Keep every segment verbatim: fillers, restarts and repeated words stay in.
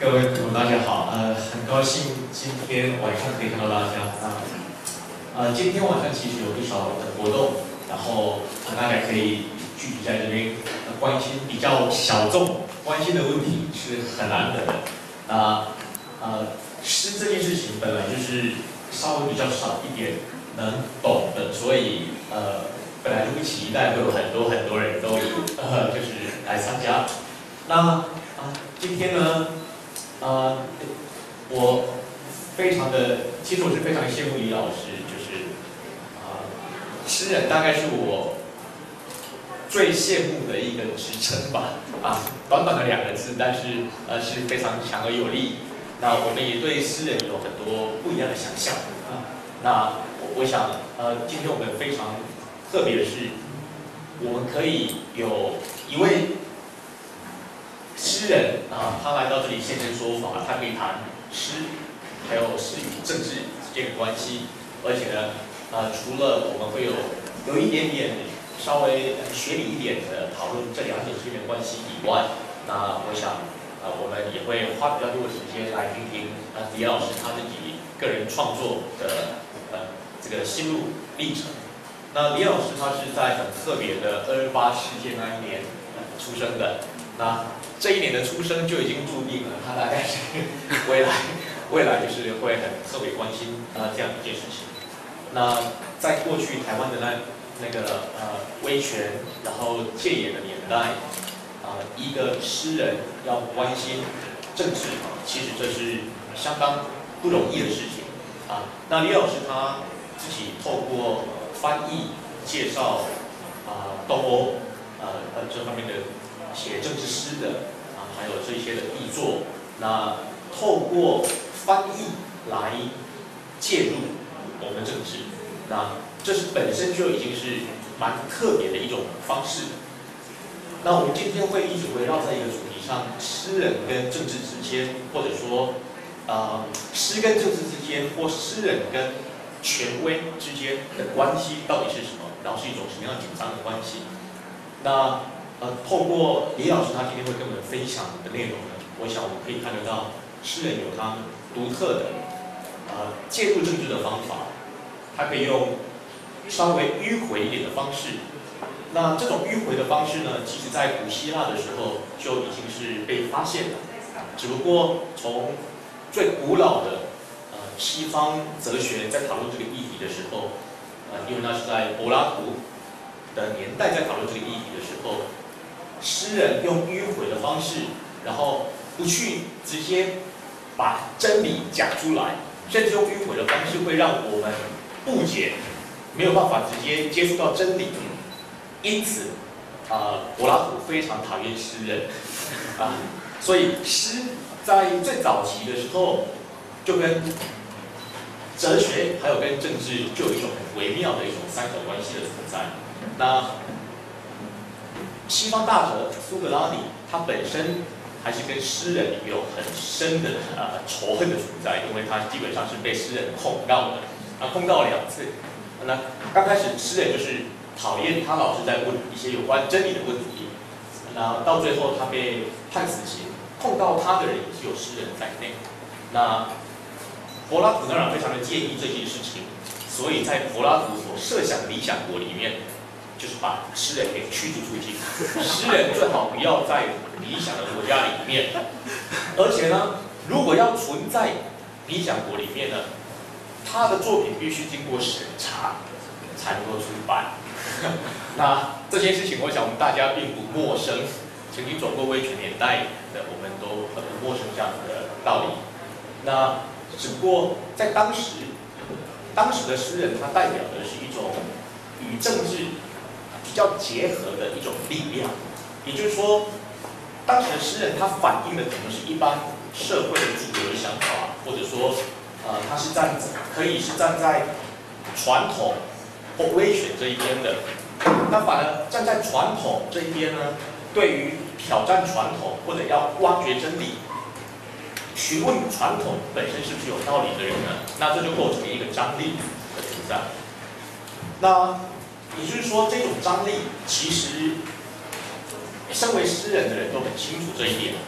各位朋友，大家好，呃，很高兴今天晚上可以看到大家啊。呃，今天晚上其实有不少的活动，然后呃大家可以聚集在这边，呃关心比较小众关心的问题是很难得的。啊呃，诗这件事情本来就是稍微比较少一点能懂的，所以呃，本来就不期待会有很多很多人都呃就是来参加。那啊、呃，今天呢？呃，我非常的，其实我是非常羡慕李老师，就是啊、呃，诗人大概是我最羡慕的一个职称吧。啊，短短的两个字，但是呃是非常强而有力。那我们也对诗人有很多不一样的想象啊。那我我想，呃，今天我们非常特别的是，我们可以有一位。诗人啊，他来到这里现身说法，他可以谈诗，还有诗与政治之间的关系。而且呢，呃，除了我们会有有一点点稍微学理一点的讨论这两者之间的关系以外，那我想，呃，我们也会花比较多的时间来听听呃李老师他自己个人创作的呃这个心路历程。那李老师他是在很特别的二二八事件那一年、呃、出生的。那这一年的出生就已经注定了，他大概是未来未来就是会很特别关心呃这样一件事情。那在过去台湾的那那个呃威权然后戒严的年代，啊、呃、一个诗人要关心政治，其实这是相当不容易的事情啊。那李老师他自己透过翻译介绍啊、呃、东欧呃呃这方面的。写政治诗的啊，还有这些的译作，那透过翻译来介入我们的政治，那这是本身就已经是蛮特别的一种方式。那我们今天会一直围绕在一个主题上：诗人跟政治之间，或者说，呃，诗跟政治之间，或诗人跟权威之间的关系到底是什么？然后是一种什么样紧张的关系？那呃，透过李老师他今天会跟我们分享的内容呢，我想我们可以看得到，诗人有他独特的呃介入政治的方法，他可以用稍微迂回一点的方式。那这种迂回的方式呢，其实在古希腊的时候就已经是被发现了，只不过从最古老的呃西方哲学在讨论这个议题的时候，呃，因为那是在柏拉图的年代在讨论这个议题的时候。诗人用迂回的方式，然后不去直接把真理讲出来，甚至用迂回的方式会让我们误解，没有办法直接接触到真理。因此，啊、呃，柏拉图非常讨厌诗人啊，所以诗在最早期的时候，就跟哲学还有跟政治就有一种很微妙的一种三角关系的存在。那西方大哲苏格拉底，他本身还是跟诗人有很深的呃仇恨的存在，因为他基本上是被诗人控告的，啊控告了两次。那刚开始诗人就是讨厌他老是在问一些有关真理的问题，那到最后他被判死刑，控告他的人也是有诗人在内。那柏拉图当然非常的介意这件事情，所以在柏拉图所设想的理想国里面。就是把诗人给驱逐出境，诗人最好不要在理想的国家里面，而且呢，如果要存在理想国里面呢，他的作品必须经过审查才能够出版。那这件事情，我想我们大家并不陌生，曾经走过威权年代的，我们都很不陌生这样的道理。那只不过在当时，当时的诗人他代表的是一种与政治比较结合的一种力量，也就是说，当时的诗人他反映的可能是一般社会的主流的想法，或者说，呃，他是站可以是站在传统或威权这一边的。那反而站在传统这一边呢，对于挑战传统或者要挖掘真理、询问传统本身是不是有道理的人呢，那这就构成一个张力的存在。那也就是说，这种张力其实，身为诗人的人都很清楚这一点。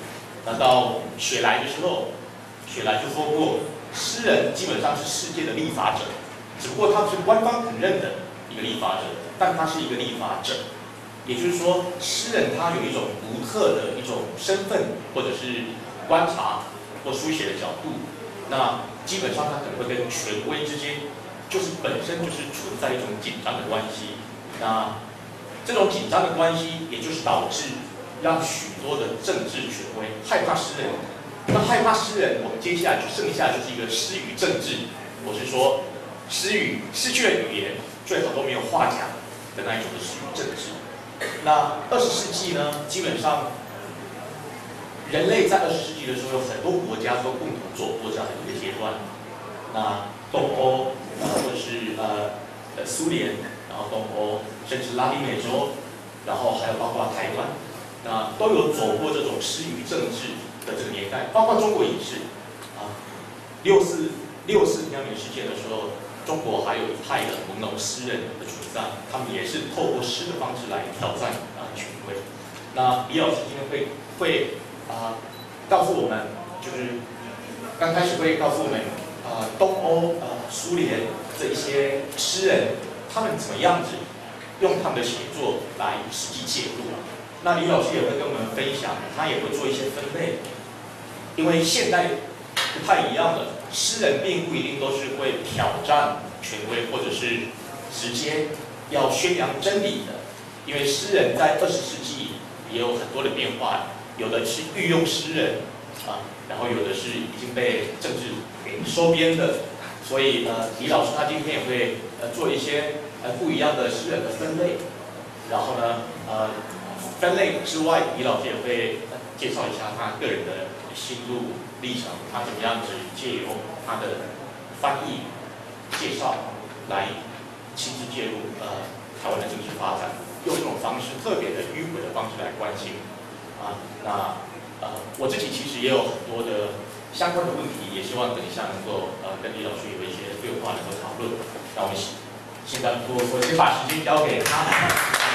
那到雪莱的时候，雪莱就说过，诗人基本上是世界的立法者，只不过他不是官方承认的一个立法者，但他是一个立法者。也就是说，诗人他有一种独特的一种身份，或者是观察或书写的角度。那基本上他可能会跟权威之间，就是本身就是存在一种紧张的关系。那这种紧张的关系，也就是导致让许多的政治权威害怕诗人。那害怕诗人，我们接下来就剩下就是一个诗与政治。我是说，诗与失去了语言，最好都没有话讲的那一种的诗与政治。那二十世纪呢，基本上人类在二十世纪的时候，有很多国家都共同走过这样的一个阶段。那东欧，呃，或者是呃呃苏联，然后东欧，甚至拉丁美洲，然后还有包括台湾，那都有走过这种诗与政治的这个年代，包括中国也是。啊，六四六四天安门事件的时候，中国还有一派的朦胧诗人的存在，他们也是透过诗的方式来挑战啊权威。那李老师今天会会啊、呃、告诉我们，就是刚开始会告诉我们啊、呃、东欧啊、呃、苏联这一些诗人，他们怎么样子用他们的写作来实际介入。那李老师也会跟我们分享，他也会做一些分类，因为现代不太一样的。诗人并不一定都是会挑战权威，或者是直接要宣扬真理的。因为诗人在二十世纪也有很多的变化，有的是御用诗人啊，然后有的是已经被政治给收编的。所以呃，李老师他今天也会呃做一些呃不一样的诗人的分类。然后呢，呃，分类之外，李老师也会介绍一下他个人的心路历程，他怎么样子借由他的翻译介绍来亲自介入呃台湾的政治发展，用这种方式特别的迂回的方式来关心啊。那呃我自己其实也有很多的相关的问题，也希望等一下能够呃跟李老师有一些对话能够讨论。那我们现在我我先把时间交给他。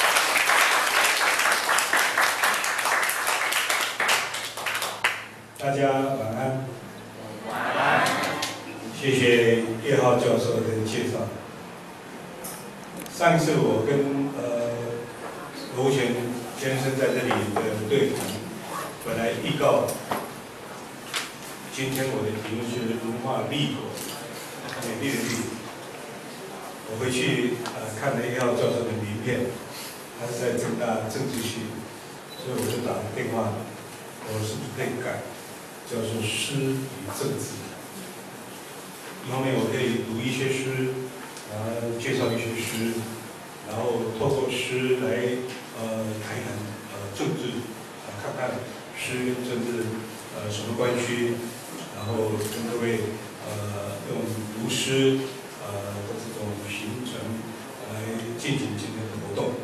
大家晚安。晚安。谢谢叶浩教授的介绍。上一次我跟呃罗贤先生在这里的对谈，本来预告，今天我的题目是文化立国，美丽的立。我回去呃看了叶浩教授的名片，他是在政大政治系，所以我就打个电话，我是不是可以改？叫做诗与政治。一方面我可以读一些诗，然后介绍一些诗，然后透过诗来呃谈一谈呃政治，啊看看诗跟政治呃什么关系，然后跟各位呃用读诗呃的这种行程来进行今天的活动。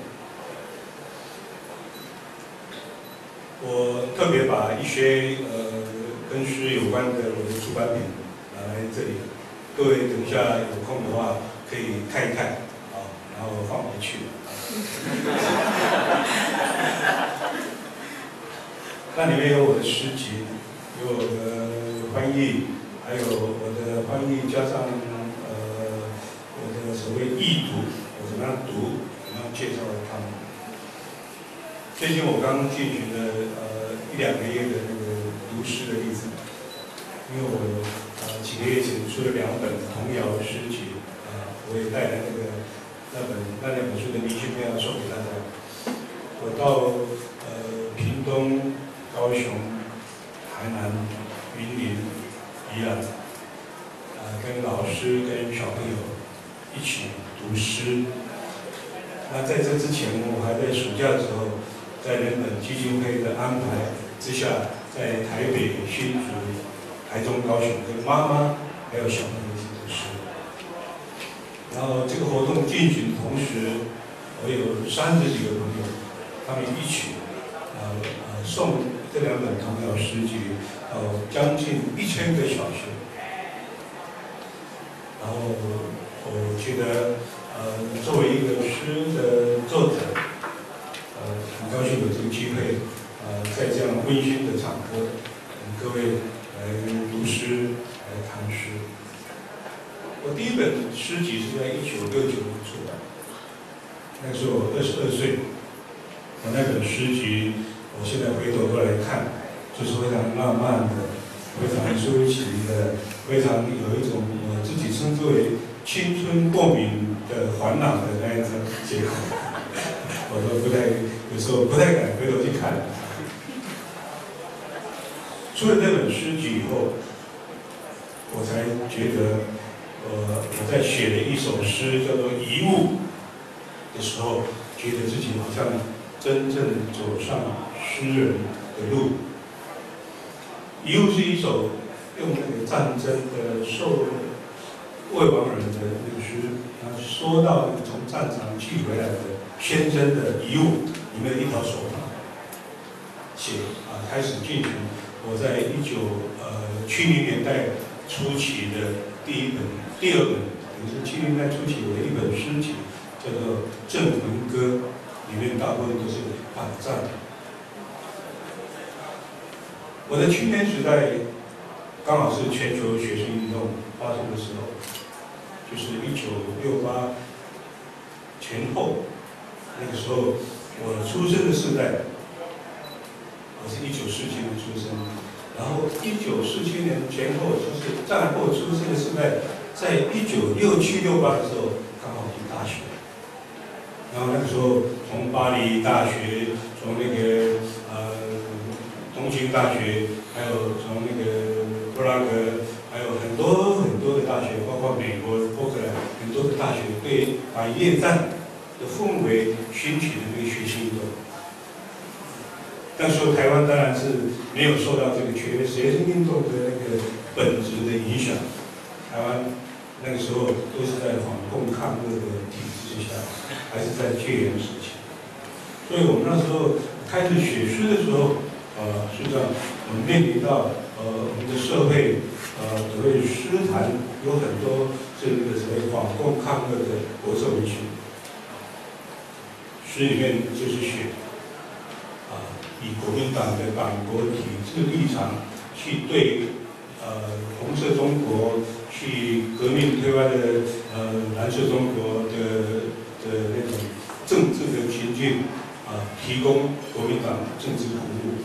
我特别把一些呃跟诗有关的我的出版品拿来这里，各位等一下有空的话可以看一看啊，然后放回去。那里面有我的诗集，有我的翻译，还有我的翻译加上呃我的所谓译读，我怎么样读，怎么样介绍他们。最近我刚进行了呃一两个月的那个读诗的例子，因为我呃几个月前出了两本童谣诗集，啊、呃，我也带来那个那本那两本书的明信片要送给大家。我到呃屏东、高雄、台南、云林、宜兰，啊、呃，跟老师跟小朋友一起读诗。那在这之前，我还在暑假的时候。在人本基金会的安排之下，在台北、新竹、台中、高雄跟妈妈还有小朋友一起读诗。然后这个活动进行的同时，我有三十几个朋友，他们一起呃呃送这两本童谣诗集到将近一千个小学。然后我觉得呃作为一个诗的作者。呃，很高兴有这个机会呃，在这样温馨的场合，跟各位来读诗，来谈诗。我第一本诗集是在一九六九年出版，那时候我二十二岁。我那本诗集，我现在回头过来看，就是非常浪漫的，非常抒情的，非常有一种我自己称之为青春过敏的烦恼的那一种结果。我都不太，有时候不太敢回头去看。出了这本诗集以后，我才觉得，呃，我在写了一首诗叫做《遗物》的时候，觉得自己好像真正走上诗人的路。《遗物》是一首用那个战争的受未亡人的那个诗，啊，说到那个从战场寄回来的先生的遗物里面的一条手帕，写啊开始进行。我在一九呃七零年代初期的第一本、第二本，也就是七零年代初期我的一本诗集，叫做《镇魂歌》。里面大部分都是反战。我的青年时代刚好是全球学生运动发生的时候，就是一九六八前后，那个时候我出生的时代，我是一九四七年出生，然后一九四七年前后就是战后出生的时代，在一九六七六八的时候刚好进大学。然后那个时候，从巴黎大学，从那个呃东京大学，还有从那个布拉格，还有很多很多的大学，包括美国波克兰很多的大学，对反越战的氛围兴起的那个学习运动。那时候台湾当然是没有受到这个学学生运动的那个本质的影响，台湾那个时候都是在反共抗日的体制之下。还是在戒严时期，所以我们那时候开始写诗的时候，呃，实际上我们面临到呃我们的社会，呃所谓诗坛有很多是那个所谓反共抗日的国策文学，诗里面就是写啊、呃、以国民党的党国体制立场去对呃红色中国，去革命推翻的呃蓝色中国的。的那种政治的情境啊，提供国民党政治服务。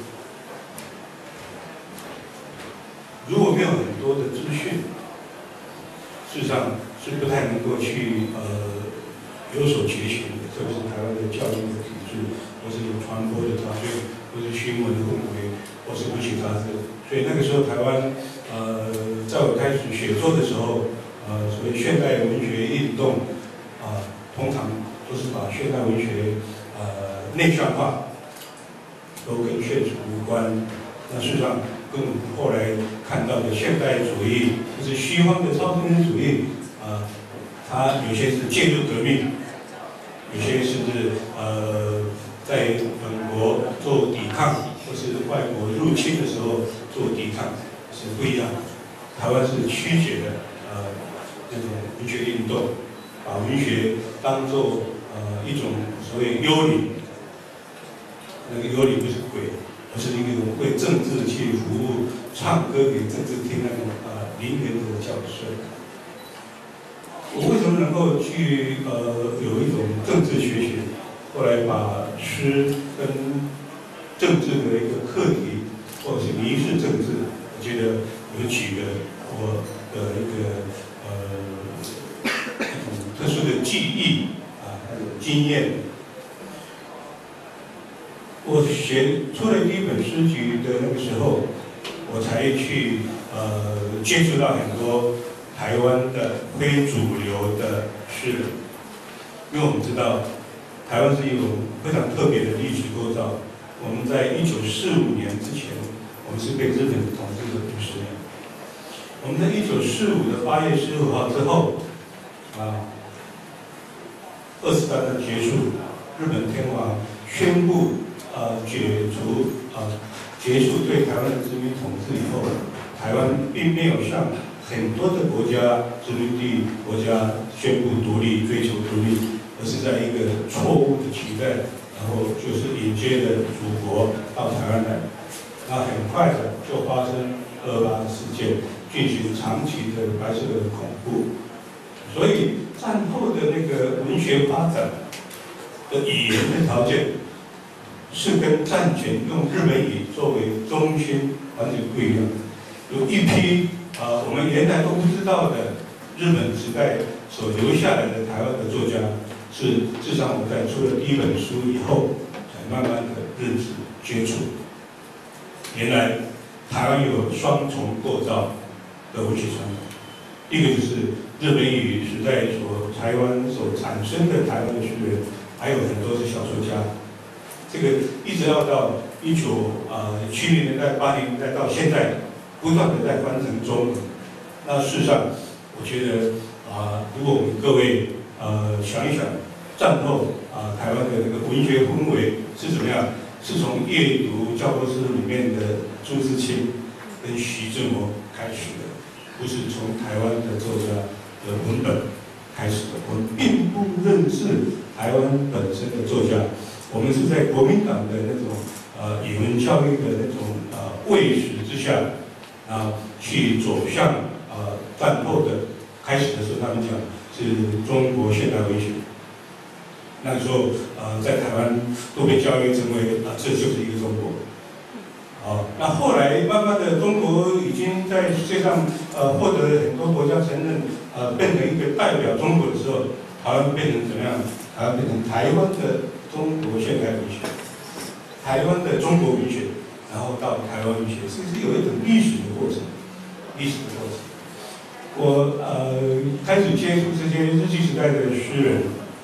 如果没有很多的资讯，事实上是不太能够去呃有所觉醒的，特别是台湾的教育的体制，或是传播的条件，或是新闻氛围，或是不写杂志。所以那个时候台湾呃，在我开始写作的时候，呃，所谓现代文学运动啊。通常都是把现代文学呃内向化，都跟现实无关。那事实上，跟我们后来看到的现代主义，就是西方的超现实主义啊、呃，它有些是介入革命，有些是呃在本国做抵抗，或是外国入侵的时候做抵抗，是不一样的。台湾是曲解的呃这种文学运动。把文学当作呃一种所谓幽灵，那个幽灵不是鬼，而是一种为政治去服务、唱歌给政治听那种呃灵魂的角色。我为什么能够去呃有一种政治学习？后来把诗跟政治的一个课题，或者是民事政治，我觉得有几个我的一个呃。特殊的记忆啊，还有经验。我写出了第一本诗集的那个时候，我才去呃接触到很多台湾的非主流的诗人，因为我们知道台湾是一种非常特别的历史构造。我们在一九四五年之前，我们是被日本统治的五十年。我们在一九四五的八月十五号之后，啊。二次大战结束，日本天皇宣布呃解除啊、呃、结束对台湾的殖民统治以后，台湾并没有像很多的国家殖民地国家宣布独立、追求独立，而是在一个错误的期待，然后就是迎接了祖国到到台湾来，那很快的就发生二二八事件，进行长期的白色的恐怖，所以战后的那个文学发展的语言的条件，是跟战前用日本语作为中心完全不一样。有一批啊、呃，我们原来都不知道的日本时代所留下来的台湾的作家，是至少我在出了第一本书以后，才慢慢的认识接触。原来台湾有双重构造的文学传统，一个就是日本语时代所台湾所产生的台湾的诗人，还有很多是小说家。这个一直要到一九啊七零年代、八零年代到现在，不断的在翻成中文。那事实上，我觉得啊、呃，如果我们各位呃想一想，战后啊、呃、台湾的这个文学氛围是怎么样？是从阅读教科书里面的朱自清跟徐志摩开始的，不是从台湾的作家的文本开始的。我们并不认识台湾本身的作家。我们是在国民党的那种呃语文教育的那种呃喂食之下，啊去走向呃战后的开始的时候，他们讲是中国现代文学。那时候呃在台湾都被教育成为啊、呃、这就是一个中国。好，那后来慢慢的中国已经在世界上呃获得了很多国家承认，呃变成一个代表中国的时候，台湾变成怎么样？台湾变成台湾的中国现代文学，台湾的中国文学，然后到台湾文学，其实有一种历史的过程，历史的过程。我呃开始接触这些日据时代的诗人，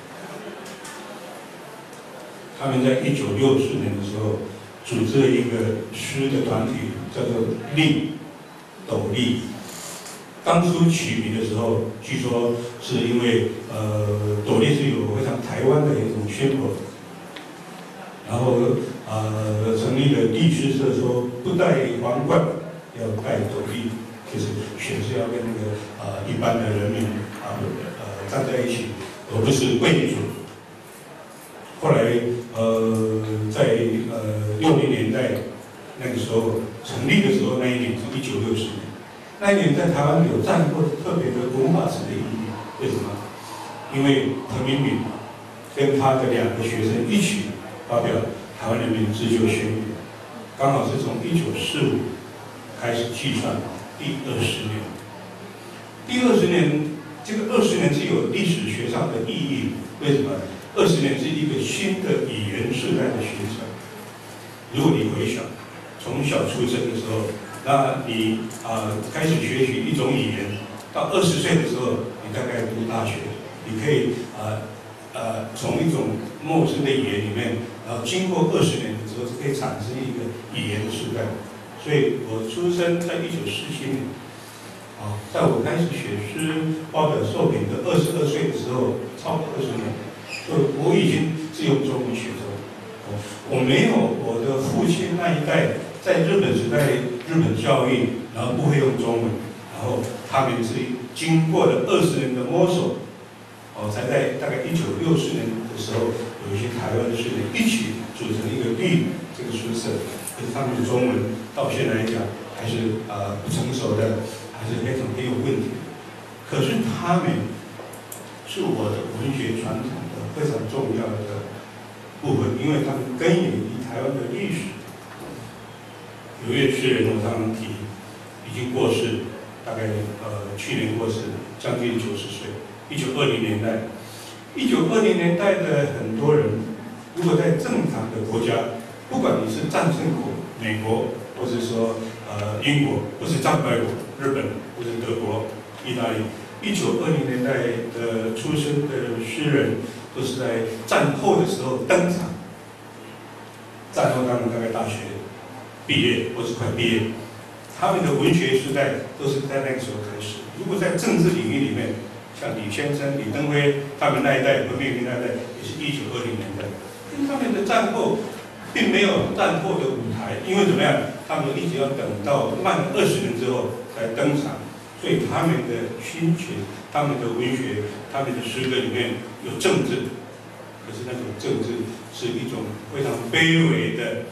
他们在一九六四年的时候组织了一个诗的团体，叫做立斗笠。当初取名的时候，据说是因为呃斗笠是有非常台湾的一种宣口。然后呃成立了地诗社，说不戴皇冠，要戴斗笠，就是显示要跟那个呃一般的人民啊呃站在一起，而不是贵族。后来呃在呃六零年代那个时候成立的时候，那一年是一九六四年，那一年在台湾有占过特别的文化史的意义。为什么？因为彭明敏跟他的两个学生一起发表台湾人民自救宣言，刚好是从一九四五开始计算第二十年。第二十年，这个二十年是有历史学上的意义。为什么？二十年是一个新的语言世代的形成。如果你回想，从小出生的时候，那你啊、呃、开始学习一种语言，到二十岁的时候，你大概读大学，你可以啊。呃呃，从一种陌生的语言里面，然后经过二十年的时候，是可以产生一个语言的时代。所以我出生在一九四七年，啊，在我开始写诗、发表作品的二十二岁的时候，超过二十年，所以我已经是用中文写作。我没有我的父亲那一代在日本时代日本教育，然后不会用中文，然后他们是经过了二十年的摸索。哦，才在大概一九六四年的时候，有一些台湾的诗人一起组成一个立这个书社，可是他们的中文到现在来讲还是呃不成熟的，还是非常很有问题。可是他们是我的文学传统的非常重要的部分，因为他们根源于台湾的历史。有一位诗人我常常提，已经过世，大概呃去年过世，将近九十岁。一九二零年代，一九二零年代的很多人，如果在正常的国家，不管你是战胜国美国，或者说呃英国，或是战败国日本，或是德国、意大利，一九二零年代的出生的诗人，都是在战后的时候登场。战后他们大概大学毕业或是快毕业，他们的文学时代都是在那个时候开始。如果在政治领域里面，像李先生、李登辉他们那一代，文明那一代，也是一九二零年代。因为他们的战后并没有战后的舞台，因为怎么样？他们一直要等到慢了二十年之后才登场，所以他们的心情、他们的文学、他们的诗歌里面有政治，可是那种政治是一种非常卑微的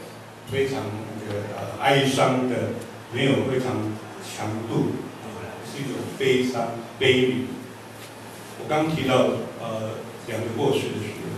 非常那个呃哀伤的，没有非常强度，啊，是一种悲伤悲悯。我刚提到呃两个过世的诗人，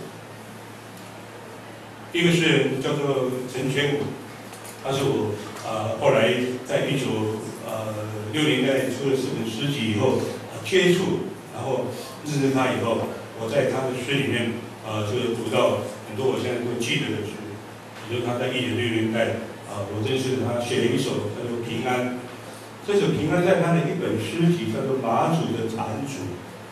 一个是叫做陈全武，他是我呃后来在一九呃六零年代出了四本诗集以后、呃、接触，然后认识他以后，我在他的诗里面呃就读到很多我现在都记得的诗，比如他在一九六零年代啊、呃，我认识他写了一首叫做《平安》，这首《平安》在他的一本诗集叫做《马祖的缠足》，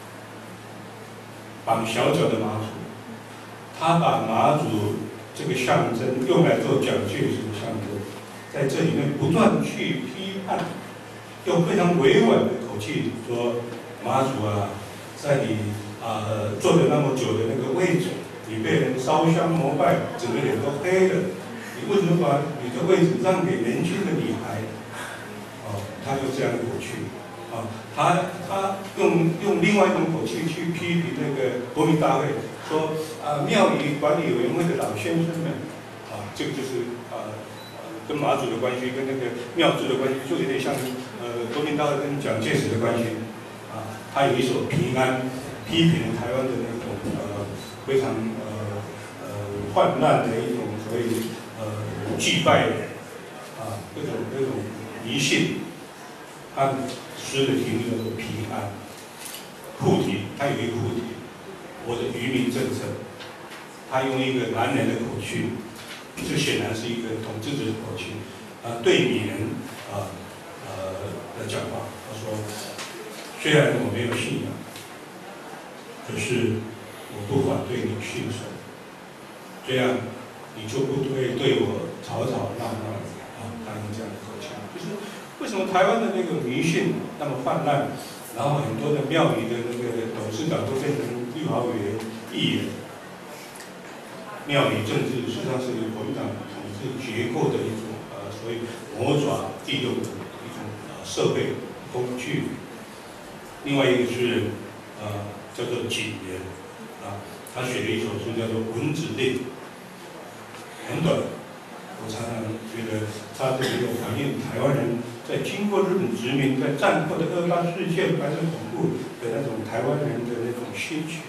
绑小脚的马祖，他把马祖这个象征用来做蒋介石的象征，在这里面不断去批判，用非常委婉的口气说：马祖啊，在你啊、呃、坐了那么久的那个位置，你被人烧香膜拜，整个脸都黑了，你为什么把你的位置让给年轻的女孩？哦，他就这样的口气。啊，他他用用另外一种口气去批评那个国民大会，说啊庙宇管理委员会的老先生们，啊这个就是啊跟马祖的关系，跟那个庙祝的关系，就有点像呃国民大会跟蒋介石的关系。啊，他有一首《平安》，批评台湾的那种呃非常呃呃泛滥的一种所谓呃祭拜啊各种各种迷信，他。诗的题目叫做《平安》，副题它有一个副题，我的渔民政策，他用一个男人的口气，这显然是一个统治者的口气，啊，对女人啊呃的讲话。他说，虽然我没有信仰，可是我不反对你信神，这样你就不会对我吵吵闹闹啊，他用这样的口气，就是。为什么台湾的那个迷信那么泛滥？然后很多的庙宇的那个董事长都变成立法委员、议员。庙宇政治实际上是国民党统治结构的一种呃所谓魔爪利用的一种呃设备工具。另外一个是呃叫做景元啊，他写了一首诗叫做《文子令》，很短。我常常觉得他这个反映台湾人在经过日本殖民、在战后的二八事件、白色恐怖的那种台湾人的那种心情。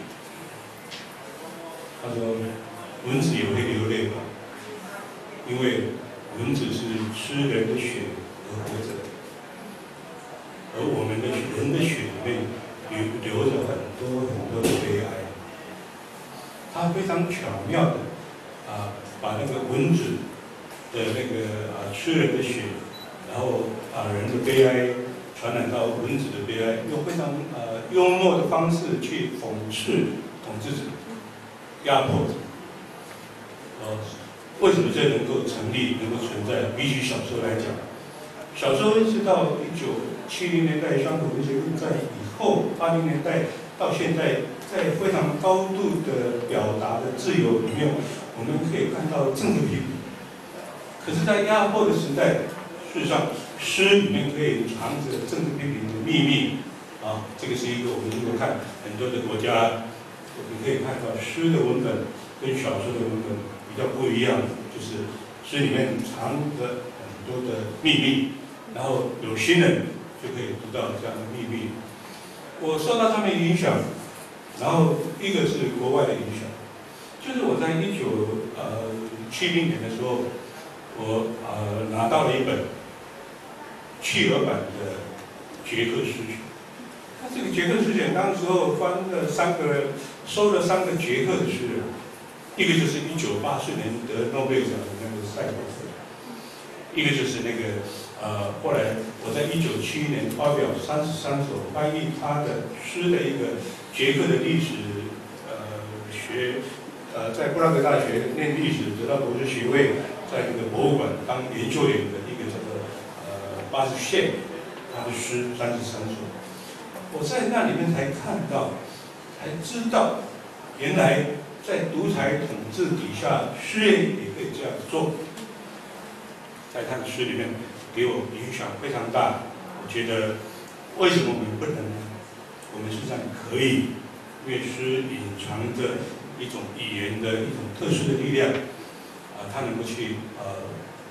他说：“蚊子也会流泪吧，因为蚊子是吃人的血而活着，而我们的人的血里面流流着很多很多的悲哀。”他非常巧妙的啊，把那个蚊子的那个啊吃人的血，然后把人的悲哀传染到蚊子的悲哀，用非常呃幽默的方式去讽刺统治者、压迫者。呃，为什么这能够成立、能够存在？比起小说来讲，小说一直到一九七零年代乡土文学论战以后，八零年代到现在，在非常高度的表达的自由里面，我们可以看到政治批评。可是，在压迫的时代，事实上，诗里面可以藏着政治批评的秘密啊。这个是一个我们如果看很多的国家，我们可以看到诗的文本跟小说的文本比较不一样，就是诗里面藏着很多的秘密，然后有心人就可以读到这样的秘密。我受到他们影响，然后一个是国外的影响，就是我在一九呃七零年的时候。我呃拿到了一本契尔版的捷克诗选，他这个捷克诗选当时候翻了三个，收了三个捷克的诗人，一个就是一九八四年得诺贝尔奖的那个塞缪尔，一个就是那个呃后来我在一九七一年发表三十三首翻译他的诗的一个捷克的历史呃学呃在布拉格大学念历史得到博士学位。在那个博物馆当研究员的一个叫做呃巴斯谢，他的诗三十三首，我在那里面才看到，才知道，原来在独裁统治底下，诗人也可以这样做。在他的诗里面给我影响非常大。我觉得为什么我们不能呢？我们实际上可以，因为诗隐藏着一种语言的一种特殊的力量。它能够去呃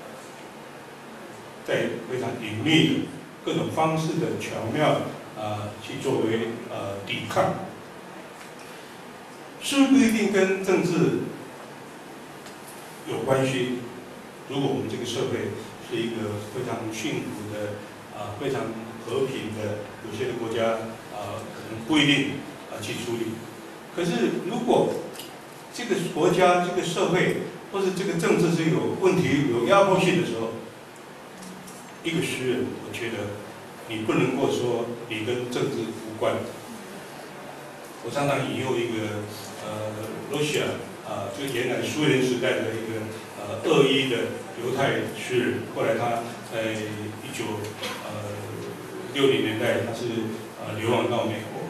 在非常隐秘的各种方式的巧妙啊、呃、去作为呃抵抗。诗不一定跟政治有关系。如果我们这个社会是一个非常幸福的啊、呃、非常和平的，有些的国家啊、呃、可能不一定啊、呃、去处理。可是如果这个国家、这个社会或是这个政治是有问题、有压迫性的时候，一个诗人，我觉得你不能够说你跟政治无关。我常常引用一个呃，罗西亚啊，就原来苏联时代的一个呃恶意的犹太诗人，后来他在一九呃六零年代，他是呃流亡到美国。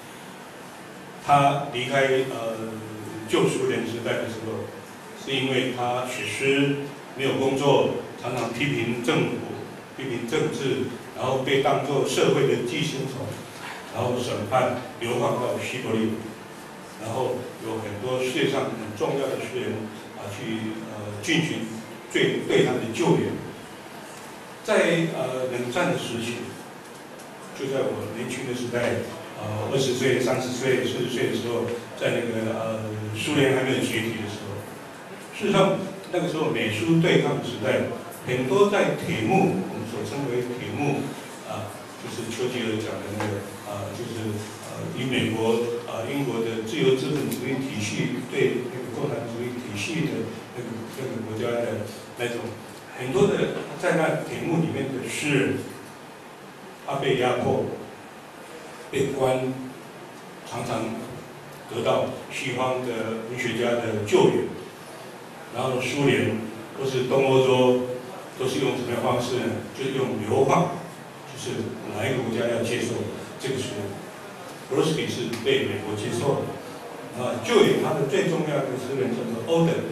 他离开呃旧苏联时代的时候，是因为他写诗没有工作，常常批评政府、批评政治，然后被当作社会的寄生虫。然后审判流放到西伯利亚，然后有很多世界上很重要的诗人啊去呃进行对对他的救援。在呃冷战的时期，就在我年轻的时代，呃二十岁、三十岁、四十岁的时候，在那个呃苏联还没有解体的时候，事实上那个时候美苏对抗时代，很多在铁幕，我们所称为铁幕啊。就是丘吉尔讲的那个啊、呃，就是呃，以美国啊、呃、英国的自由资本主义体系对那个共产主义体系的那个那个国家的那种很多的在那题目里面的诗人，他被压迫、被关，常常得到西方的文学家的救援，然后苏联或是东欧洲都是用什么样的方式呢？就是用流放。是哪一个国家要接受这个诗人 ？Brodsky 是被美国接受的。啊，就以他的最重要的诗人叫做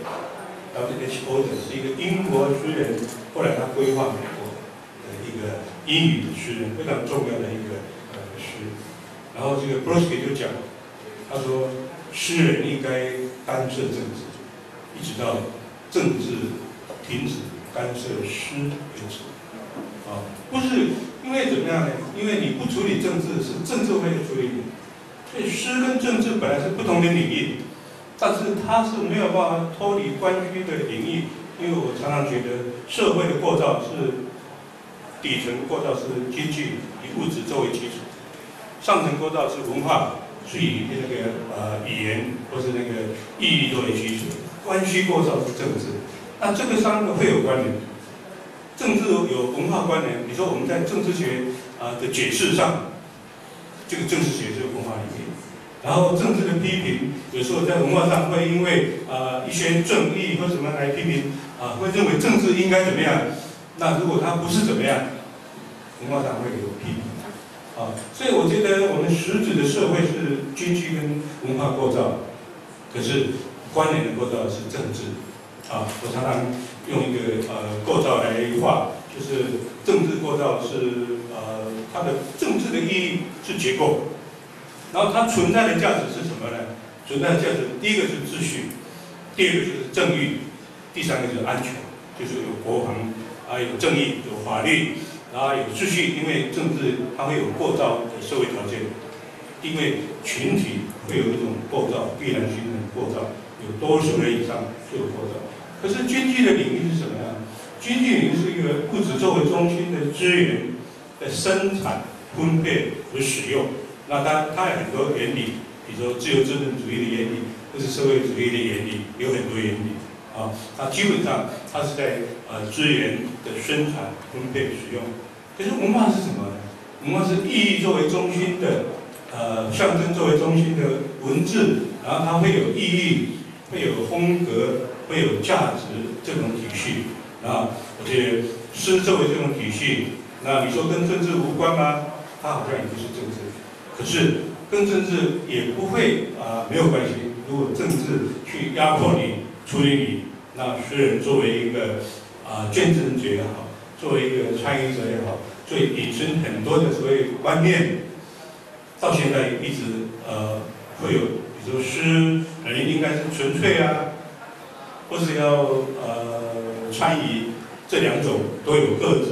Auden，W H Auden 是一个英国诗人，后来他规划美国的一个英语的诗人，非常重要的一个呃诗。然后这个 Brodsky 就讲，他说诗人应该干涉政治，一直到政治停止干涉诗为止。啊，不是。因为怎么样呢？因为你不处理政治，是政治会处理你。所以诗跟政治本来是不同的领域，但是它是没有办法脱离关系的领域。因为我常常觉得社会的构造是底层构造是经济，以物质作为基础；上层构造是文化，是以那个呃语言或是那个意义作为基础。关系构造是政治，那这个三个会有关联。政治有文化关联，比如说我们在政治学啊的解释上，这个政治学是文化领域。然后政治的批评，有时候在文化上会因为啊一些正义或什么来批评啊，会认为政治应该怎么样。那如果它不是怎么样，文化上会有批评啊。所以我觉得我们实质的社会是经济跟文化构造，可是关联的构造是政治啊。我常常用一个呃构造来画，就是政治构造是呃它的政治的意义是结构，然后它存在的价值是什么呢？存在的价值，第一个是秩序，第二个就是正义，第三个就是安全，就是有国防，啊有正义，有法律，然后有秩序，因为政治它会有构造的社会条件，因为群体会有一种构造，必然形成构造，有多数人以上就有构造。可是经济的领域是什么样？经济领域是一个物质作为中心的资源的生产、分配和使用。那它它有很多原理，比如说自由资本主义的原理，或是社会主义的原理，有很多原理啊。它基本上它是在呃资源的生产、分配、使用。可是文化是什么呢？文化是意义作为中心的，呃象征作为中心的文字，然后它会有意义，会有风格。会有价值这种体系啊，而且诗作为这种体系，那你说跟政治无关吗？它好像也不是政治，可是跟政治也不会啊、呃、没有关系。如果政治去压迫你、处理你，那诗人作为一个啊、呃、见证者也好，作为一个参与者也好，所以引申很多的所谓观念，到现在一直呃会有，比如说诗人应该是纯粹啊。或是要呃参与，这两种都有各自的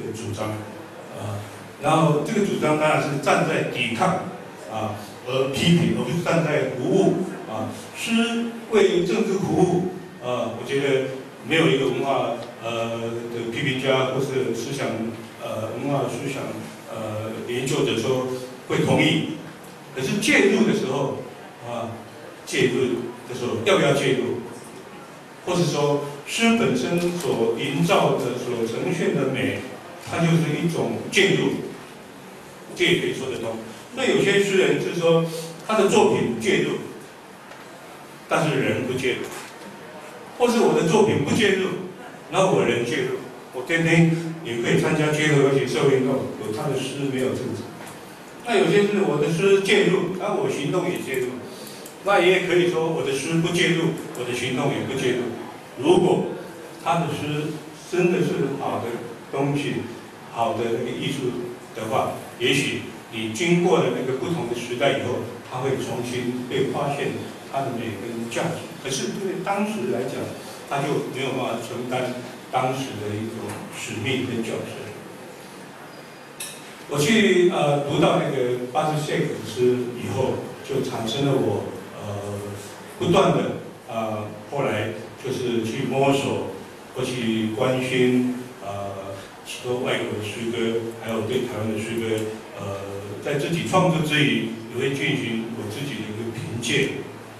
个主张，啊，然后这个主张当然是站在抵抗啊，而批评，而不是站在服务啊，诗为政治服务啊，我觉得没有一个文化呃的批评家或是思想呃文化思想呃研究者说会同意，可是介入的时候啊，介入的时候要不要介入？或是说诗本身所营造的、所呈现的美，它就是一种介入，这也可以说得通。那有些诗人是说他的作品介入，但是人不介入，或是我的作品不介入，然后我人介入，我天天也可以参加街头游行、社会运动，有他的诗没有政治。那有些是我的诗介入，然后我行动也介入。那也可以说我的诗不介入，我的行动也不介入。如果他的诗真的是好的东西，好的那个艺术的话，也许你经过了那个不同的时代以后，它会重新被发现它的美跟价值。可是对当时来讲，他就没有办法承担当时的一种使命跟角色。我去呃读到那个巴斯谢克的诗以后，就产生了我呃不断的呃后来就是去摸索或去关心呃许多外国的诗歌，还有对台湾的诗歌，呃在自己创作之余，也会进行我自己的一个评鉴。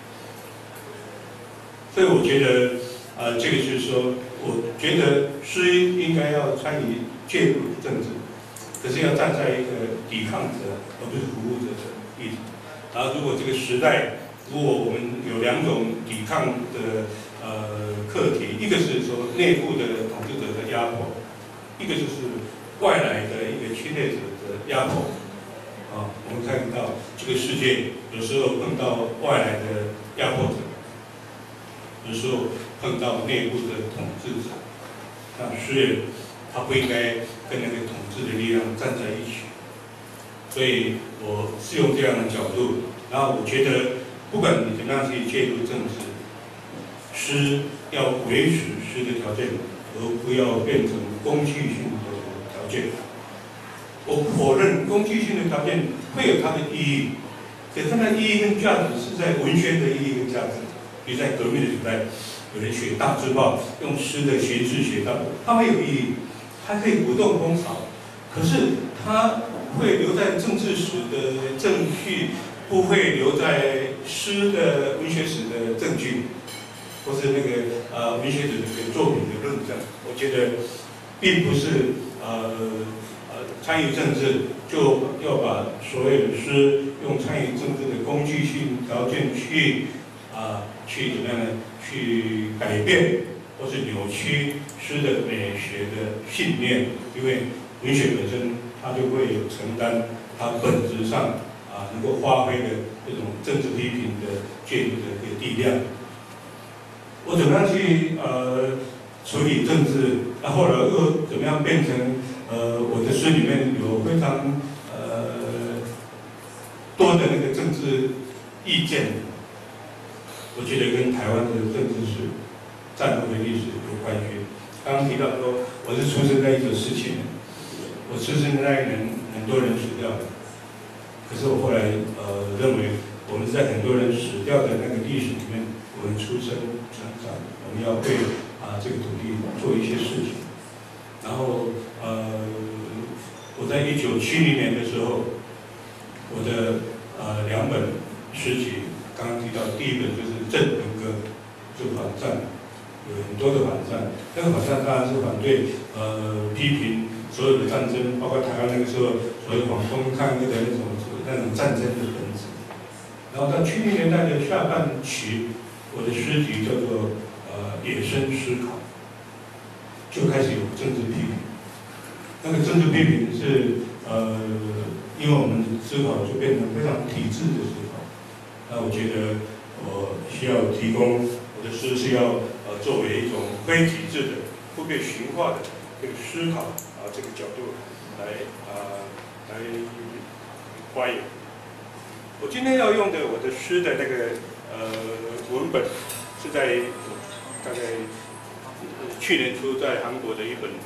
所以我觉得呃这个就是说，我觉得诗应该要参与介入政治。可是要站在一个抵抗者，而不是服务者的立场。然后，如果这个时代，如果我们有两种抵抗的呃课题，一个是说内部的统治者的压迫，一个就是外来的一个侵略者的压迫。啊，我们看到这个世界有时候碰到外来的压迫者，有时候碰到内部的统治者。那诗人他不应该跟那个统治的力量站在一起，所以我是用这样的角度。然后我觉得，不管你怎么样去介入政治，诗要维持诗的条件，而不要变成工具性的条件。我不否认工具性的条件会有它的意义，可是它的意义跟价值是在文学的意义跟价值。比如在革命的时代，有人写大字报，用诗的形式写大字报，它没有意义。它可以鼓动风潮，可是它会留在政治史的证据，不会留在诗的文学史的证据，或是那个呃文学史的这个作品的论证。我觉得，并不是呃呃参与政治就要把所有的诗用参与政治的工具性条件去啊、呃、去怎么样呢？去改变或是扭曲诗的美学的信念，因为文学本身它就会有承担它本质上啊能够发挥的这种政治批评的介入的一个力量。我怎么样去呃处理政治？那后来又怎么样变成呃我的诗里面有非常呃多的那个政治意见？我觉得跟台湾的政治史、战后的历史有关系。刚刚提到说，我是出生在一九四七年，我出生的那一年很多人死掉了，可是我后来呃认为，我们在很多人死掉的那个历史里面，我们出生成长，我们要为啊这个土地做一些事情。然后呃，我在一九七零年的时候，我的呃两本诗集。刚刚提到第一本就是《镇魂歌》，就反战，有很多的反战。那个反战当然是反对呃批评所有的战争，包括台湾那个时候所有往东抗日的那种那种战争的本质。然后到七零年代的下半期，我的诗集叫做呃野生思考，就开始有政治批评。那个政治批评是呃，因为我们思考就变成非常体制的思考。那我觉得我需要提供我的诗是要呃作为一种非体制的、不被驯化的这个思考啊这个角度来啊、呃、来发言。我今天要用的我的诗的那个呃文本是在大概去年初在韩国的一本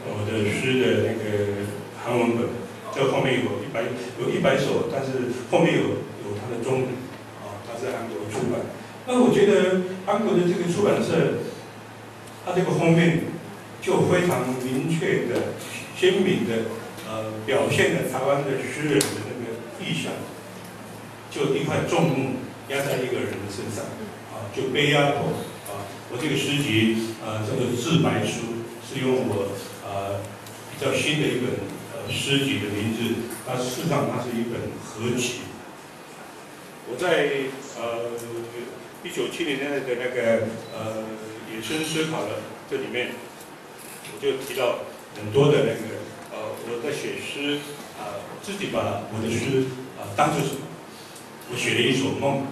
我的诗的那个韩文本，这后面有一百有一百首，但是后面有有它的中文，啊，它是韩国出版。那我觉得韩国的这个出版社，它这个封面就非常明确的、鲜明的，呃，表现了台湾的诗人的那个意象，就一块重木压在一个人的身上，啊，就背压头，啊，我这个诗集，呃，叫做《自白书》，是用我呃比较新的一本呃诗集的名字，它事实上它是一本合集。我在呃一九七零年代的那个呃野生思考的这里面，我就提到很多的那个呃我在写诗啊、呃，自己把我的诗啊、呃、当作什么？我写了一首梦，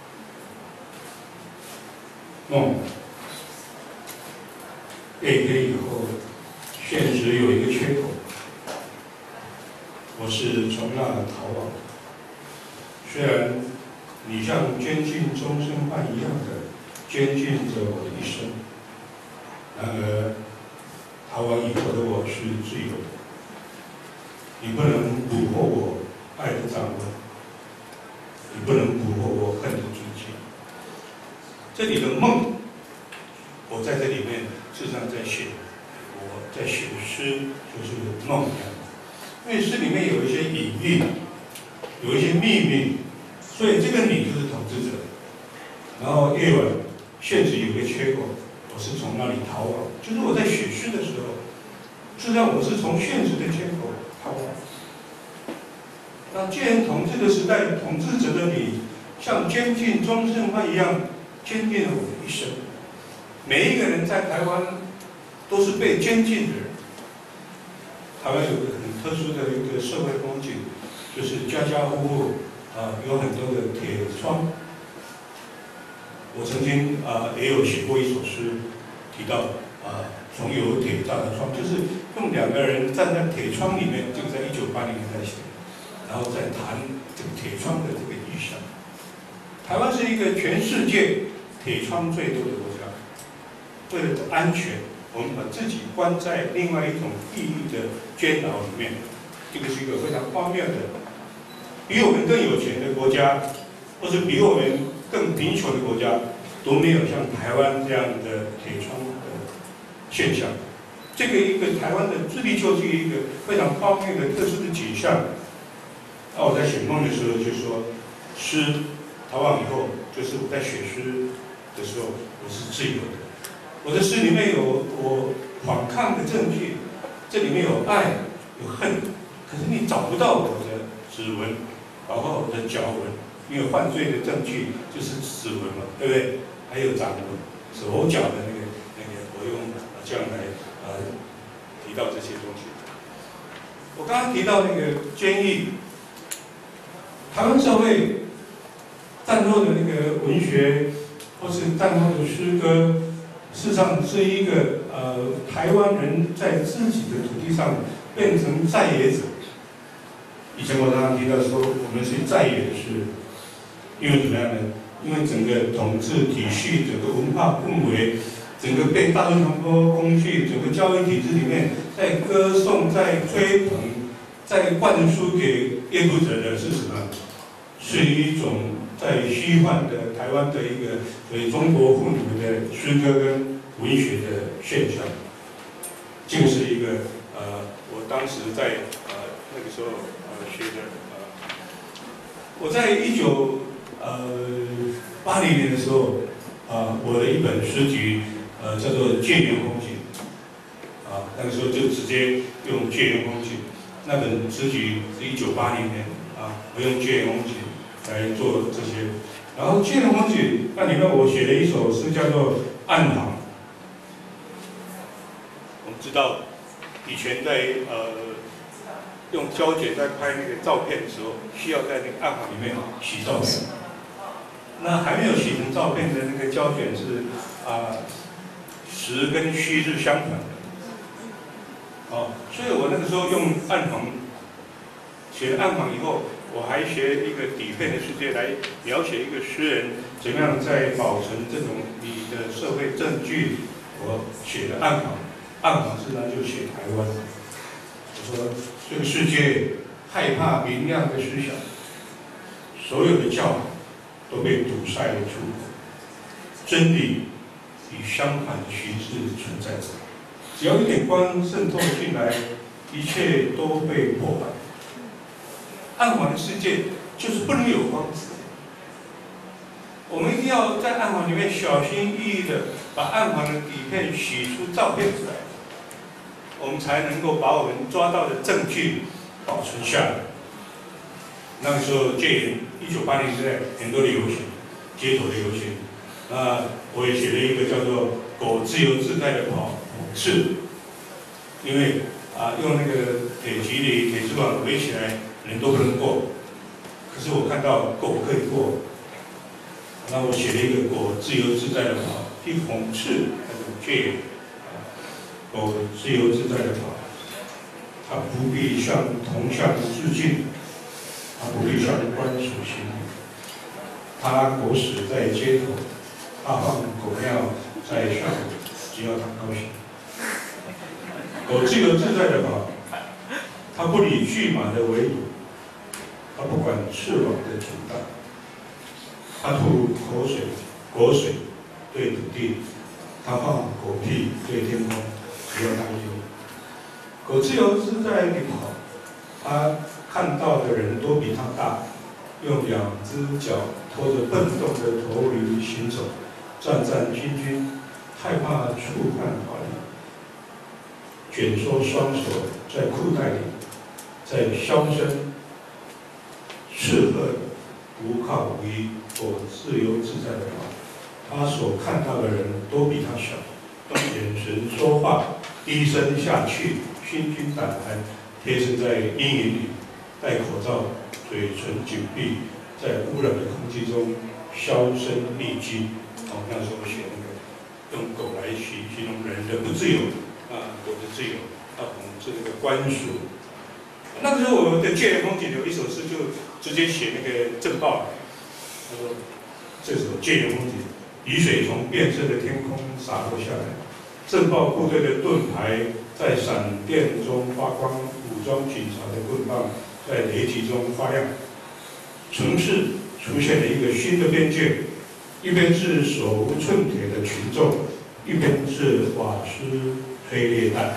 梦夜黑以后，现实有一个缺口，我是从那逃亡。虽然你像监禁终身犯一样的监禁着我的一生，然而逃亡以后的我是自由的。你不能捕获我爱的掌纹，你不能捕获我恨的足迹。这里的梦，我在这里面事实上在写，我在写的诗就是梦一样，因为诗里面有一些隐喻，有一些秘密。所以这个你就是统治者，然后夜晚现实有一个缺口，我是从那里逃亡。就是我在写诗的时候，实际上我是从现实的缺口逃亡。那既然统治的时代，统治者的你像监禁终身犯一样监禁了我的一生。每一个人在台湾都是被监禁的人。台湾有个很特殊的一个社会风景，就是家家户户。啊，有很多的铁窗。我曾经啊也有写过一首诗，提到啊从有铁造的窗，就是用两个人站在铁窗里面，就在一九八零年代写，然后再谈这个铁窗的这个意象。台湾是一个全世界铁窗最多的国家，为了安全，我们把自己关在另外一种地狱的监牢里面，这个是一个非常荒谬的。比我们更有钱的国家，或是比我们更贫穷的国家，都没有像台湾这样的铁窗的现象。这个一个台湾的自力救济一个非常荒谬的特殊的景象。那我在写梦的时候就说，诗逃亡以后，就是我在写诗的时候，我是自由的。我的诗里面有我反抗的证据，这里面有爱有恨，可是你找不到我的指纹。包括我的脚纹，因为犯罪的证据就是指纹嘛，对不对？还有掌纹、手脚的那个那个，我用这样来呃提到这些东西。我刚刚提到那个监狱，台湾社会战后的那个文学或是战后的诗歌，事实上是一个呃台湾人在自己的土地上变成在野者。以前我常常提到说，我们是在野的诗，因为怎么样呢？因为整个统治体系、整个文化氛围、整个被大众传播工具、整个教育体制里面，在歌颂、在吹捧、在灌输给阅读者的是什么？是一种在虚幻的台湾的一个所谓中国妇女的诗歌跟文学的现象。这个是一个呃，我当时在呃那个时候。学的呃，我在一九呃八零年的时候，啊、呃，我的一本诗集，呃，叫做《戒严风景》，啊，那个时候就直接用《戒严风景》那本诗集是一九八零年，啊，我用《戒严风景》来做这些，然后《戒严风景》那里面我写了一首诗叫做《暗行》，我们知道以前在呃。用胶卷在拍那个照片的时候，需要在那个暗行里面洗照片。那还没有洗成照片的那个胶卷是啊，实跟虚是相反的。哦，所以我那个时候用暗行，写了暗行以后，我还学一个底片的世界来描写一个诗人怎么样在保存这种你的社会证据。我写的暗行， 暗黄诗呢就写台湾。我说这个世界害怕明亮的思想，所有的教都被堵塞了出口，真理与相反的虚字存在着。只要一点光渗透进来，一切都被破坏。暗黄的世界就是不能有光。我们一定要在暗黄里面小心翼翼的把暗黄的底片洗出照片出来，我们才能够把我们抓到的证据保存下来。那个时候戒严，一九八零年代很多的游行，街头的游行，那我也写了一个叫做“狗自由自在的跑”，讽刺，因为啊用那个铁蒺藜、铁丝网围起来，人都不能过，可是我看到狗可以过。那我写了一个“狗自由自在的跑”，去讽刺那种戒严。狗自由自在的跑，它不必向铜像致敬，它不必向官署行礼，它狗死在街头，它放狗尿在巷口，只要它高兴。狗自由自在的跑，它不理骏马的围堵，它不管翅膀的挺大。他吐口水、果水对土地，他放狗屁对天空，只要他有。狗自由自在地跑，他看到的人都比他大，用两只脚拖着笨重的头驴行走，战战兢兢，害怕触犯法律，卷缩双手在裤袋里，在箫声斥喝无靠无依。我自由自在的跑，他所看到的人都比他小，用眼神说话，低声下气，心惊胆寒，贴身在阴影里，戴口罩，嘴唇紧闭，在污染的空气中销声匿迹。哦，那时候我写那个用狗来形形容人的不自由啊，狗的自由，啊，讽刺那个官署。那时候我的戒严风景有一首诗，就直接写那个政报。他说：“这首戒严风景，雨水从变色的天空洒落下来，政报部队的盾牌在闪电中发光，武装警察的棍棒在雷击中发亮。城市出现了一个新的边界，一边是手无寸铁的群众，一边是瓦斯催泪弹。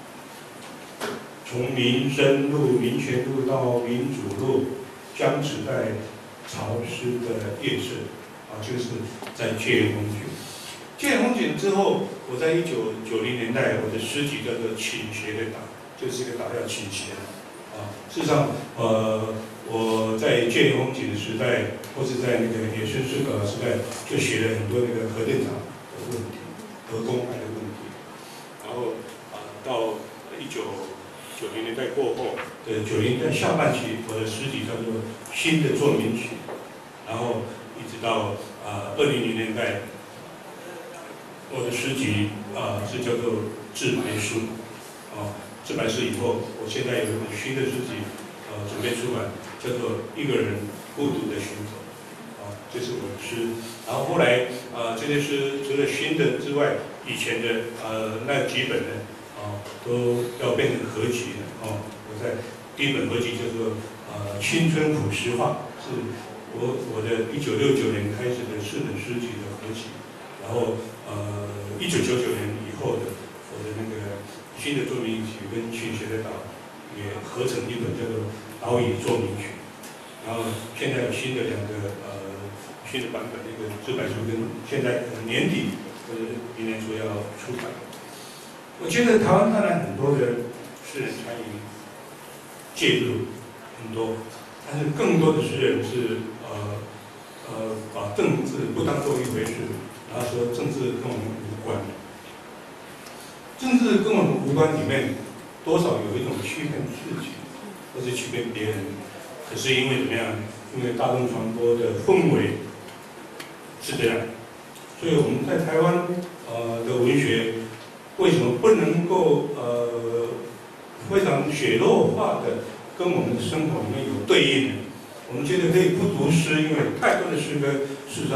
从民生路、民权路到民主路，僵持在潮湿的夜色，啊，就是在戒严风景。戒严风景之后，我在一九九零年代，我的诗集叫做《倾斜的岛》，就是一个岛要倾斜。啊，事实上，呃，我在戒严风景的时代，或是在那个野生诗稿的时代，就写了很多那个核电厂的问题、核公害的问题。然后，啊，到一九九零年代过后，呃，九零年代下半期，我的诗集叫做《新的作民曲》。然后一直到啊二零零年代，我的诗集啊、呃、是叫做自白书，啊自白书以后，我现在有一本新的诗集，呃准备出版，叫做一个人孤独的行走，啊这是我的诗。然后后来啊、呃、这些诗除了新的之外，以前的呃那几本呢啊都要变成合集了，哦我在第一本合集叫做呃青春朴实话是。我我的一九六九年开始的四本诗集的合集，然后呃一九九九年以后的我的那个新的作民曲跟倾斜的岛也合成一本叫做《岛屿作民曲》，然后现在有新的两个呃新的版本，一个自白书跟现在可能年底或者明年初要出版。我觉得台湾当然很多的诗人参与介入很多，但是更多的诗人是。呃呃，把政治不当做一回事，然后说政治跟我们无关。政治跟我们无关里面，多少有一种欺骗自己，或是欺骗别人。可是因为怎么样？因为大众传播的氛围是这样，所以我们在台湾呃的文学，为什么不能够呃非常血肉化的跟我们的生活里面有对应呢？我们觉得可以不读诗，因为太多的诗歌事实上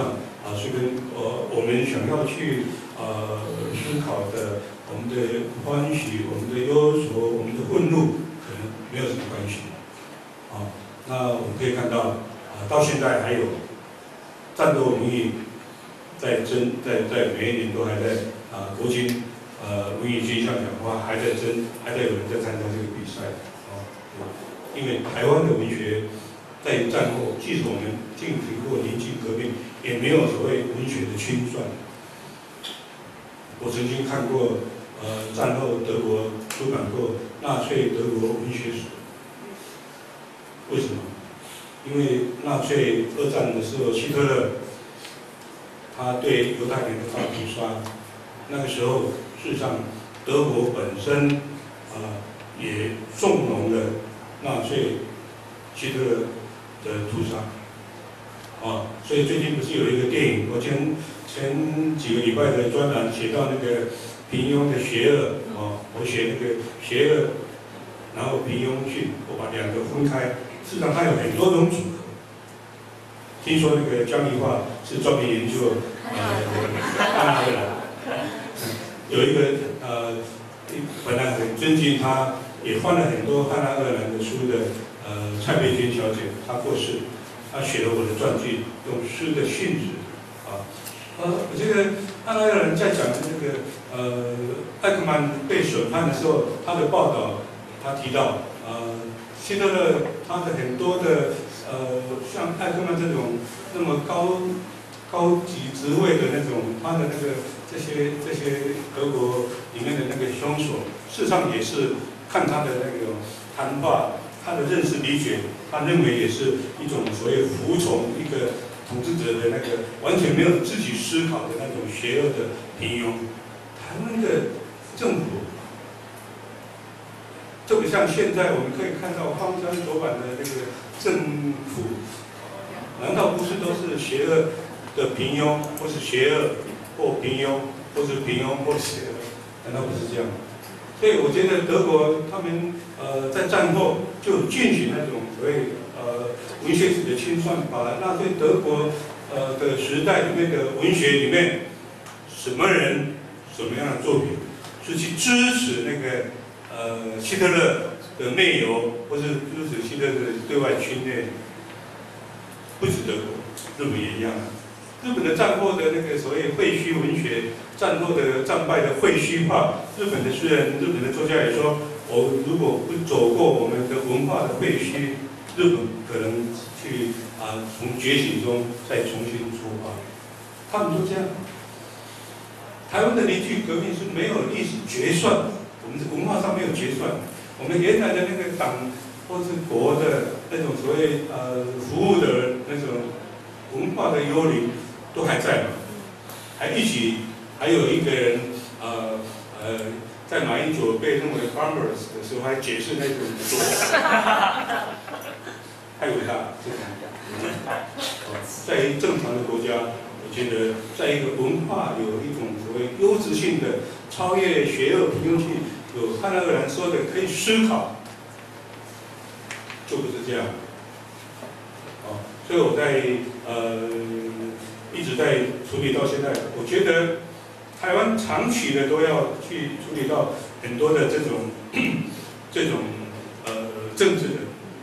啊，是跟我我们想要去呃思考的，我们的欢喜、我们的忧愁、我们的愤怒，可能没有什么关系。啊，那我们可以看到，啊，到现在还有战斗民意在争，在在每一年都还在啊，国军呃文艺军上讲话，还在争，还在有人在参加这个比赛。啊，因为台湾的文学。在战后，即使我们进行过临近革命，也没有所谓文学的清算。我曾经看过，呃，战后德国出版过纳粹德国文学史。为什么？因为纳粹二战的时候，希特勒他对犹太人的大屠杀，那个时候事实上德国本身啊、呃、也纵容了纳粹希特勒的屠杀，啊，所以最近不是有一个电影，我前前几个礼拜的专栏写到那个平庸的邪恶，啊，我写那个邪恶，然后平庸性，我把两个分开，事实上它有很多种组合。听说那个江宜桦是专门研究呃汉娜鄂兰，有一个呃本来很尊敬他，也翻了很多汉娜鄂兰的书的。呃，蔡佩君小姐，她过世，她写了我的传记，用诗的性质，啊，呃，我觉得汉娜鄂兰在讲的这个呃，艾克曼被审判的时候，他的报道，他提到，呃，希特勒他的很多的呃，像艾克曼这种那么高高级职位的那种，他的那个这些这些德国里面的那个凶手，事实上也是看他的那个谈话。他的认识理解，他认为也是一种所谓服从一个统治者的那个完全没有自己思考的那种邪恶的平庸。台湾的政府，特别像现在我们可以看到荒山左版的那个政府，难道不是都是邪恶的平庸，或是邪恶或平庸，或是平庸或邪恶？难道不是这样？所以我觉得德国他们呃在战后就进行那种所谓呃文学史的清算，把纳粹德国呃的时代里面的文学里面什么人什么样的作品是去支持那个呃希特勒的内游，或是支持希特勒的对外侵略，不止德国，日本也一样。日本的战后的那个所谓废墟文学，战后的战败的废墟化，日本的诗人、日本的作家也说，我如果不走过我们的文化的废墟，日本可能去啊从觉醒中再重新出发。他们就这样。台湾的林具革命是没有历史决算，我们的文化上没有决算，我们原来的那个党或是国的那种所谓呃服务的那种文化的幽灵。都还在嘛？还一起，还有一个人，呃呃，在马英九被认为 farmers 的时候，还解释那种左，太伟大了，这个。在于正常的国家，我觉得在一个文化有一种所谓优质性的、超越邪恶平庸性，有汉娜鄂兰说的可以思考，就不是这样。哦，所以我在呃。一直在处理到现在，我觉得台湾长期的都要去处理到很多的这种这种呃政治的。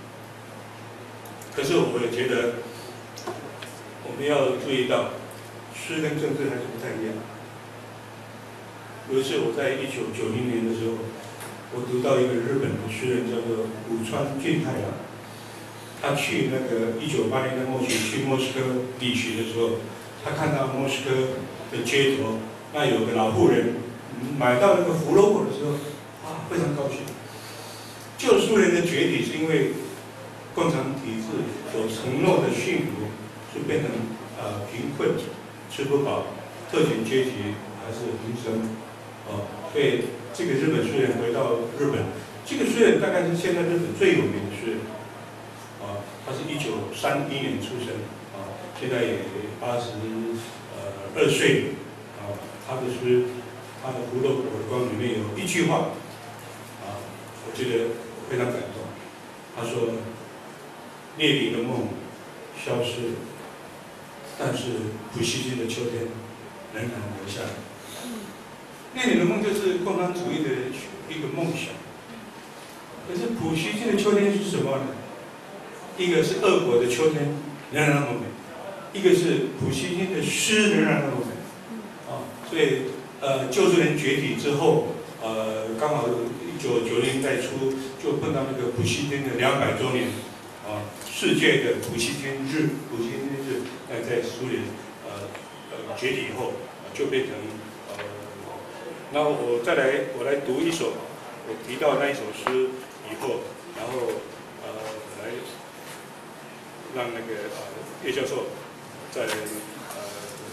可是我也觉得我们要注意到，诗跟政治还是不太一样。有一次我在一九九零年的时候，我读到一个日本的诗人叫做古川俊太郎，他去那个一九八零年末期去莫斯科旅行的时候。他看到莫斯科的街头，那有个老妇人买到那个胡萝卜的时候，啊，非常高兴。旧苏联的崛起是因为共产体制所承诺的幸福，是变成呃贫困、吃不饱、特权阶级还是民生，哦，所以这个日本诗人回到日本，这个诗人大概是现在日本最有名的诗人，啊，他是一九三一年出生。现在也八十呃二岁，啊，他的诗，他的《胡萝卜的光》里面有一句话，啊，我觉得非常感动。他说：“列宁的梦消失了， 但是普希金的秋天仍然留下来。列宁的梦就是共产主义的一个梦想，可是普希金的秋天是什么呢？一个是俄国的秋天仍然那么美，一个是普希金的诗仍然那么美。啊，所以呃，旧苏联解体之后，呃，刚好一九九零年代初就碰到那个普希金的两百周年，啊，世界的普希金日，普希金日，在在苏联呃呃解体以后，就变成呃，然后我再来我来读一首我提到那一首诗以后，然后呃来让那个呃叶教授再来呃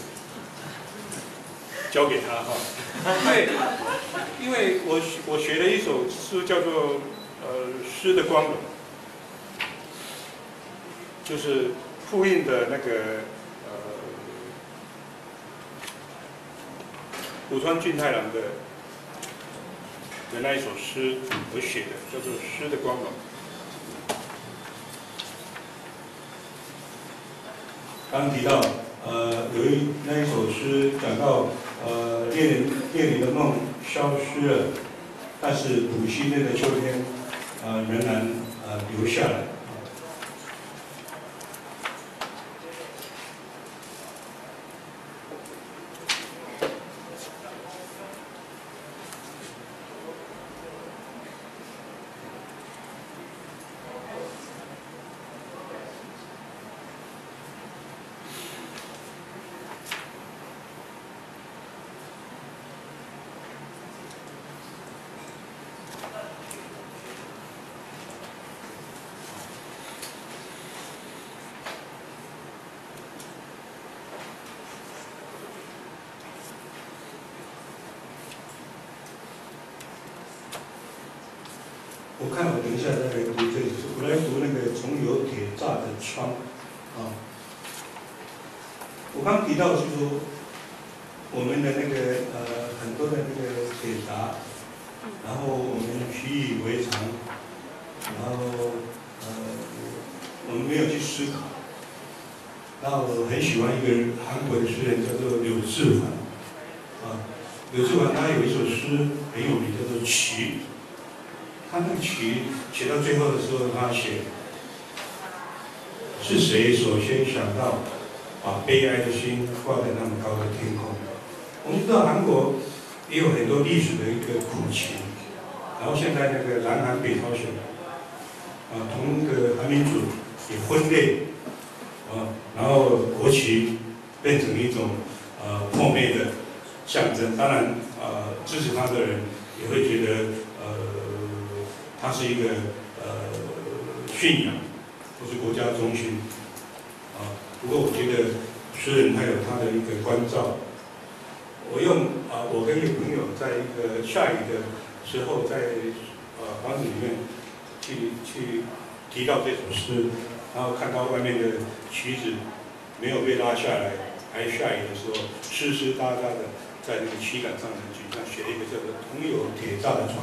交给他哈，因为因为我我学了一首诗叫做呃诗的光荣，就是复印的那个呃古川俊太郎的的那一首诗而写的，叫做诗的光荣。刚提到，呃，有一那一首诗讲到，呃，列宁列宁的梦消失了，但是普希金的秋天，呃，仍然呃留下来。我看我等一下再来读这里，我来读那个从有铁栅的窗啊。我刚提到是说，我们的那个呃很多的那个铁闸，然后我们习以为常，然后呃我们没有去思考。然后我很喜欢一个韩国的诗人叫做柳智环啊，柳智环他有一首诗很有名，叫做《棋》。他那个曲写到最后的时候，他写：是谁首先想到把悲哀的心挂在那么高的天空？我们知道韩国也有很多历史的一个苦情，然后现在那个南韩北朝鲜，啊，同一个韩民主也分裂，啊，然后国旗变成一种呃破灭的象征。当然，呃，支持他的人也会觉得呃。它是一个呃驯养，或是国家中心啊。不过我觉得诗人他有他的一个关照。我用啊，我跟一个朋友在一个下雨的时候，在呃房子里面去去提到这首诗，然后看到外面的旗子没有被拉下来，还下雨的时候，湿湿哒哒的在那个旗杆上的举上写了一个叫做“同有铁栅的窗”。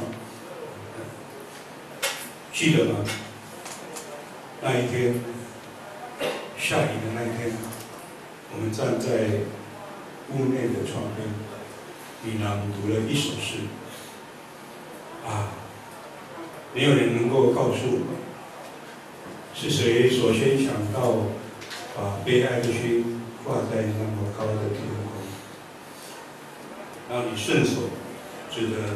记得吗？那一天下雨的那一天，我们站在屋内的窗边，你朗读了一首诗。啊，没有人能够告诉我，是谁首先想到把悲哀的心挂在那么高的天空，然后你顺手指着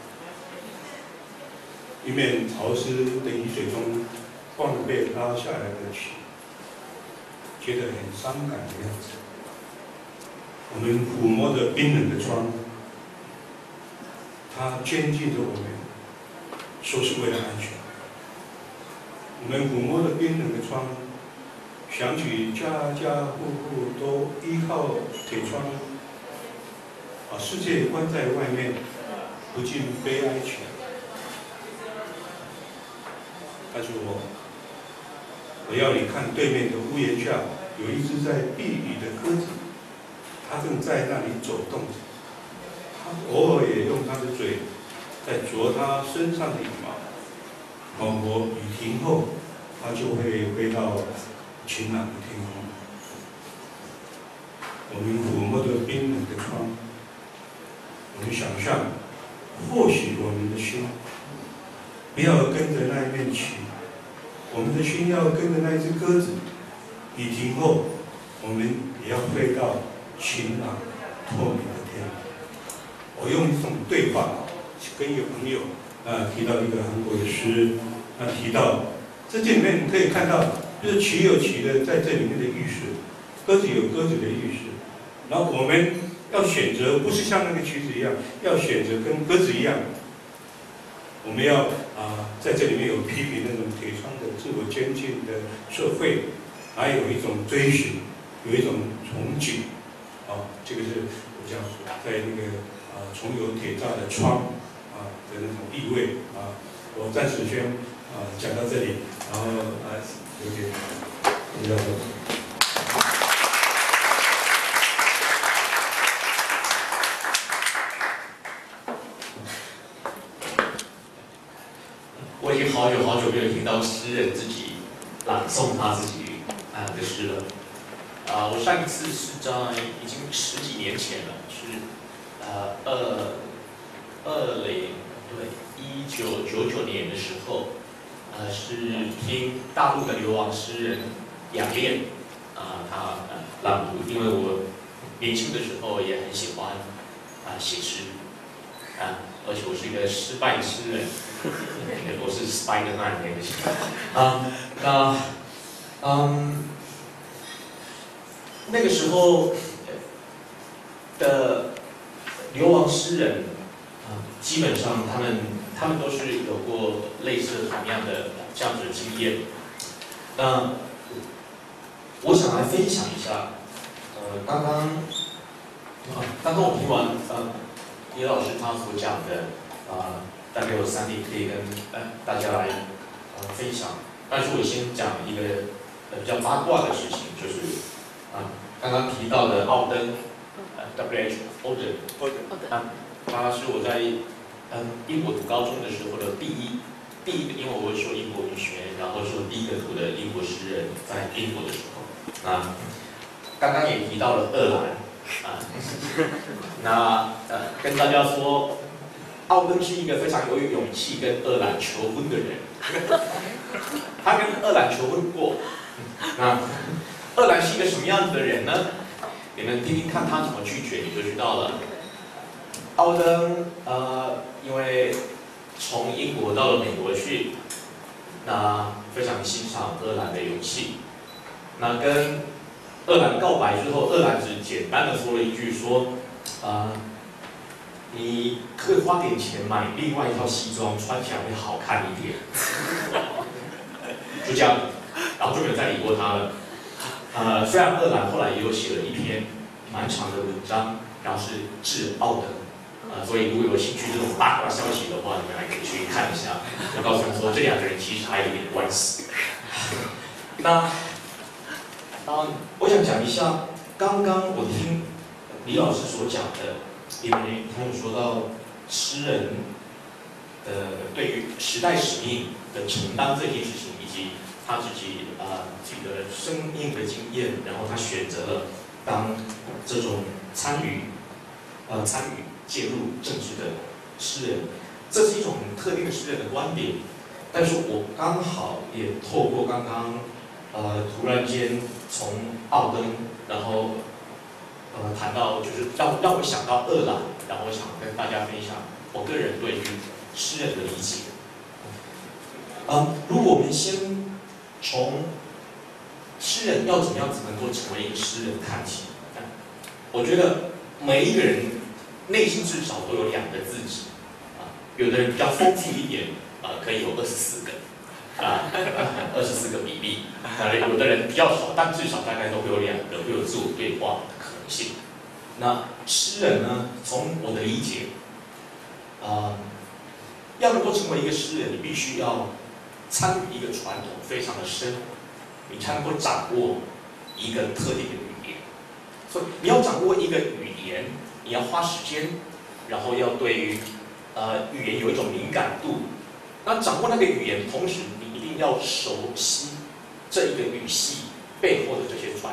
一面潮湿的雨水中放着被拉下来的旗，觉得很伤感的样子。我们抚摸着冰冷的窗，它监禁着我们，说是为了安全。我们抚摸着冰冷的窗，想起家家户户都依靠铁窗，把世界关在外面，不禁悲哀起来。但是我，我要你看对面的屋檐下，有一只在避雨的鸽子，它正在那里走动着。它偶尔也用它的嘴在啄它身上的羽毛，仿佛雨停后，它就会飞到晴朗的天空。 我们抚摸着冰冷的窗，我们想象，或许我们的心不要跟着那一面旗，我们的心要跟着那只鸽子。雨停后，我们也要飞到晴朗透明的天。我用一种对话跟一个朋友啊提到一个韩国的诗人，他提到这里面你可以看到，就是旗有旗的在这里面的预示，鸽子有鸽子的预示。然后我们要选择，不是像那个旗子一样，要选择跟鸽子一样。我们要啊，在这里面有批评那种铁窗的自我监禁的社会，还有一种追寻，有一种憧憬。啊，这个是我讲在那个啊重有铁栅的窗啊的那种意味啊。我暂时先啊讲到这里，然后啊有点比较多。 我已经好久好久没有听到诗人自己朗诵他自己啊的诗了。啊，我上一次是在已经十几年前了，是呃二二零对一九九九年的时候，呃是听大陆的流亡诗人杨炼啊他呃朗读，因为我年轻的时候也很喜欢啊写诗啊，而且我是一个失败的诗人。我是 Spider-Man 那个，啊，那，嗯，那个时候的流亡诗人啊，基本上他们他们都是有过类似同样的这样子的经验。那我想来分享一下，呃，刚刚啊，刚刚我听完呃李老师他所讲的啊。大概有三点可以跟呃大家来呃分享，但是我先讲一个呃比较八卦的事情，就是啊刚刚提到的奥登，呃 W H 欧登，欧登啊，他是我在嗯英国读高中的时候的第一第一个，因为我会说英国文学，然后是第一个读的英国诗人，在英国的时候啊，刚刚也提到了鄂兰啊，那呃跟大家说。奥登是一个非常有勇气跟鄂兰求婚的人，他跟鄂兰求婚过。那鄂兰是一个什么样子的人呢？你们听听看他怎么拒绝，你就知道了。奥登呃，因为从英国到了美国去，那非常欣赏鄂兰的勇气。那跟鄂兰告白之后，鄂兰只简单的说了一句说，啊、呃。你可以花点钱买另外一套西装，穿起来会好看一点。就这样，然后就没有再理过他了。呃，虽然鄂兰后来也有写了一篇蛮长的文章，然后是致奥登。呃，所以如果有兴趣这种八卦消息的话，你们还可以去看一下。就告诉你说，这两个人其实还有点关系。那，嗯，我想讲一下，刚刚我听李老师所讲的。因为他有说到诗人的对于时代使命的承担这件事情，以及他自己啊、呃、自己的生命的经验，然后他选择了当这种参与呃参与介入政治的诗人，这是一种特定的诗人的观点。但是我刚好也透过刚刚呃突然间从奥登，然后。呃，谈到就是让让我想到鄂兰，然后我想跟大家分享我个人对于诗人的理解。嗯，如果我们先从诗人要怎么样子能够成为一个诗人看起，我觉得每一个人内心至少都有两个自己啊，有的人比较丰富一点啊，可以有二十四个啊，二十四个比例，呃，有的人比较少，但至少大概都会有两个，会有自我对话。性，那诗人呢？从我的理解，呃，要能够成为一个诗人，你必须要参与一个传统非常的深，你才能够掌握一个特定的语言。所以你要掌握一个语言，你要花时间，然后要对于呃语言有一种敏感度。那掌握那个语言，同时你一定要熟悉这一个语系背后的这些传统。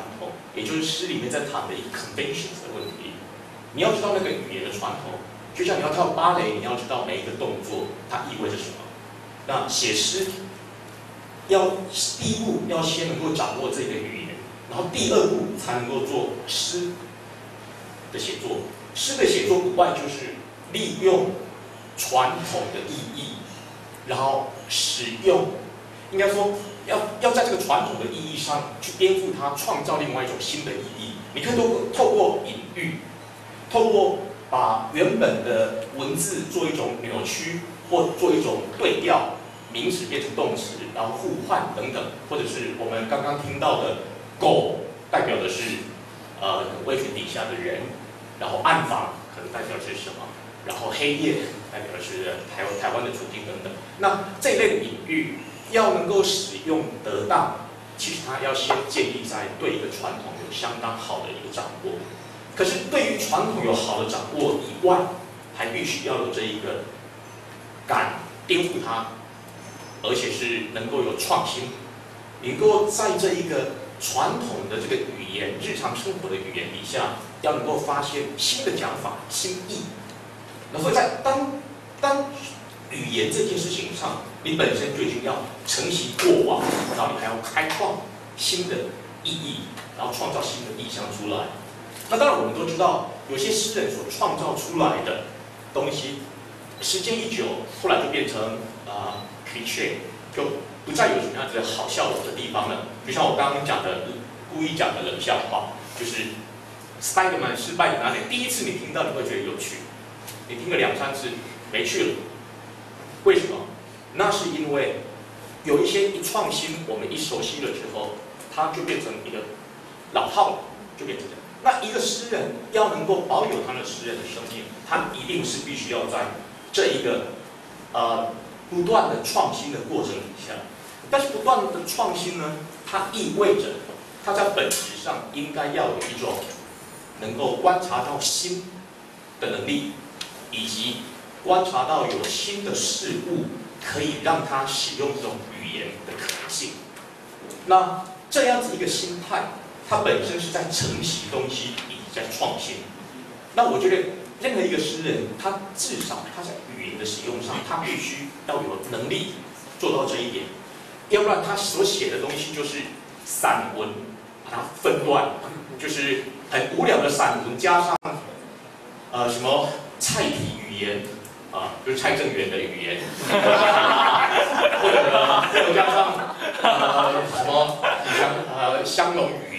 也就是诗里面在谈的一个 conventions 的问题。你要知道那个语言的传统，就像你要跳芭蕾，你要知道每一个动作它意味着什么。那写诗，要第一步要先能够掌握这个语言，然后第二步才能够做诗的写作。诗的写作不外就是利用传统的意义，然后使用，应该说要要在这个传统的意义上去颠覆它，创造另外一种新的意义。你可以透过透过隐喻，透过把原本的文字做一种扭曲，或做一种对调，名词变成动词，然后互换等等，或者是我们刚刚听到的狗代表的是呃威权底下的人，然后暗访可能代表的是什么，然后黑夜代表的是台湾台湾的处境等等。那这一类的隐喻要能够使用得当，其实它要先建立在对一个传统有相当好的一个掌握。可是对于传统有好的掌握以外，还必须要有这一个敢颠覆它，而且是能够有创新，能够在这一个传统的这个语言、日常生活的语言底下，要能够发现新的讲法、新意。然后在当当语言这件事情上，你本身就已经要承袭过往，然后你还要开创新的意义，然后创造新的意象出来。那当然，我们都知道，有些诗人所创造出来的东西，时间一久，后来就变成啊 cliché， 就不再有什么样子的好笑的地方了。就像我刚刚讲的，故意讲的冷笑话，就是 Spiderman 失败的哪里？第一次你听到你会觉得有趣，你听了两三次没趣了，为什么？那是因为有一些一创新，我们一熟悉了之后，它就变成一个老套了，就变成这样。那一个诗人要能够保有他的诗人的生命，他一定是必须要在这一个呃不断的创新的过程底下。但是不断的创新呢，它意味着他在本质上应该要有一种能够观察到新的能力，以及观察到有新的事物可以让他使用这种语言的可能性。那这样子一个心态，它本身是在承袭东西，以及在创新。那我觉得任何一个诗人，他至少他在语言的使用上，他必须要有能力做到这一点，要不然他所写的东西就是散文，把它分段，就是很无聊的散文，加上呃什么蔡体语言啊，就是蔡正元的语言，或者或者加上呃什么香呃香农语。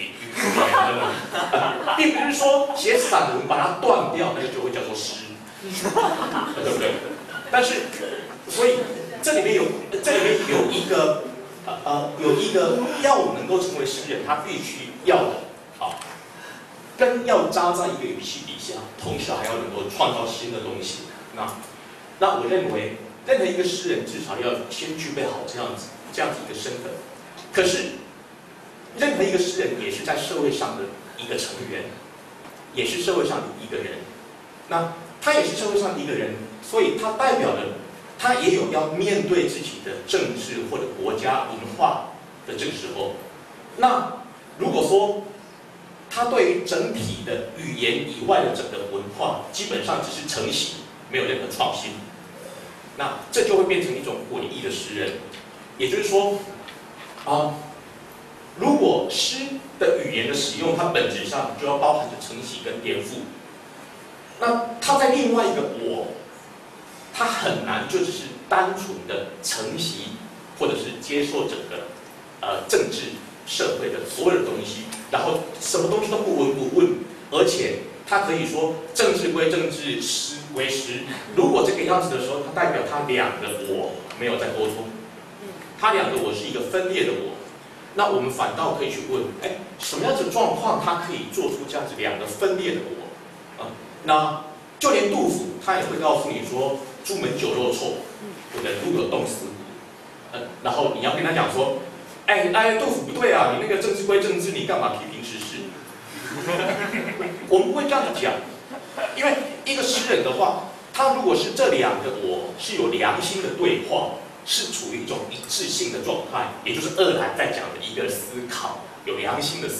并不是说写散文把它断掉，那个就会叫做诗，对不对？但是，所以这里面有这里面有一个呃呃有一个要能够成为诗人，他必须要的啊，根要扎在一个语系底下，同时还要能够创造新的东西。那那我认为，任何一个诗人至少要先具备好这样子这样子一个身份。可是。任何一个诗人也是在社会上的一个成员，也是社会上的一个人。那他也是社会上的一个人，所以他代表了，他也有要面对自己的政治或者国家文化的这个时候。那如果说他对于整体的语言以外的整个文化，基本上只是承袭，没有任何创新，那这就会变成一种诡异的诗人。也就是说，啊。如果诗的语言的使用，它本质上就要包含着承袭跟颠覆。那它在另外一个我，它很难就只是单纯的承袭，或者是接受整个呃政治社会的所有的东西，然后什么东西都不闻不问，而且它可以说政治归政治，诗归诗。如果这个样子的时候，它代表它两个我没有在沟通，它两个我是一个分裂的我。那我们反倒可以去问，哎，什么样子的状况，它可以做出这样子两个分裂的我？啊，那就连杜甫，他也会告诉你说，朱门酒肉臭，对不对？路有冻死骨。呃，然后你要跟他讲说，哎哎，杜甫不对啊，你那个政治归政治，你干嘛批评时事？我们不会这样子讲，因为一个诗人的话，他如果是这两个我是有良心的对话。是处于一种一致性的状态，也就是二兰在讲的一个思考，有良心的思考，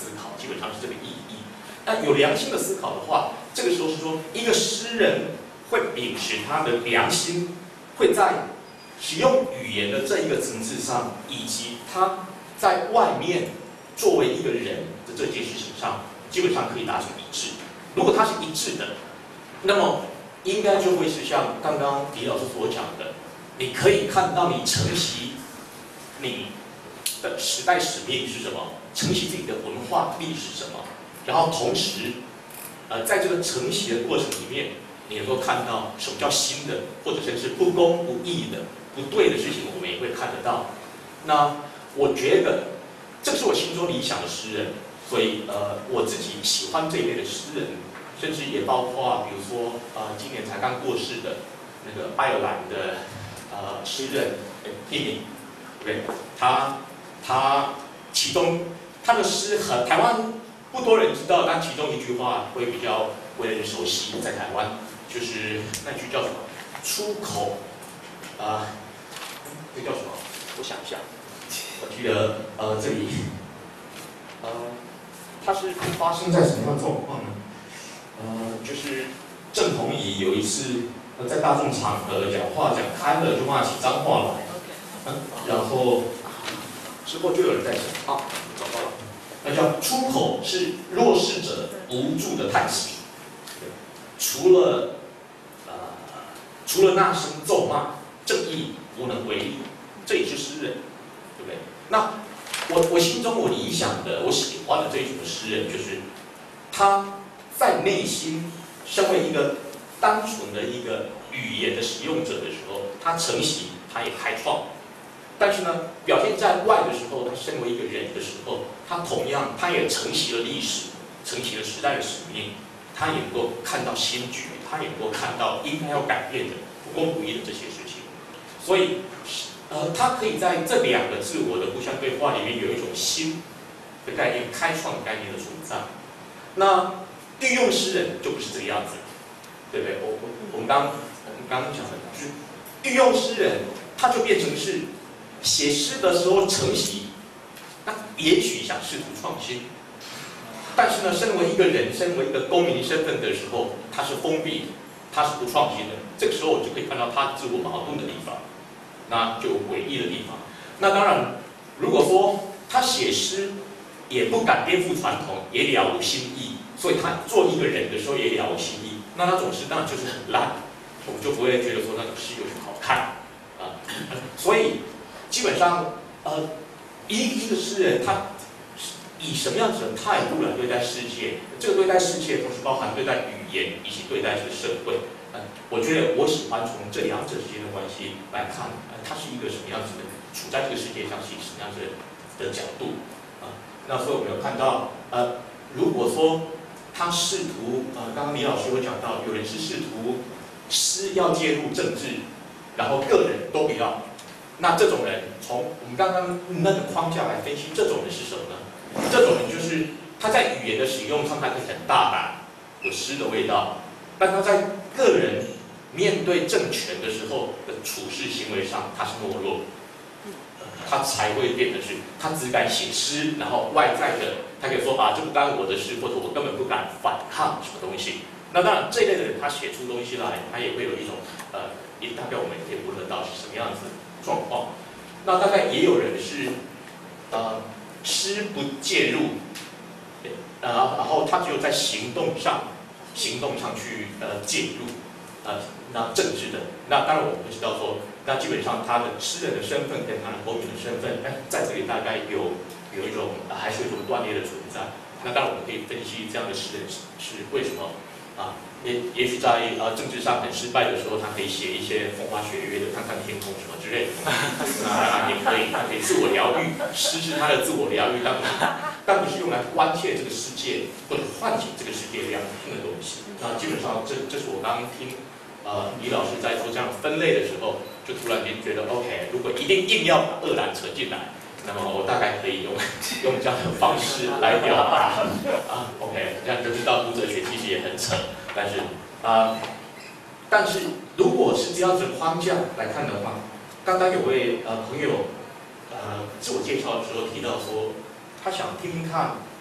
基本上是这个意义。那有良心的思考的话，这个时候是说一个诗人会秉持他的良心，会在使用语言的这一个层次上，以及他在外面作为一个人的这件事情上，基本上可以达成一致。如果它是一致的，那么应该就会是像刚刚李老师所讲的，你可以看到你承袭你的时代使命是什么，承袭自己的文化历史是什么，然后同时，呃，在这个承袭的过程里面，你能够看到什么叫新的，或者甚至不公不义的、不对的事情，我们也会看得到。那我觉得，这是我心中理想的诗人，所以呃，我自己喜欢这一类的诗人，甚至也包括比如说呃，今年才刚过世的那个爱尔兰的呃诗人皮米，对，他他其中他的诗和台湾不多人知道，但其中一句话会比较为人熟悉，在台湾就是那句叫什么？出口啊、呃，这叫什么？我想一下。我记得呃这里，呃，它是发生在什么样的状况呢？呃，就是郑弘仪有一次呃在大众场合讲话讲开了，就骂起脏话来，嗯，然后之后就有人在想，啊，找到了，那叫出口是弱势者无助的叹息，除了呃除了那声咒骂，正义无能为力，这也是诗人。对不对？那我我心中我理想的、我喜欢的这一种诗人，就是他在内心身为一个单纯的一个语言的使用者的时候，他承袭，他也开创。但是呢，表现在外的时候，他身为一个人的时候，他同样他也承袭了历史，承袭了时代的使命，他也能够看到新局，他也能够看到应该要改变的不公不义的这些事情，所以。呃，他可以在这两个自我的互相对话里面有一种新的概念、开创的概念的存在。那御用诗人就不是这个样子，对不对？我我我们刚我们刚刚讲的就是御用诗人，他就变成是写诗的时候承袭，那也许想试图创新，但是呢，身为一个人，身为一个公民身份的时候，他是封闭的，他是不创新的。这个时候我就可以看到他自我矛盾的地方。那就有诡异的地方。那当然，如果说他写诗也不敢颠覆传统，也了无新意，所以他做一个人的时候也了无新意，那那种诗当然就是很烂，我们就不会觉得说那种诗有什么好看啊。所以基本上，呃，一一个诗人他以什么样子的态度来对待世界，这个对待世界同时包含对待语言以及对待这个社会。呃，我觉得我喜欢从这两者之间的关系来看，呃，它是一个什么样子的，处在这个世界上是以什么样子的角度啊、呃？那所以我们有看到，呃，如果说他试图，呃，刚刚李老师有讲到，有人是试图诗要介入政治，然后个人都不要，那这种人从我们刚刚那个框架来分析，这种人是什么呢？这种人就是他在语言的使用上他可以很大胆，有诗的味道。但他在个人面对政权的时候的处事行为上，他是懦弱，他才会变得是，他只敢写诗，然后外在的，他可以说啊，这不干我的事，或者我根本不敢反抗什么东西。那当然，这一类的人，他写出东西来，他也会有一种呃，也大概我们也可以估得到是什么样子的状况。那大概也有人是，呃，诗不介入，呃，然后他只有在行动上。行动上去呃介入，呃，那政治的，那当然我们会知道说，那基本上他的诗人的身份跟他的公民的身份，哎，在这里大概有有一种、呃、还是有一种断裂的存在。那当然我们可以分析这样的诗人是是为什么啊？也也许在呃政治上很失败的时候，他可以写一些风花雪月的，看看天空什么之类的，啊，也可以，他可以自我疗愈，诗是他的自我疗愈，但不是。但不是用来关切这个世界或者唤醒这个世界良性的东西。那基本上这这是我刚刚听呃李老师在做这样分类的时候，就突然间觉得 OK， 如果一定硬要把鄂兰扯进来，那么我大概可以用用这样的方式来表达啊 OK， 这样就知道读者学其实也很扯，但是啊、呃，但是如果是这样子框架来看的话，刚刚有位呃朋友呃自我介绍的时候提到说。他想听听看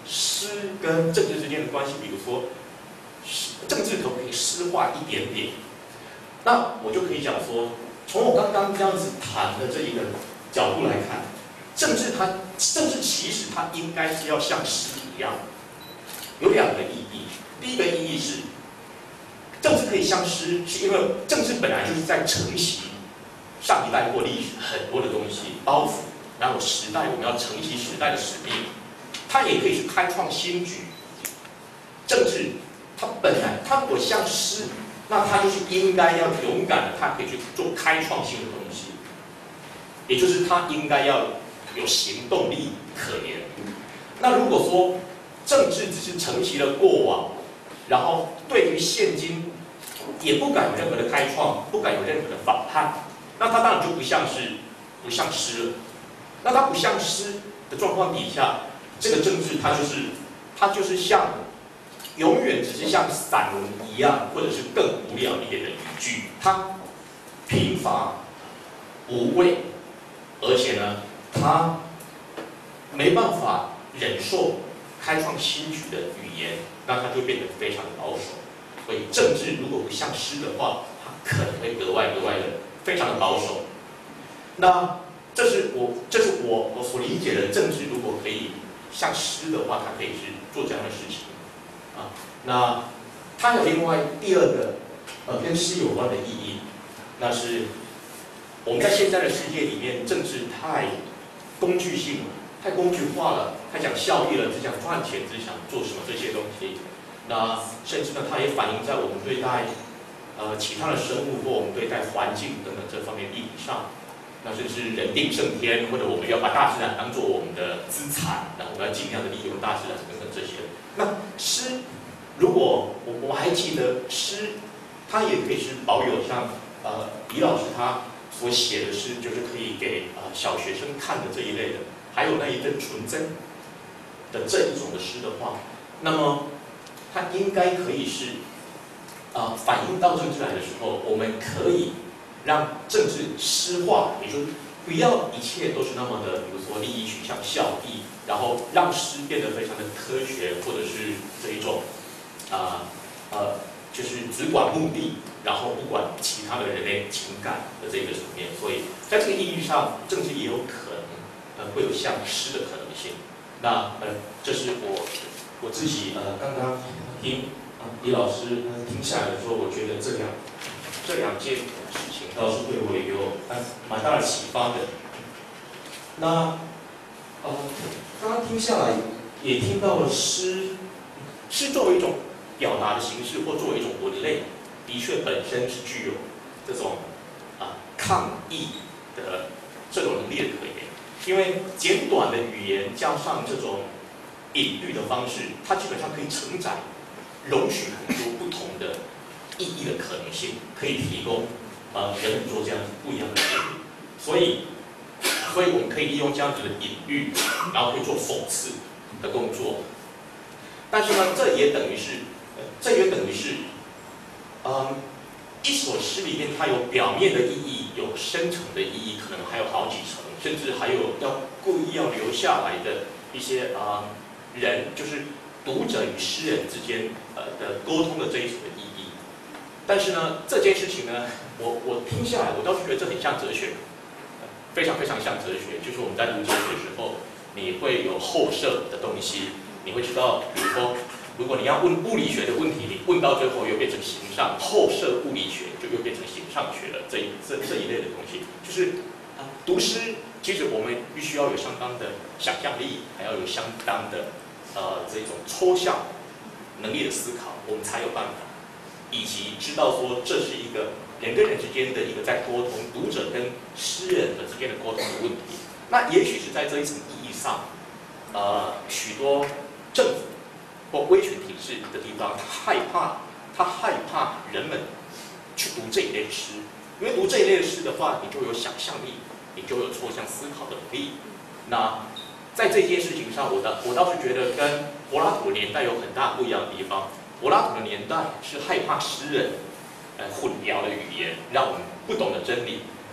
诗跟政治之间的关系，比如说，政治可不可以诗化一点点？那我就可以讲说，从我刚刚这样子谈的这一个角度来看，政治它政治其实它应该是要像诗一样，有两个意义。第一个意义是，政治可以像诗，是因为政治本来就是在承袭上一代或历史很多的东西包袱，然后时代我们要承袭时代的使命。它也可以去开创新局。政治它本来它如果像诗，那它就是应该要勇敢的，它可以去做开创性的东西，也就是它应该要有行动力可言。那如果说政治只是承袭了过往，然后对于现今也不敢有任何的开创，不敢有任何的反叛，那它当然就不像是不像诗了。那它不像诗的状况底下，这个政治它就是它就是像永远只是像散文一样，或者是更无聊一点的语句，它贫乏无味，而且呢，它没办法忍受开创新局的语言，那它就变得非常的保守。所以政治如果不像诗的话，它可能会格外格外的非常的保守。那这是我这是我我所理解的政治，如果可以像诗的话，它可以是做这样的事情啊。那它有另外第二个呃跟诗有关的意义，那是我们在现在的世界里面，政治太工具性了，太工具化了，太讲效益了，只想赚钱，只想做什么这些东西。那甚至呢，它也反映在我们对待呃其他的生物或我们对待环境等等这方面议题上。那甚至人定胜天，或者我们要把大自然当做我们的资产，然后我们要尽量的利用大自然等等这些。那诗，如果我我还记得诗，它也可以是保有像呃李老师他所写的诗，就是可以给呃小学生看的这一类的，还有那一阵纯真的这一种的诗的话，那么它应该可以是啊、呃、反映到政治来的时候，我们可以让政治诗化，也就是不要一切都是那么的，比如说利益取向、效益，然后让诗变得非常的科学，或者是这一种啊 呃, 呃，就是只管目的，然后不管其他的人类情感的这个层面。所以在这个意义上，政治也有可能呃会有像诗的可能性。那呃，这是我我自己呃刚刚听啊李老师呃听下来的时候，我觉得这两这两件事情倒是对我也有蛮大的启发的。那呃，刚刚听下来也听到了诗，诗作为一种表达的形式，或作为一种文类，的确本身是具有这种啊、呃、抗议的这种能力的可言。因为简短的语言加上这种隐喻的方式，它基本上可以承载、容许很多不同的意义的可能性，可以提供呃人们做这样子不一样的解读。所以，所以我们可以利用这样子的隐喻，然后可以做讽刺的工作。但是呢，这也等于是，这也等于是，嗯，一首诗里面它有表面的意义，有深层的意义，可能还有好几层，甚至还有要故意要留下来的一些啊、呃、人，就是读者与诗人之间呃的沟通的这一层的意义。但是呢，这件事情呢，我我听下来，我倒是觉得这很像哲学，非常非常像哲学。就是我们在读哲学的时候，你会有后设的东西，你会知道，比如说，如果你要问物理学的问题，你问到最后又变成形上，后设物理学就又变成形上学了。这一这这一类的东西，就是啊，读诗，其实我们必须要有相当的想象力，还要有相当的呃这种抽象能力的思考，我们才有办法。以及知道说这是一个人跟人之间的一个在沟通，读者跟诗人的之间的沟通的问题。那也许是在这一层意义上，呃，许多政府或威权体制的地方，他害怕，他害怕人们去读这一类的诗，因为读这一类的诗的话，你就有想象力，你就有抽象思考的能力。那在这件事情上，我倒我倒是觉得跟柏拉图的年代有很大不一样的地方。柏拉图的年代是害怕诗人呃混淆的语言，让我们不懂得真理。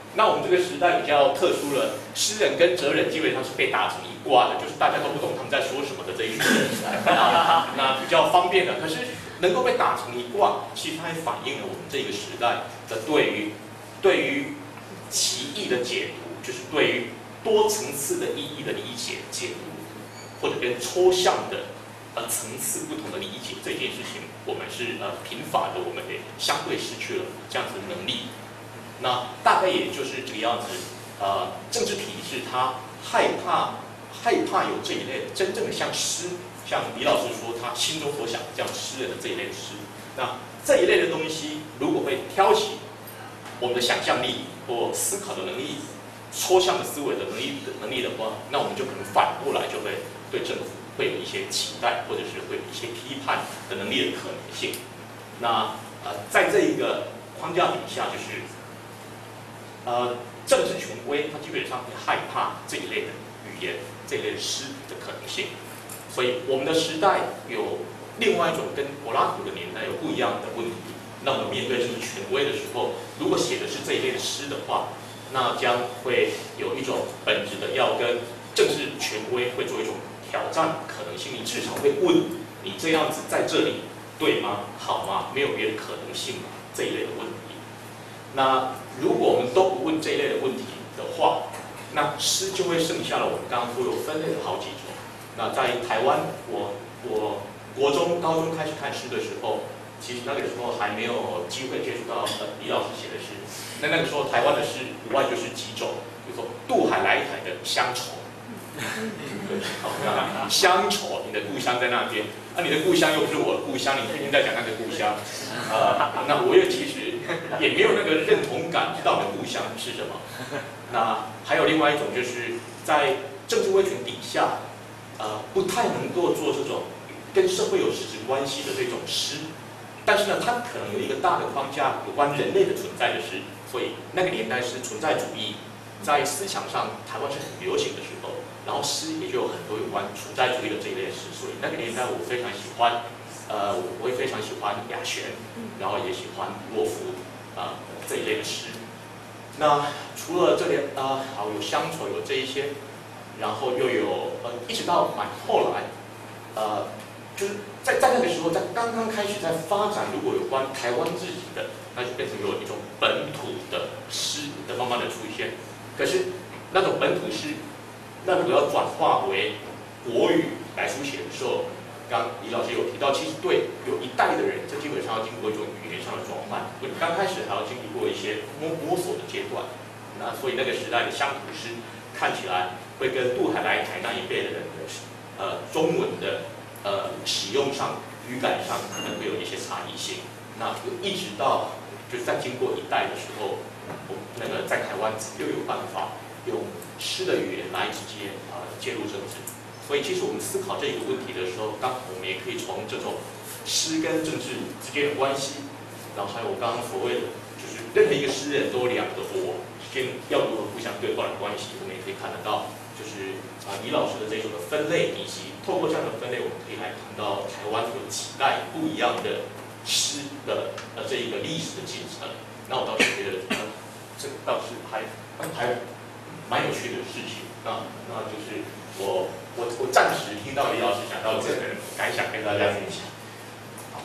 那我们这个时代比较特殊了，诗人跟哲人基本上是被打成一挂的，就是大家都不懂他们在说什么的这一群人。那比较方便的，可是能够被打成一挂，其实它也反映了我们这个时代的对于对于奇义的解读，就是对于多层次的意义的理解解读，或者跟抽象的呃层次不同的理解这件事情，我们是呃贫乏的，我们也相对失去了这样子的能力。那大概也就是这个样子。呃，政治体制它害怕害怕有这一类真正的像诗，像李老师说他心中所想这样诗人的这一类的诗。那这一类的东西，如果被挑起我们的想象力或思考的能力、抽象的思维的能力的能力的话，那我们就可能反过来就会对政府会有一些期待，或者是会有一些批判的能力的可能性。那呃，在这一个框架底下，就是呃，政治权威它基本上会害怕这一类的语言、这一类的诗的可能性。所以我们的时代有另外一种跟柏拉图的年代有不一样的问题。那我们面对这个权威的时候，如果写的是这一类的诗的话，那将会有一种本质的要跟政治权威会做一种挑战可能性。你至少会问你这样子在这里对吗？好吗？没有别的可能性吗？这一类的问题。那如果我们都不问这一类的问题的话，那诗就会剩下了我们刚刚说有分类的好几种。那在台湾，我我国中、高中开始看诗的时候，其实那个时候还没有机会接触到呃李老师写的诗。那那个时候台湾的诗无外就是几种，比如说渡海来台的乡愁，对，乡愁，你的故乡在那边，那、啊、你的故乡又不是我的故乡，你天天在讲那个故乡，呃，那我也其实也没有那个认同感，知道你的故乡是什么。那还有另外一种就是在政治威权底下，呃，不太能够做这种跟社会有实质关系的这种诗。但是呢，它可能有一个大的框架，有关人类的存在的诗，所以那个年代是存在主义在思想上台湾是很流行的时候，然后诗也就有很多有关存在主义的这一类诗，所以那个年代我非常喜欢，呃，我会非常喜欢雅璇，然后也喜欢洛夫啊、呃、这一类的诗。那除了这里啊，好、呃、有乡愁有这一些，然后又有呃一直到蛮后来，呃。就是在在那个时候，在刚刚开始在发展，如果有关台湾自己的，那就变成有一种本土的诗的慢慢的出现。可是那种本土诗，那如果要转化为国语来书写的时候，刚李老师有提到，其实对有一代的人，这基本上要经过一种语言上的转换。刚开始还要经历过一些摸摸索的阶段。那所以那个时代的乡土诗看起来会跟渡海来台那一辈的人的呃中文的。呃，使用上、语感上可能会有一些差异性。那一直到就是在经过一代的时候，我那个在台湾又有办法用诗的语言来直接啊、呃、介入政治。所以其实我们思考这个问题的时候，刚好我们也可以从这种诗跟政治之间的关系，然后还有我刚刚所谓的，就是任何一个诗人都有两个我之间要如何互相对话的关系，我们也可以看得到。就是啊，李老师的这种的分类，以及透过这样的分类，我们可以来谈到台湾有几代不一样的诗的呃这一个历史的进程。那我倒是觉得，呃，这倒是还还蛮有趣的事情。那那就是我我我暂时听到李老师讲到这个感想，跟大家分享。好，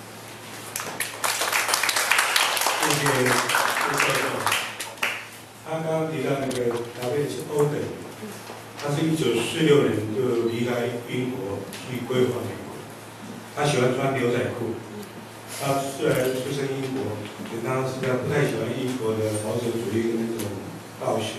谢谢谢教授。他刚刚提到那个搭配是欧的。他是一九四六年就离开英国去归还美国。他喜欢穿牛仔裤。他虽然出生英国，但他实际上不太喜欢英国的保守主义的那种道学。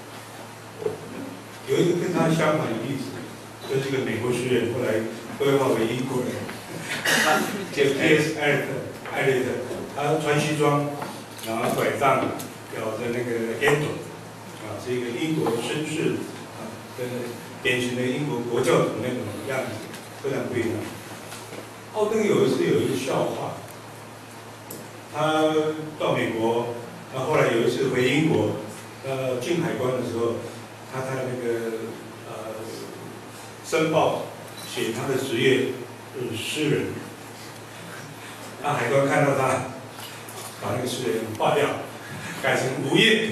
有一个跟他相反的例子，就是一个美国诗人，后来归化为英国人，叫 T S 艾略特。艾略特，他穿西装，然后拐杖，咬着那个烟斗，啊，是一个英国绅士。跟典型的英国国教徒那种样子非常不一样。奥登有一次有一个笑话，他到美国，他后来有一次回英国，呃，进海关的时候，他在那个呃申报写他的职业是诗人，那海关看到他，把那个诗人划掉， 改成吴业。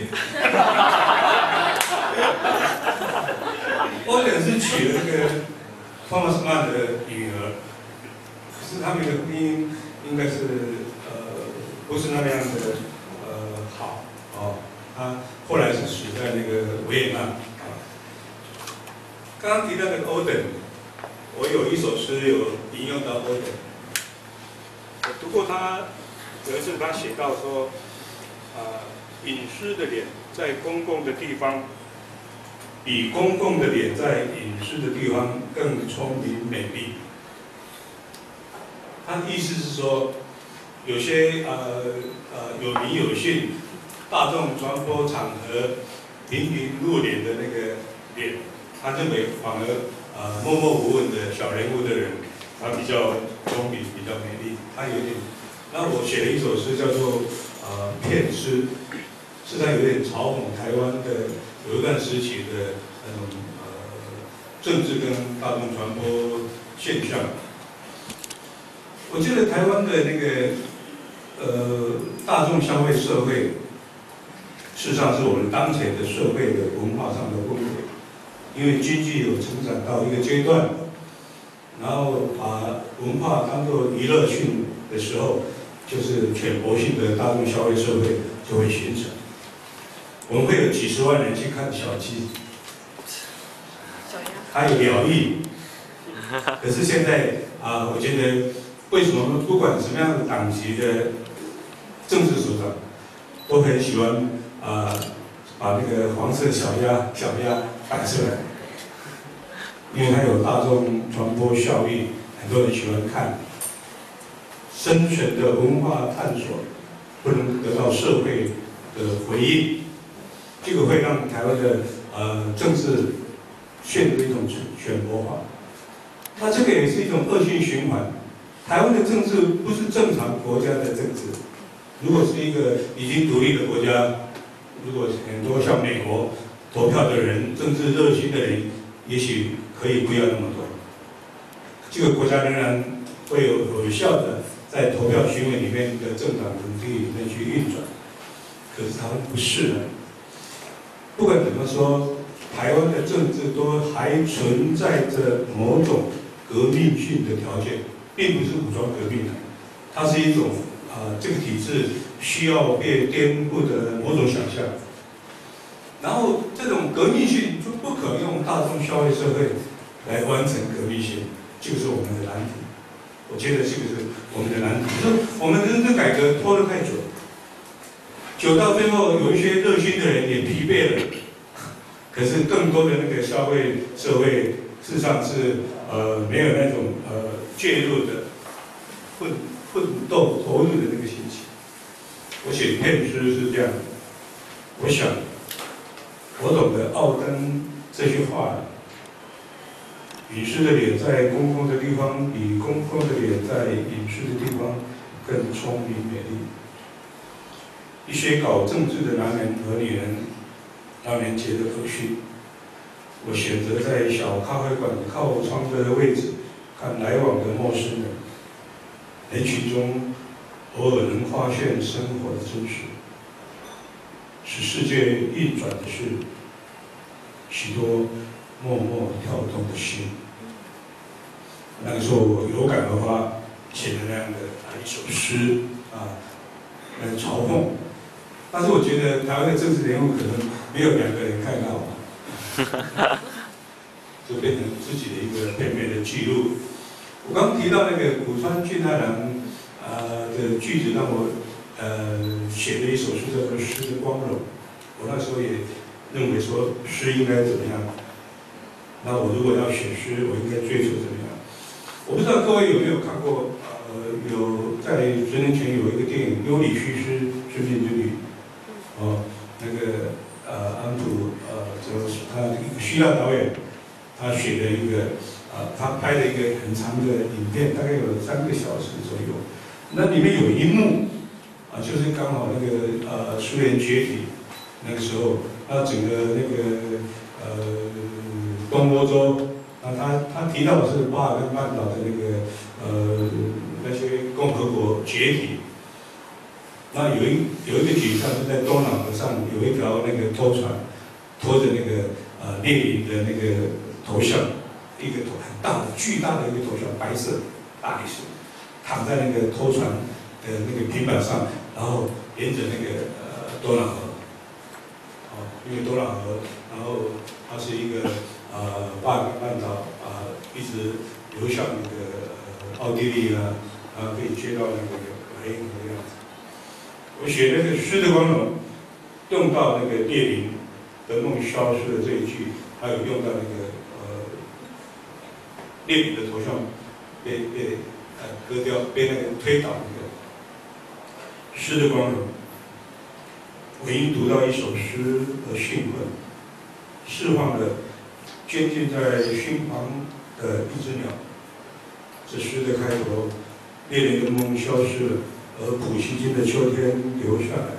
欧典是娶了那个 Thomas Mann 的女儿，可是他们的婚姻应该是呃不是那样的呃好哦。他后来是死在那个维也纳啊。刚刚提到那个欧典，我有一首诗有引用到欧典，我读过他，有一次他写到说，啊、呃，隐私的脸在公共的地方。比公共的脸在隐私的地方更聪明美丽。他的意思是说，有些呃呃有名有姓、大众传播场合频频露脸的那个脸，他认为反而呃默默无闻的小人物的人，他比较聪明、比较美丽。他有点，那我写了一首诗叫做呃骗诗，实际上有点嘲讽台湾的。有一段时期的那种呃政治跟大众传播现象，我觉得台湾的那个呃大众消费社会，事实上是我们当前的社会的文化上的崩溃，因为经济有成长到一个阶段，然后把文化当作娱乐性的时候，就是浅薄性的大众消费社会就会形成。我们会有几十万人去看小鸡，还有鸟艺。可是现在啊、呃，我觉得为什么不管什么样的党籍的政治首长，都很喜欢啊、呃、把那个黄色小鸭小鸭摆出来，因为它有大众传播效益，很多人喜欢看。深层的文化探索不能得到社会的回应。这个会让台湾的呃政治陷入一种选择化，那这个也是一种恶性循环。台湾的政治不是正常国家的政治，如果是一个已经独立的国家，如果很多像美国投票的人、政治热心的人，也许可以不要那么多，这个国家仍然会有有效的在投票行为里面的政党轮替里面去运转。可是台湾不是的。不管怎么说，台湾的政治都还存在着某种革命性的条件，并不是武装革命的，它是一种啊、呃，这个体制需要被颠覆的某种想象。然后这种革命性就不可用大众消费社会来完成革命性，这个是我们的难题。我觉得这个是我们的难题，就是我们人治改革拖得太久。久到最后，有一些热心的人也疲惫了，可是更多的那个消费社会，事实上是呃没有那种呃介入的奋奋斗投入的那个心情。我写骗诗是这样，我想我懂得奥登这句话：隐私的脸在公共的地方，比公共的脸在隐私的地方更聪明美丽。一些搞政治的男人和女人，让人觉得恶心。我选择在小咖啡馆靠窗的位置，看来往的陌生人。人群中，偶尔能发现生活的真实，使世界运转的是许多默默跳动的心。那个时候，我有感而发，写了那样的一首诗啊，来嘲讽。但是我觉得台湾的政治人物可能没有两个人看到，就变成自己的一个片面的记录。我刚提到那个古川俊太郎呃的句子，让我呃写了一首诗叫做《诗的光荣》。我那时候也认为说诗应该怎么样。那我如果要写诗，我应该追求怎么样？我不知道各位有没有看过，呃，有在十年前有一个电影《优里须斯生命之旅》。哦，那个呃，安土呃，就是他希腊导演，他写的一个呃，他拍的一个很长的影片，大概有三个小时左右。那里面有一幕啊，就是刚好那个呃，苏联解体那个时候，那整个那个呃，东欧洲，那他他提到的是巴尔干半岛的那个呃那些共和国解体。 那有一有一个景象是在多瑙河上有一条那个拖船，拖着那个呃列宁的那个头像，一个头很大的巨大的一个头像，白色大理石，躺在那个拖船的那个平板上，然后沿着那个呃多瑙河，哦，因为多瑙河，然后它是一个呃巴尔干半岛啊、呃，一直流向那个呃奥地利啊，然后可以接到那个莱茵河的样子。我写那个诗的光荣，用到那个列宁的梦消失的这一句，还有用到那个呃列宁的头像被被呃割掉，被那个推倒那个诗的光荣。我因读到一首诗而兴奋，释放了监禁在心房的一只鸟。这诗的开头，列宁的梦消失了。而普希金的秋天留下来。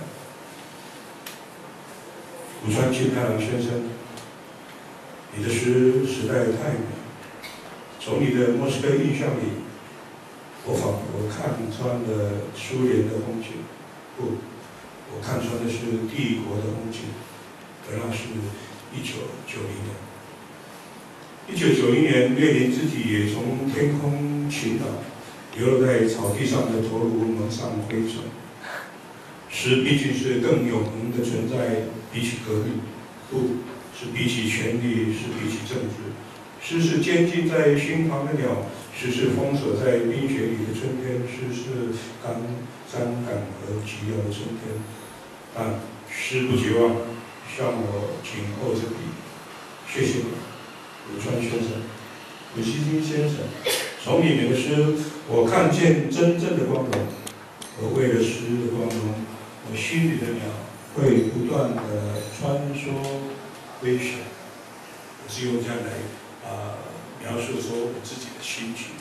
古川清太郎先生，你的诗实在太美。从你的莫斯科印象里，我仿佛看穿了苏联的风景。不，我看穿的是帝国的风景。而那是一九九零年。一九九一年，列宁自己也从天空倾倒。流落在草地上的头颅蒙上灰尘。诗毕竟是更永恒的存在，比起革命，不是比起权力，是比起政治。诗是监禁在心房的鸟，诗是封锁在冰雪里的春天，诗是刚伤感和寂寥的春天。但诗不绝望，向我紧握着笔。谢谢你，鲁川先生，鲁西金先生。从你们的诗，我看见真正的光荣。而为了诗的光荣，我心里的鸟会不断的穿梭飞翔。我是用这样来啊、呃、描述说我自己的心情。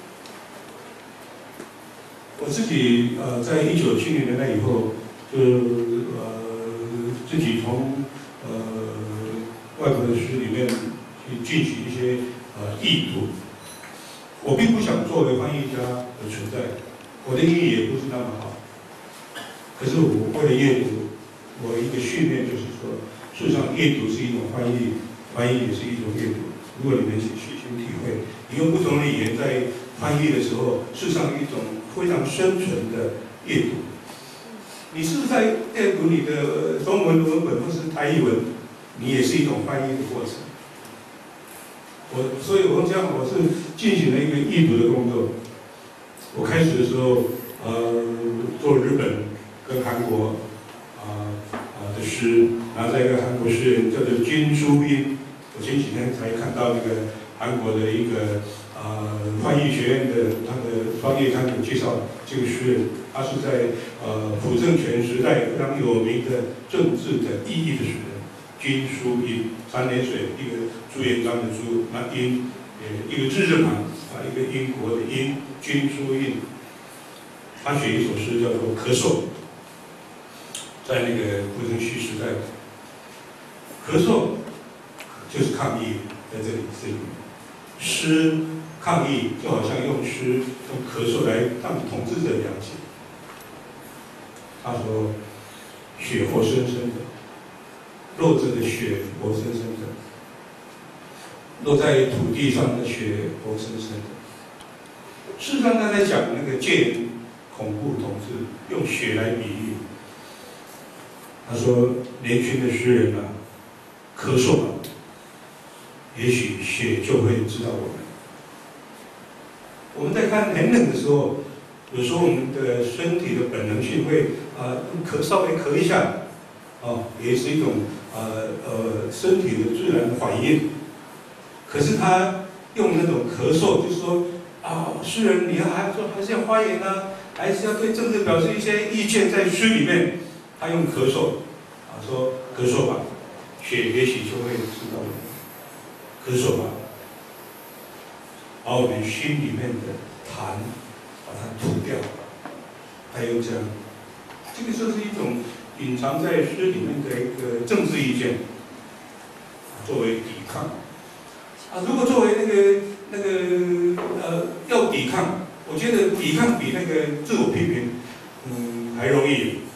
我自己呃，在一九七零年代以后，就呃自己从呃外国的诗里面去进行一些呃译读。我并不想作为翻译家的存在，我的英语也不是那么好。可是我为了阅读，我一个训练就是说，事实上阅读是一种翻译，翻译也是一种阅读。如果你们细心体会，你用不同的语言在翻译的时候，事实上一种非常深层的阅读。你是在阅读你的中文文本或是台语文，你也是一种翻译的过程。我所以，我讲我是进行了一个译读的工作。我开始的时候，呃，做日本跟韩国啊啊、呃、的诗，然后在一个韩国诗人叫做金书英。我前几天才看到那个韩国的一个呃翻译学院的他的专业刊有介绍这个诗人，他是在呃朴正权时代非常有名的政治的意义的诗人。金书英，三点水，一个朱元璋的朱，那英，呃，一个字字旁，啊，一个英国的英，金书英。他写一首诗叫做《咳嗽》，在那个傅正煦时代，咳嗽就是抗议，在这里这里，诗抗议就好像用诗用咳嗽来让统治者了解。他说：“血活生生的。”落着的血活生生的，落在土地上的血活生生的。事实上，他在讲那个戒严恐怖统治，用血来比喻。他说：“年轻的诗人啊，咳嗽吧，也许血就会知道我们。”我们在看很冷的时候，有时候我们的身体的本能性会啊、呃、咳稍微咳一下，哦，也是一种。呃呃，身体的自然反应。可是他用那种咳嗽，就是说啊，诗人你要还说还是要发言啊，还是要对政治表示一些意见，在诗里面，他用咳嗽啊，说咳嗽吧，血也许就会知道了，咳嗽吧，把我们心里面的痰把它吐掉，还有这样，这个就是一种。隐藏在诗里面的一个政治意见，作为抵抗啊。如果作为那个那个呃要抵抗，我觉得抵抗比那个自我批评，嗯还容易。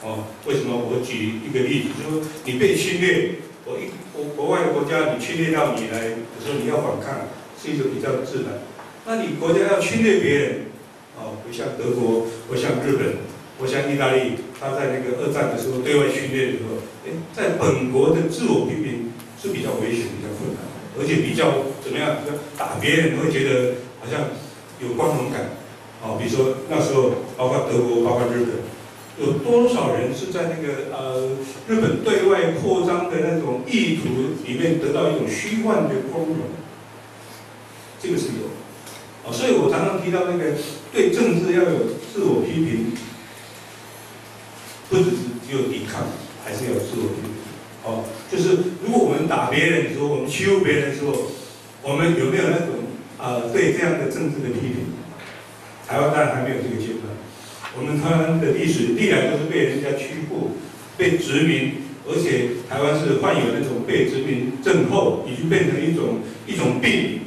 哦，为什么？我举一个例子，就是说你被侵略，我一国国外的国家你侵略到你来的时候，你要反抗，是一个比较自然。那你国家要侵略别人，哦，不像德国，或像日本，或像意大利，他在那个二战的时候对外侵略的时候，哎，在本国的自我批评是比较危险、比较困难，而且比较怎么样？打别人会觉得好像有光荣感。哦，比如说那时候，包括德国，包括日本，有多少人是在那个呃日本对外扩张的那种意图里面得到一种虚幻的光荣？这个是有。哦，所以我常常提到那个对政治要有自我批评，不只是只有抵抗，还是要有自我批评。哦，就是如果我们打别人的时候，我们欺负别人的时候，我们有没有那种啊、呃、对这样的政治的批评？台湾当然还没有这个阶段，我们台湾的历史历来都是被人家屈服、被殖民，而且台湾是患有那种被殖民症候，已经变成一种一种病，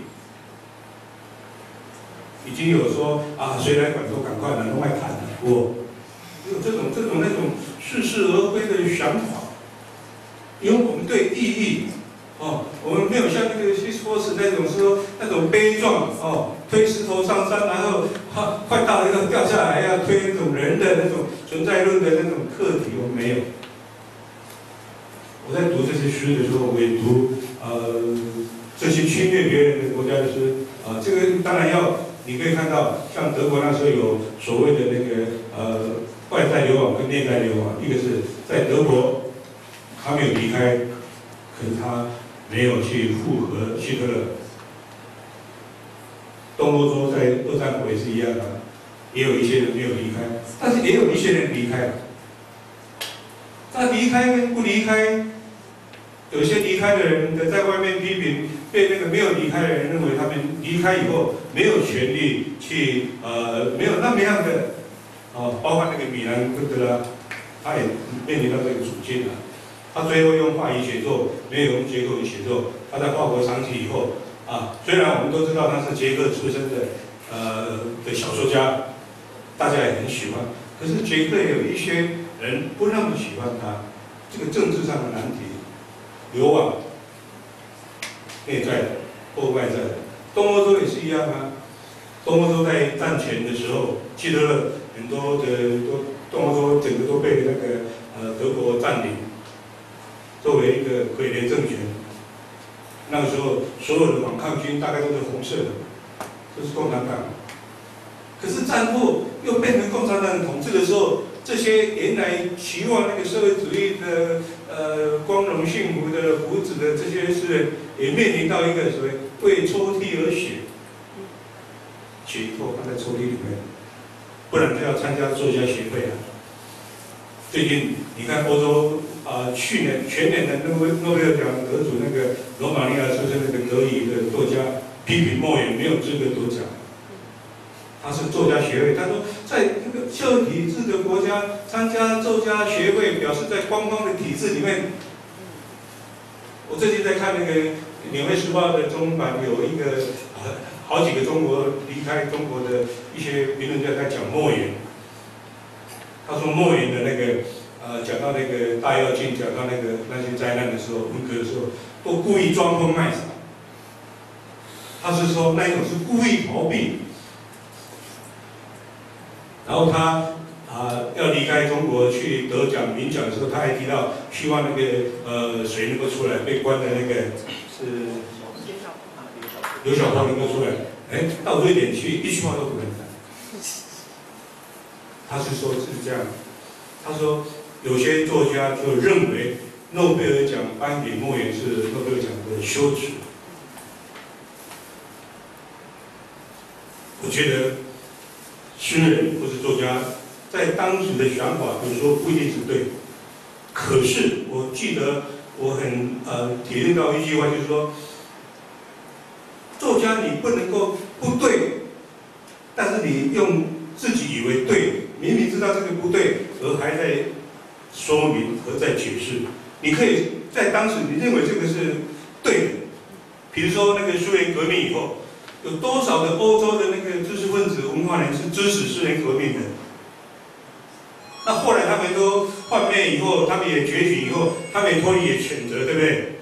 已经有说啊，谁来管都赶快来弄来谈了，我有这种这种那种似是而非的想法，因为我们对意义。哦，我们没有像那个西斯波斯那种说那种悲壮哦，推石头上山，然后哈快到了要掉下来，要推那种人的那种存在论的那种课题，我们没有。我在读这些诗的时候，我也读呃这些侵略别人的国家的诗啊、呃，这个当然要你可以看到，像德国那时候有所谓的那个呃外在流亡跟内在流亡，一个是在德国他没有离开，可是他没有去附和希特勒。东欧洲在二战后也是一样的，也有一些人没有离开，但是也有一些人离开了。那离开跟不离开，有些离开的人的在外面批评，被那个没有离开的人认为他们离开以后没有权利去呃没有那么样的哦，包括那个米兰昆德拉，他也面临到这个处境啊。他最后用法语写作，没有用捷克语写作。他在法国长期以后啊，虽然我们都知道他是捷克出身的呃的小说家，大家也很喜欢。可是捷克有一些人不那么喜欢他，这个政治上的难题，流亡、内在的或外在的。东欧洲也是一样啊。东欧洲在战前的时候，希特勒很多的都东欧洲整个都被那个呃德国占领。作为一个傀儡政权，那个时候所有的反抗军大概都是红色的，这是共产党。可是战后又变成共产党统治的时候，这些原来期望那个社会主义的呃光荣幸福的福祉的这些诗人，也面临到一个所谓为抽屉而写，写以后放在抽屉里面，不然就要参加作家协会啊。最近你看欧洲啊、呃，去年全年的诺贝诺贝尔奖得主那个罗马尼亚出身那个德语的作家批评莫言没有资格得奖，他是作家协会，他说在那个社会体制的国家参加作家协会，表示在官方的体制里面。我最近在看那个《纽约时报》的中文版，有一个好几个中国离开中国的一些评论家在讲莫言。他说莫言的那个，呃，讲到那个大跃进，讲到那个那些灾难的时候，文革的时候，都故意装疯卖傻。他是说那一种是故意逃避。然后他啊、呃、要离开中国去得奖领奖的时候，他还提到希望那个呃谁能够出来，被关的那个是刘晓波能够出来，哎，到瑞典去一句话都不能讲。他是说是这样，他说有些作家就认为诺贝尔奖颁给莫言是诺贝尔奖的羞耻。我觉得诗人或是作家在当时的想法，有时候不一定是对。可是我记得我很呃体会到一句话，就是说，作家你不能够不对，但是你用自己以为对。明明知道这个不对，而还在说明和在解释。你可以在当时你认为这个是对的，比如说那个苏联革命以后，有多少的欧洲的那个知识分子、文化人是支持苏联革命的？那后来他们都幻灭以后，他们也觉醒以后，他们也脱离也谴责，对不对？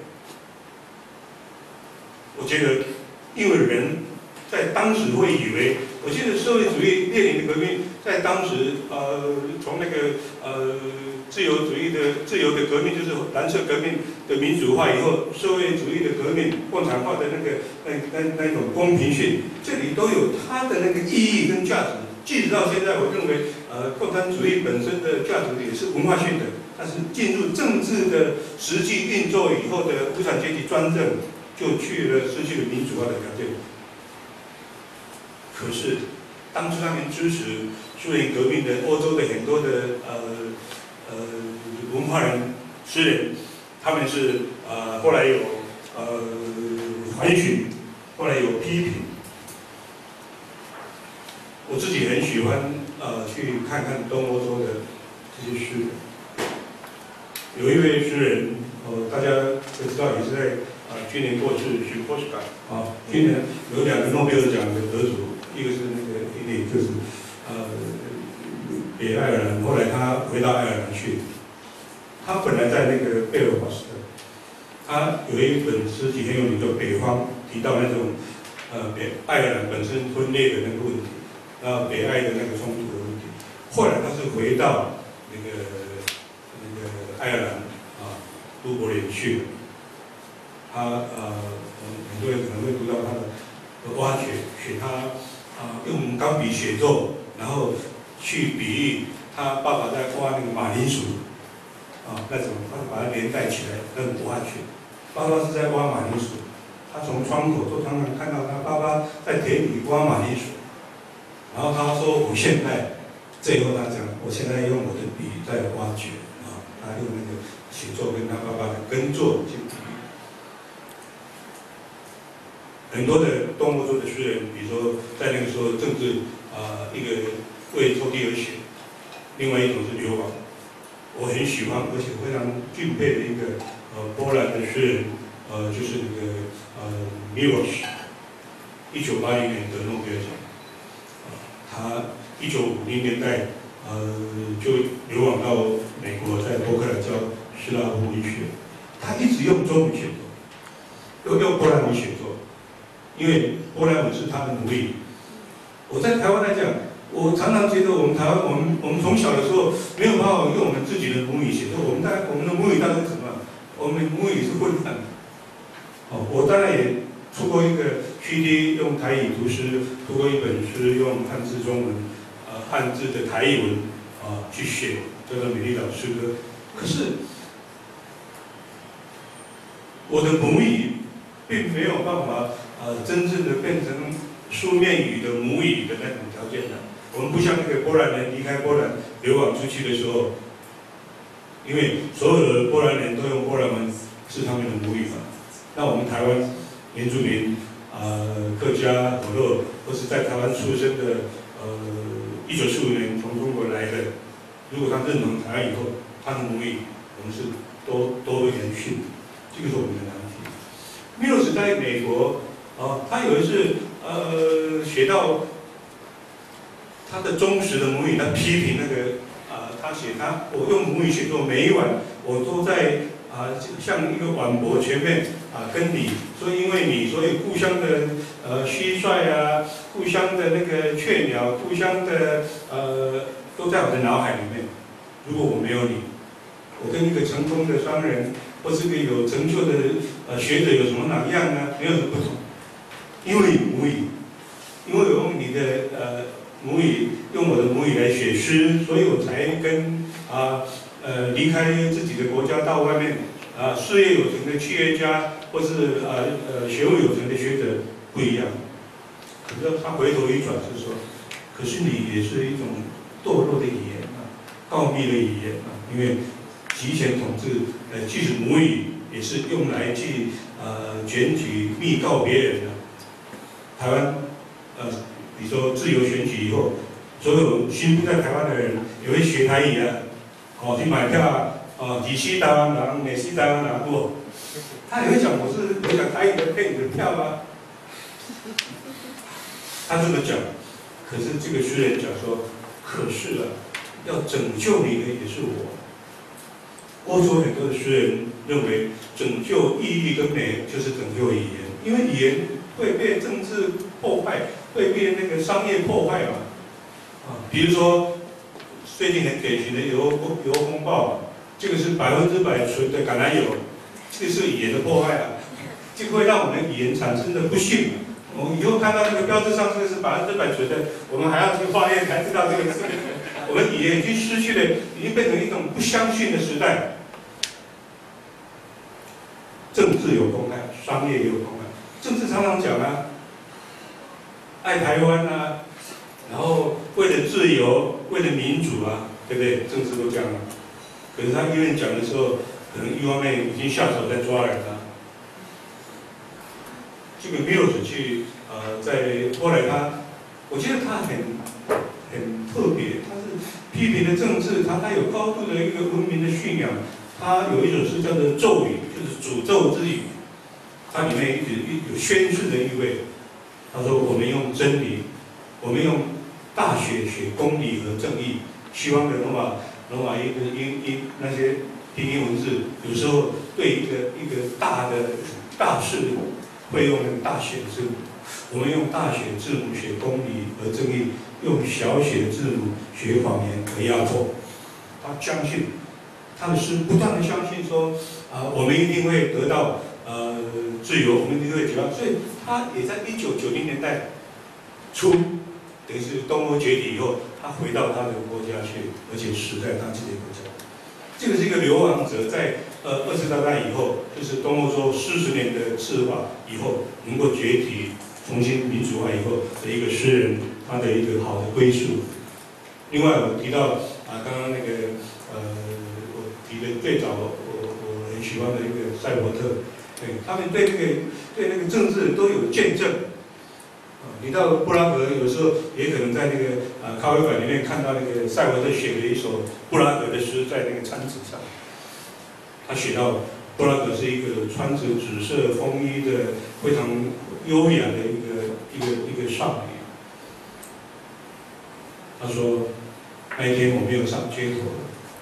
我觉得，因为人在当时会以为，我记得社会主义列宁的革命在当时，呃，从那个呃自由主义的自由的革命，就是蓝色革命的民主化以后，社会主义的革命、共产化的那个那那那种公平性，这里都有它的那个意义跟价值。即使到现在，我认为，呃，共产主义本身的价值也是文化性的，但是进入政治的实际运作以后的无产阶级专政，就去了失去了民主化的条件。可是，当初他们支持苏联革命的欧洲的很多的呃呃文化人、诗人，他们是呃后来有呃反省，后来有批评。我自己很喜欢呃去看看东欧洲的这些诗人。有一位诗人，呃，大家都知道，也是在啊、呃、去年过世，许波斯卡啊，去年有两个诺贝尔奖的得主，一个是那个一个就是呃北爱尔兰，后来他回到爱尔兰去。他本来在那个贝尔法斯特，他有一本诗集很有名，叫《北方》，提到那种呃北爱尔兰本身分裂的那个问题。呃，北爱的那个冲突的问题，后来他是回到那个那个爱尔兰啊，都柏林去了。他呃，很多人可能会读到他的挖掘，写他啊、呃、用钢笔写作，然后去比喻他爸爸在挖那个马铃薯啊那种，他把它连带起来那种挖掘。爸爸是在挖马铃薯，他从窗口都常常看到他爸爸在田里挖马铃薯。然后他说：“我现在，最后他讲，我现在用我的笔在挖掘啊，他用那个写作跟他爸爸的耕作去比喻。很多的东欧洲的诗人，比如说在那个时候政治啊、呃，一个为抽屉而写，另外一种是流亡。我很喜欢而且非常敬佩的一个呃波兰的诗人，呃，就是那个呃米洛什，一九八零年得诺贝尔奖。”他一九五零年代，呃，就流亡到美国，在伯克莱教斯拉夫文学。他一直用中文写作，又用波兰文写作，因为波兰文是他的母语。我在台湾来讲，我常常觉得我们台湾，我们我们从小的时候没有办法用我们自己的母语写作。我们大我们的母语大概是什么？我们母语是混汉。哦，我当然也出过一个 C D 用台语读诗，出过一本诗用汉字中文，呃，汉字的台语文啊、呃、去写，叫做《美丽岛诗歌》。可是我的母语并没有办法呃真正的变成书面语的母语的那种条件的。我们不像那个波兰人离开波兰流亡出去的时候，因为所有的波兰人都用波兰文是他们的母语嘛。那我们台湾原住民。呃，客家、火洛，或是在台湾出生的，呃，一九四五年从中国来的，如果他认同台湾以后，他的母语，我们是多多元训，这个是我们的难题。米洛斯在美国，啊，他有一次，呃，写到他的忠实的母语，他批评那个，啊、呃，他写他，我用母语写作，每一晚我都在。啊，像一个碗钵前面啊，跟你说，因为你，所以故乡的呃蟋蟀啊，故乡的那个雀鸟，故乡的呃，都在我的脑海里面。如果我没有你，我跟一个成功的商人或是个有成就的呃学者有什么两样呢？没有什么不同，因为母语，因为我用你的呃母语，用我的母语来写诗，所以我才跟啊。呃，离开自己的国家到外面啊，事业有成的企业家，或是呃呃学问有成的学者不一样。可是他回头一转是说，可是你也是一种堕落的语言啊，告密的语言啊，因为集权统治，呃，即使母语也是用来去呃检举密告别人的。台湾呃，比如说自由选举以后，所有新住在台湾的人也会学台语啊。哦，去买票啊！哦，几西台湾人、美西台湾人多，他也会讲我是我讲台语的骗你的票啊。他这么讲，可是这个诗人讲说，可是啊，要拯救你的也是我， 欧洲很多的诗人认为，拯救意义跟美就是拯救语言，因为语言会被政治破坏，会被那个商业破坏嘛。啊，比如说最近很典型的油油风暴，这个是百分之百纯的橄榄油，这个是语言的破坏啊，这个会让我们语言产生的不幸。我们以后看到那个标志上这个是百分之百纯的，我们还要去化验才知道这个是。我们语言已经失去了，已经变成一种不相信的时代。政治有公害，商业也有公害。政治常常讲啊，爱台湾啊，然后为了自由，为了民主啊，对不对？政治都这样啊。可是他医院讲的时候，可能一方面已经下手在抓人了。这个缪斯去呃，在后来他，我觉得他很很特别，他是批评的政治，他他有高度的一个文明的信仰。他有一首诗叫做《咒语》，就是诅咒之语，它里面一直有宣誓的意味。他说：“我们用真理，我们用大学学公理和正义。西方的罗马罗马音音音那些拼音文字，有时候对一个一个大的大事会用那个大写字母，我们用大写字母写公理和正义，用小写字母写谎言和压迫。”他相信。他的诗不断的相信说，啊、呃，我们一定会得到呃自由，我们一定会解放。所以他也在一九九零年代初，等于是东欧解体以后，他回到他的国家去，而且死在他自己的国家。这个是一个流亡者在呃二次大战以后，就是东欧洲四十年的赤化以后，能够解体、重新民主化以后的一个诗人，他的一个好的归宿。另外，我提到啊，刚刚那个呃。提的最早我我很喜欢的一个赛博特，对，他们对那个对那个政治都有见证。啊，你到布拉格有时候也可能在那个啊咖啡馆里面看到那个赛博特写的一首布拉格的诗在那个餐纸上。他写到布拉格是一个穿着紫色风衣的非常优雅的一个一个一个少女。他说那一天我没有上街头。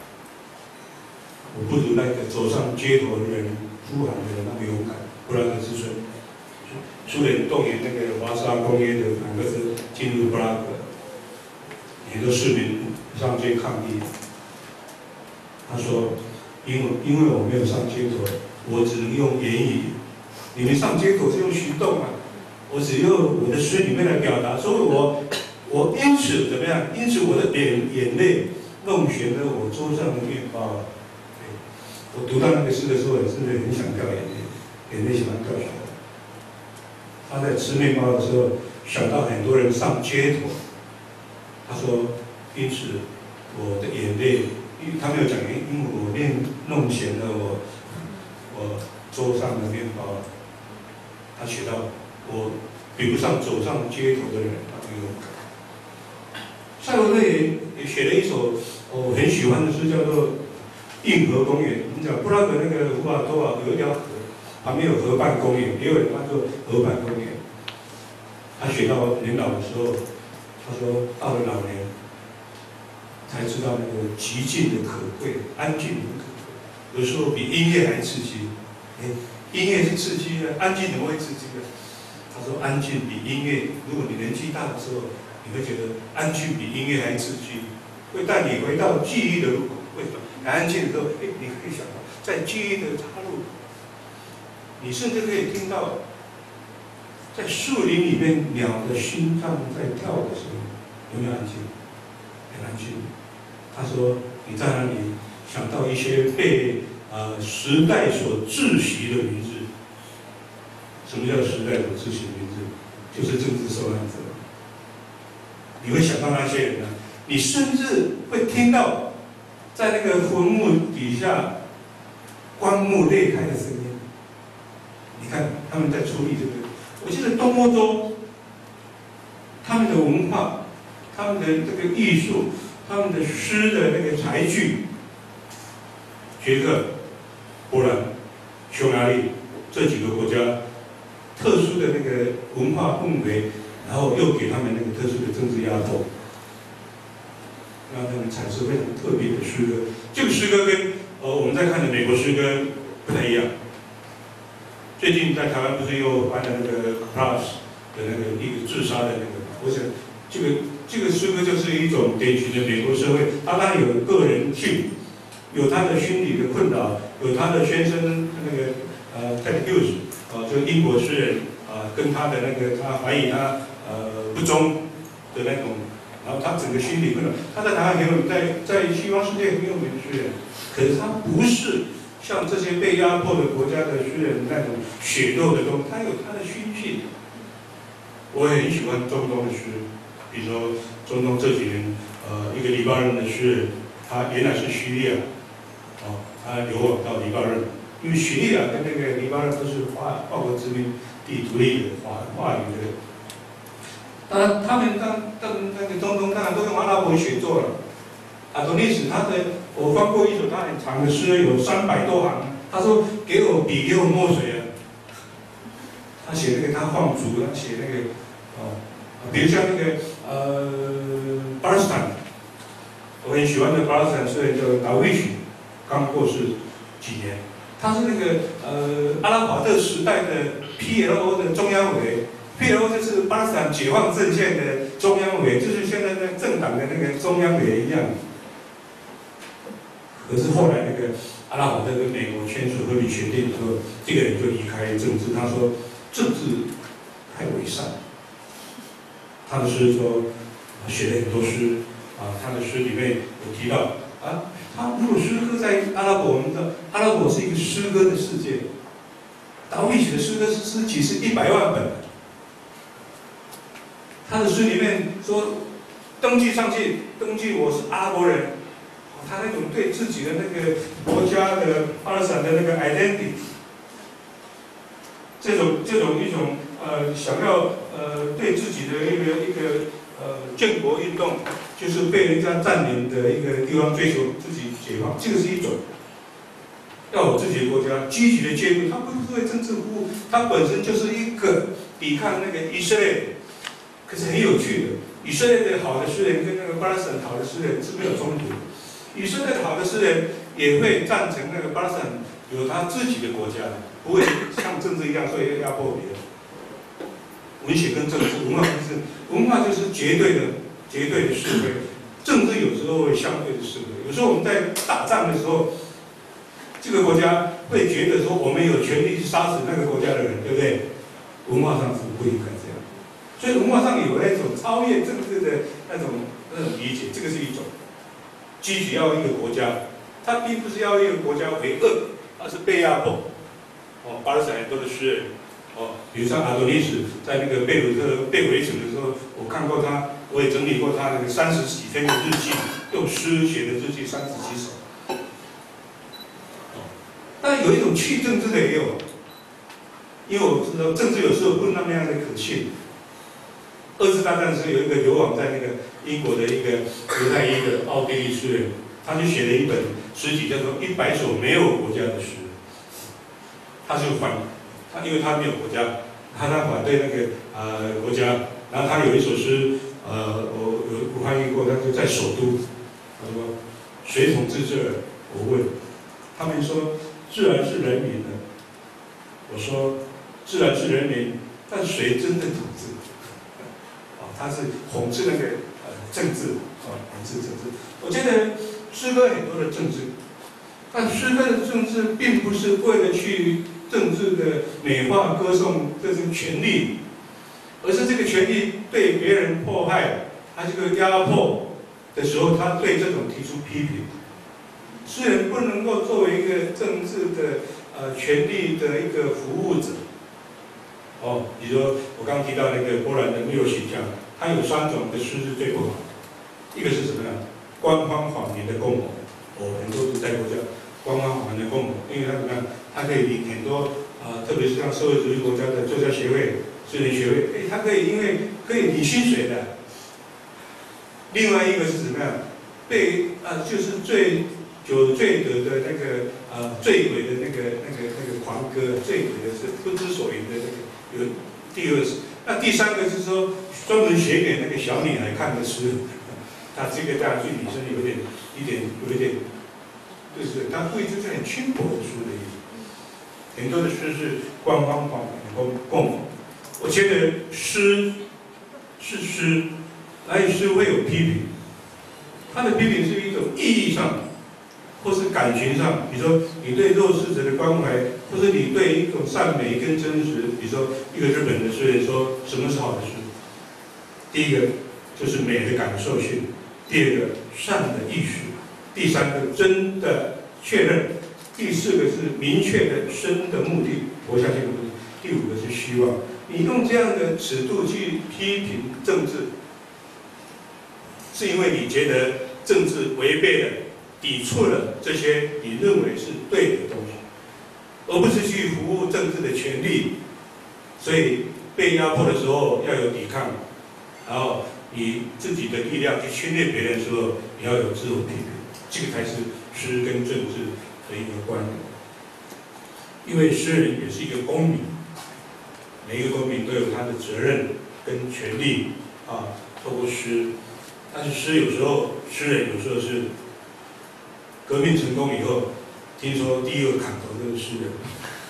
我不如那个走上街头的人呼喊的那么勇敢。布拉格之春，苏联动员那个华沙公约的坦克车进入布拉格，很多市民上街抗议。他说：“因为因为我没有上街头，我只能用言语。你们上街头是用行动啊，我只用我的诗里面来表达。所以我我因此怎么样？因此我的眼眼泪弄悬了我桌上的面包。”我读到那个诗的时候，真的很想掉眼泪，眼泪想要掉下来。他在吃面包的时候，想到很多人上街头。他说：“因此，我的眼泪，因为他没有讲，因为我面弄咸了我我桌上的面包。”他写到：“我比不上走上街头的人，他很勇敢。”赛罗特也也写了一首我很喜欢的诗，叫做。运河公园，你讲布拉格那个胡瓦多瓦有一条河，旁边有河畔公园，也有人叫做河畔公园。他写到年老的时候，他说到了老年，才知道那个寂静的可贵，安静的可贵。有时候比音乐还刺激。哎，音乐是刺激的，安静怎么会刺激的？他说安静比音乐，如果你年纪大的时候，你会觉得安静比音乐还刺激，会带你回到记忆的路口。为什么？安静的时候，哎，你可以想到，在记忆的岔路，你甚至可以听到，在树林里面鸟的心脏在跳的声音，有没有安静？很安静。他说，你在那里想到一些被呃时代所窒息的名字。什么叫时代所窒息的名字？就是政治受难者。你会想到那些人呢？你甚至会听到。在那个坟墓底下，棺木裂开的声音。你看他们在处理这个。我记得东欧洲，他们的文化、他们的这个艺术、他们的诗的那个才具，捷克、波兰、匈牙利这几个国家特殊的那个文化氛围，然后又给他们那个特殊的政治压迫。让他们产生非常特别的诗歌，这个诗歌跟呃，我们在看的美国诗歌不太一样。最近在台湾不是又办了那个 Plus 的那个一个自杀的那个，我想这个这个诗歌就是一种典型的美国社会，它当然有个人性，有他的心理的困扰，有他的先生那个呃 Ted Hughes 啊、呃，就英国诗人啊、呃，跟他的那个他怀疑他呃不忠的那种，然后他整个心理困扰，他在台湾很有名，在在西方世界很有名的诗人，可是他不是像这些被压迫的国家的诗人那种血肉的东西，他有他的心性。我也很喜欢中东的诗，比如说中东这几年，呃，一个黎巴嫩的诗人，他原来是叙利亚，哦，他流亡到黎巴嫩，因为叙利亚跟那个黎巴嫩都是法法国殖民地独立的法法语的。当然，他们当当那个中东当然都用阿拉伯语写作了。阿多尼斯他的，我翻过一首他很长的诗，有三百多行。他说：“给我笔，给我墨水啊。”他写那个他放逐，他写那个哦，比如像那个呃巴勒斯坦，我很喜欢的巴勒斯坦诗人叫达维许，刚过世几年。他是那个呃阿拉法特时代的 P L O 的中央委。P L O 就是巴勒斯坦解放阵线的中央委，就是现在的政党的那个中央委一样。可是后来那个阿拉法特跟美国签署和平协定的时候，这个人就离开政治。他说政治太伪善。他的诗说，写了很多诗啊，他的诗里面有提到啊，他如果诗歌在阿拉伯，我们知道阿拉伯是一个诗歌的世界，达维许的诗歌是诗集是一百万本。他的诗里面说，登记上去，登记我是阿拉伯人，他那种对自己的那个国家的巴勒斯坦的那个 identity， 这种这种一种呃想要呃对自己的一个一个呃建国运动，就是被人家占领的一个地方追求自己解放，这个是一种。要有自己的国家，积极的介入，他不是为政治服务，他本身就是一个抵抗那个以色列。可是很有趣的，以色列的好的诗人跟那个巴勒斯坦好的诗人是没有冲突。以色列的好的诗人也会赞成那个巴勒斯坦有他自己的国家，不会像政治一样会压迫别人。文学跟政治，文化不是，文化就是绝对的、绝对的是非，政治有时候会相对的是非。有时候我们在打仗的时候，这个国家会觉得说我们有权利去杀死那个国家的人，对不对？文化上是不应该这样。所以文化上有那种超越政治的那种那种理解，这个是一种。积极要一个国家，他并不是要一个国家为恶，而是被压迫。哦，巴勒斯坦很多的诗人，哦，比如像阿多尼斯在那个贝鲁特被围城的时候，我看过他，我也整理过他那个三十几篇的日记，用诗写的日记三十几首。哦，但有一种去政治的也有，因为我知道政治有时候不那么样的可信。二次大战时有一个流亡在那个英国的一个犹太裔的奥地利诗人，他就写了一本诗集，叫做《一百首没有国家的诗》。他就反，他因为他没有国家，他他反对那个呃国家，然后他有一首诗，呃，我有我翻译过，他就在首都，他说：“谁统治这儿？”我问，他们说自然是人民的。我说自然是人民，但谁真正统治？他是讽刺那个呃政治啊，讽刺政治。我觉得诗歌很多的政治，但诗歌的政治并不是为了去政治的美化歌颂这种权利，而是这个权利对别人迫害，他这个压迫的时候，他对这种提出批评。诗人不能够作为一个政治的呃权利的一个服务者。哦，比如说我刚提到那个波兰的缪西江，他有三种的诗是最不好，一个是什么呢？官方谎言的共谋。哦，很多在国家官方谎言的共谋，因为他怎么样？他可以领很多啊、呃，特别是像社会主义国家的作家协会、诗人学会，哎，他可以因为可以领薪水的。另外一个是怎么样？被啊、呃，就是最有罪得的那个啊、呃，醉鬼的那个那个那个狂歌，醉鬼的是不知所云的那个。有第二是，那第三个就是说，专门写给那个小女孩看的诗，他这个当然对女生有点、一点、有一点就是他故意就是很轻薄的书的意思。很多的诗是官方方供供奉。我觉得诗是诗，哪有诗会有批评？他的批评是一种意义上，或是感情上，比如说你对弱势者的关怀，或是你对一种善美跟真实，比如说一个日本的诗人说什么是好的诗？第一个就是美的感受性，第二个善的艺术，第三个真的确认，第四个是明确的生的目的，活下去的目的，第五个是希望。你用这样的尺度去批评政治，是因为你觉得政治违背了、抵触了这些你认为是对的东西，而不是去服务政治的权利。所以被压迫的时候要有抵抗，然后你自己的力量去侵略别人的时候，你要有自我批评，这个才是诗跟政治的一个关联。因为诗人也是一个公民。每一个公民都有他的责任跟权利啊，透过诗，但是诗有时候，诗人有时候是革命成功以后，听说第一个砍头就是诗人，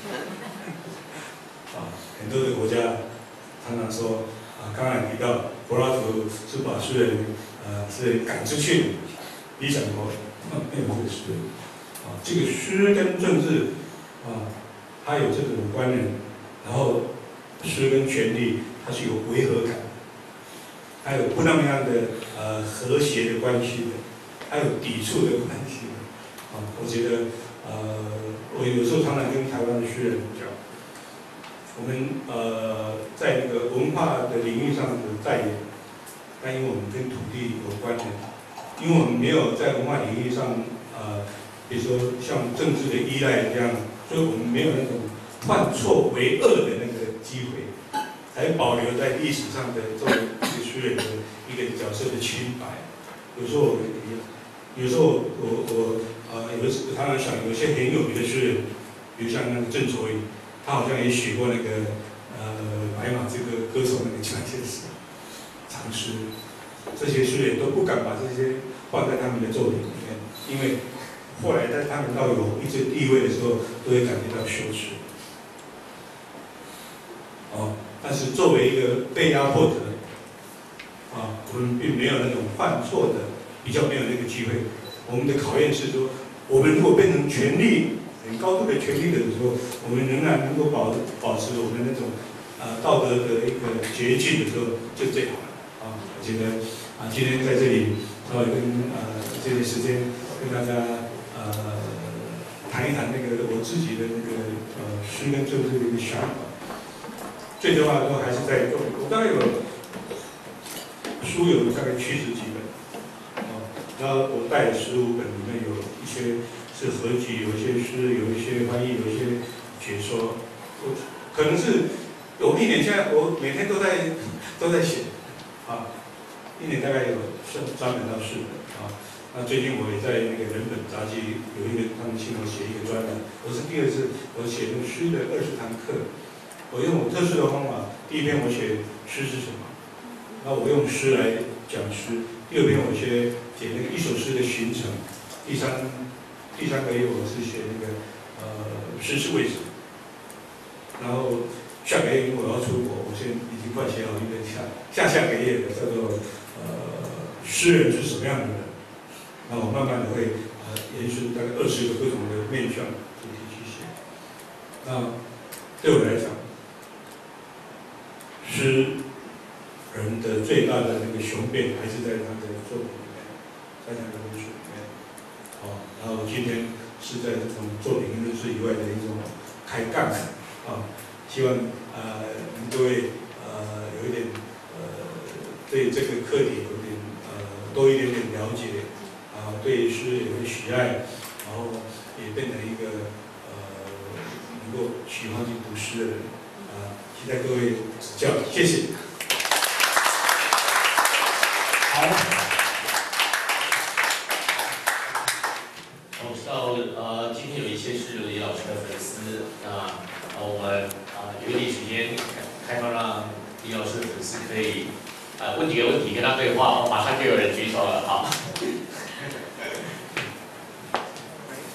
啊，很多的国家常常说啊，刚才提到柏拉图是把诗人呃是赶出去的，理想国没有这个诗，啊，这个诗跟政治啊，它有这种关联，然后。诗跟权力，它是有违和感，还有不那么样的呃和谐的关系的，还有抵触的关系的。啊，我觉得呃，我有时候常常跟台湾的诗人讲，我们呃在那个文化的领域上的代言，但因为我们跟土地有关的，因为我们没有在文化领域上呃，比如说像政治的依赖这样，所以我们没有那种犯错为恶的那个。机会，还保留在历史上的作为一个诗人的一个角色的清白。有时候我，有时候我我呃，有时常常想，有些很有名的诗人，比如像那个郑愁予，他好像也写过那个呃白马这个歌手那个蒋介石长诗，这些诗人都不敢把这些放在他们的作品里面，因为后来在他们到有一些地位的时候，都会感觉到羞耻。哦，但是作为一个被压迫者，啊，我们并没有那种犯错的，比较没有那个机会。我们的考验是说，我们如果变成权力很高度的权力者的时候，我们仍然能够保保持我们那种呃道德的一个洁净的时候，就最好了。啊，我觉得啊，今天在这里稍微跟呃这些时间跟大家呃谈一谈那个我自己的那个呃诗跟政治的一个想法。最重要的都还是在做，我大概有书有大概七十几本，啊，然后我带十五本，里面有一些是合集，有一些诗，有一些翻译，有一些解说。我可能是有一年，现在我每天都在都在写，啊，一年大概有三三本到四本，啊。那最近我也在那个人本杂技有一个，他们请我写一个专栏，我是第二次我写那个诗的二十堂课。我用我特殊的方法，第一篇我写诗是什么，然后我用诗来讲诗；第二篇我写写那个一首诗的形成；第三第三个月我是写那个呃诗是为什么。然后下个月因为我要出国，我现在已经快写好一个下下下个月的叫做呃诗人是什么样的人，然后我慢慢的会呃延伸大概二十个不同的面向主题去写。那对我来讲。诗人的最大的那个雄辩还是在他的作品里面，在他的文学里面。哦，然后今天是在这种作品认识以外的一种开杠啊，希望呃各位呃有一点呃对这个课题有点呃多一点点了解，啊，对诗有点喜爱，然后也变成一个呃能够喜欢去读诗的人。期待各位指教，谢谢。 好，我知道呃，今天有一些是李老师的粉丝，那呃我们啊、呃、有一点时间开放让李老师的粉丝可以呃问几个问题跟他对话，哦，马上就有人举手了，好。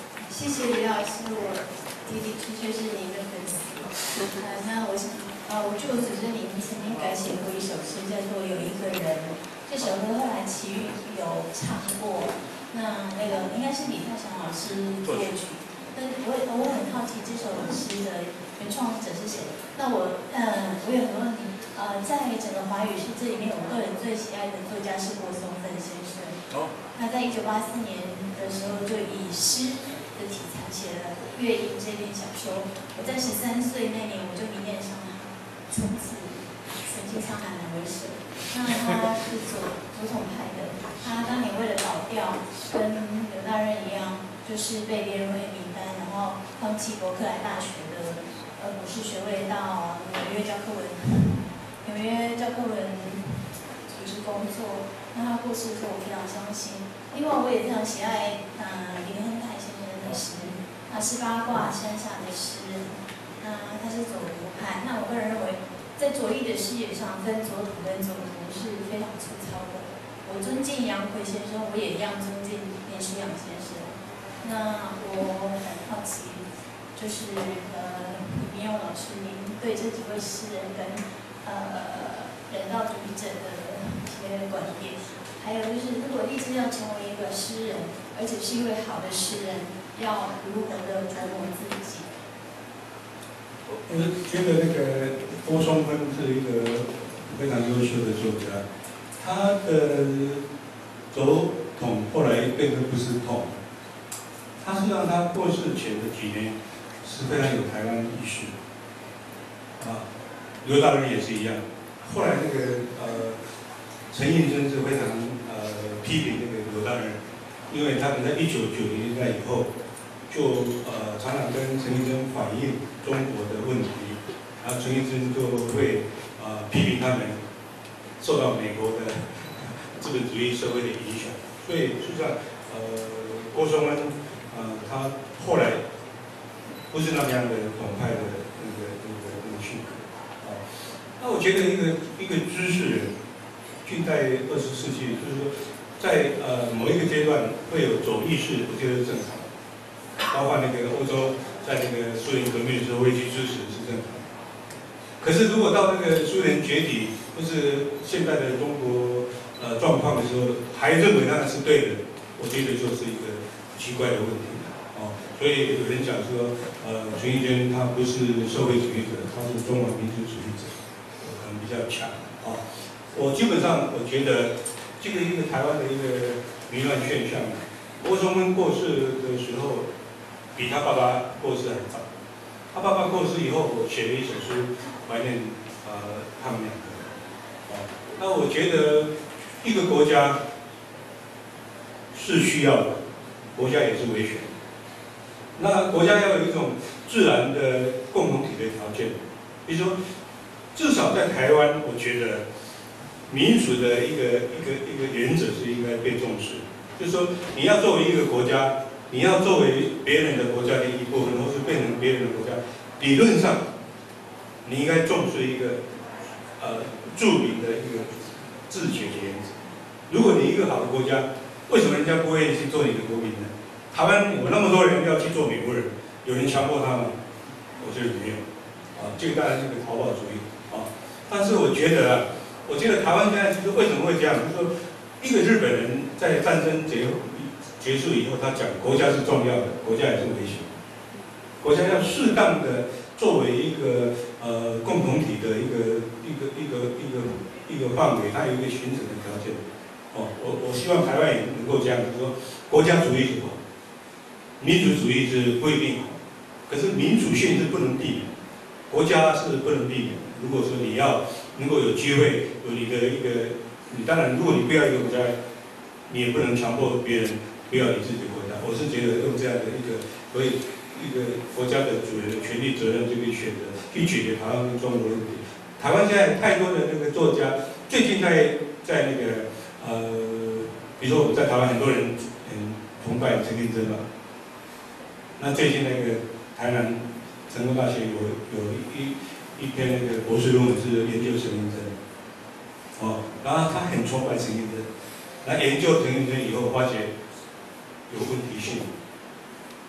谢谢李老师，我的的确确是您的粉丝。呃，那我想，呃，我据我所知，您曾经改写过一首诗，叫做《有一个人》。这首歌后来齐豫有唱过，那那个应该是李泰祥老师作曲。但是我我很好奇这首诗的原创者是谁？那我嗯，我有很多问题。呃，在整个华语世界里面，我个人最喜爱的作家是郭松芬先生。哦。那在一九八四年的时候，就以诗的题材写了《月影》这篇小说。我在十三岁那年，我就迷恋上他，从此曾经沧海难为水。那他是左左统派的，他当年为了倒调，跟刘大任一样，就是被列入黑名单，然后放弃伯克莱大学的呃博士学位，到纽约教科文，纽约教科文组织工作。那他过世的时候，我非常伤心。另外，我也非常喜爱呃林亨泰先生的诗，他是八卦山下的诗人，那他是左独派。那我个人认为，在左翼的视野上，分左统跟左独是非常粗糙的。我尊敬杨逵先生，我也一样尊敬林书阳先生。那我很好奇，就是呃，李明勇老师，您对这几位诗人跟呃人道主义者的一些观点，还有就是如果立志要成为一个诗人，而且是一位好的诗人，要如何的琢磨自己？ 我觉得那个郭松芬是一个非常优秀的作家，他的左统后来变成不是统，他是让他过世前的几年是非常有台湾意识，啊，刘大人也是一样。后来那个呃陈映真是非常呃批评那个刘大人，因为他们在一九九零年代以后，就呃常常跟陈映真反映中国的问题，然后陈映真就会呃批评他们受到美国的资本主义社会的影响，所以实际上呃郭松恩呃他后来不是那么样的统派的那个那个那个性格啊。那我觉得一个一个知识人，近代二十世纪，就是说在呃某一个阶段会有左翼式，我觉得是正常。包括那个欧洲在那个苏联革命的时候会去支持是正常。可是如果到那个苏联解体或是现在的中国呃状况的时候，还认为那是对的，我觉得就是一个奇怪的问题哦。所以有人讲说，呃，陈映真他不是社会主义者，他是中华民族主义者，可能比较强啊。我基本上我觉得这个一个台湾的一个迷乱现象，郭松恩过世的时候，比他爸爸过世还早。他爸爸过世以后，我写了一首书怀念呃他们两个。哦，那我觉得一个国家是需要的，国家也是维权。那国家要有一种自然的共同体的条件，比如说，至少在台湾，我觉得民主的一个一个一个原则是应该被重视。就是说，你要作为一个国家，你要作为别人的国家的一部分，或是变成别人的国家，理论上，你应该重视一个呃著名的一个自觉的原则。如果你一个好的国家，为什么人家不愿意去做你的国民呢？台湾有那么多人要去做美国人，有人强迫他吗？我觉得没有。啊，这个当然是个逃跑主义啊。但是我觉得啊，我觉得台湾现在其实为什么会这样？就是说，一个日本人在战争结结束以后，他讲国家是重要的，国家也是危险。国家要适当的作为一个呃共同体的一个一个一个一个一个范围，它有一个形成的条件。哦，我我希望台湾也能够这样，就是说国家主义是好，民族主义是不一定好，可是民主性是不能避免，国家是不能避免。如果说你要能够有机会有你的一个，你当然如果你不要一个国家，你也不能强迫别人不要你自己的国家。我是觉得用这样的一个，所以一个国家的主人的权利责任这个选择去解决台湾跟中国的问题。台湾现在太多的那个作家，最近在在那个呃，比如说我在台湾很多人很崇拜陈映真嘛，那最近那个台南成功大学有有一一篇那个博士论文是研究陈映真，哦，然后他很崇拜陈映真，那研究陈映真以后发觉有问题性，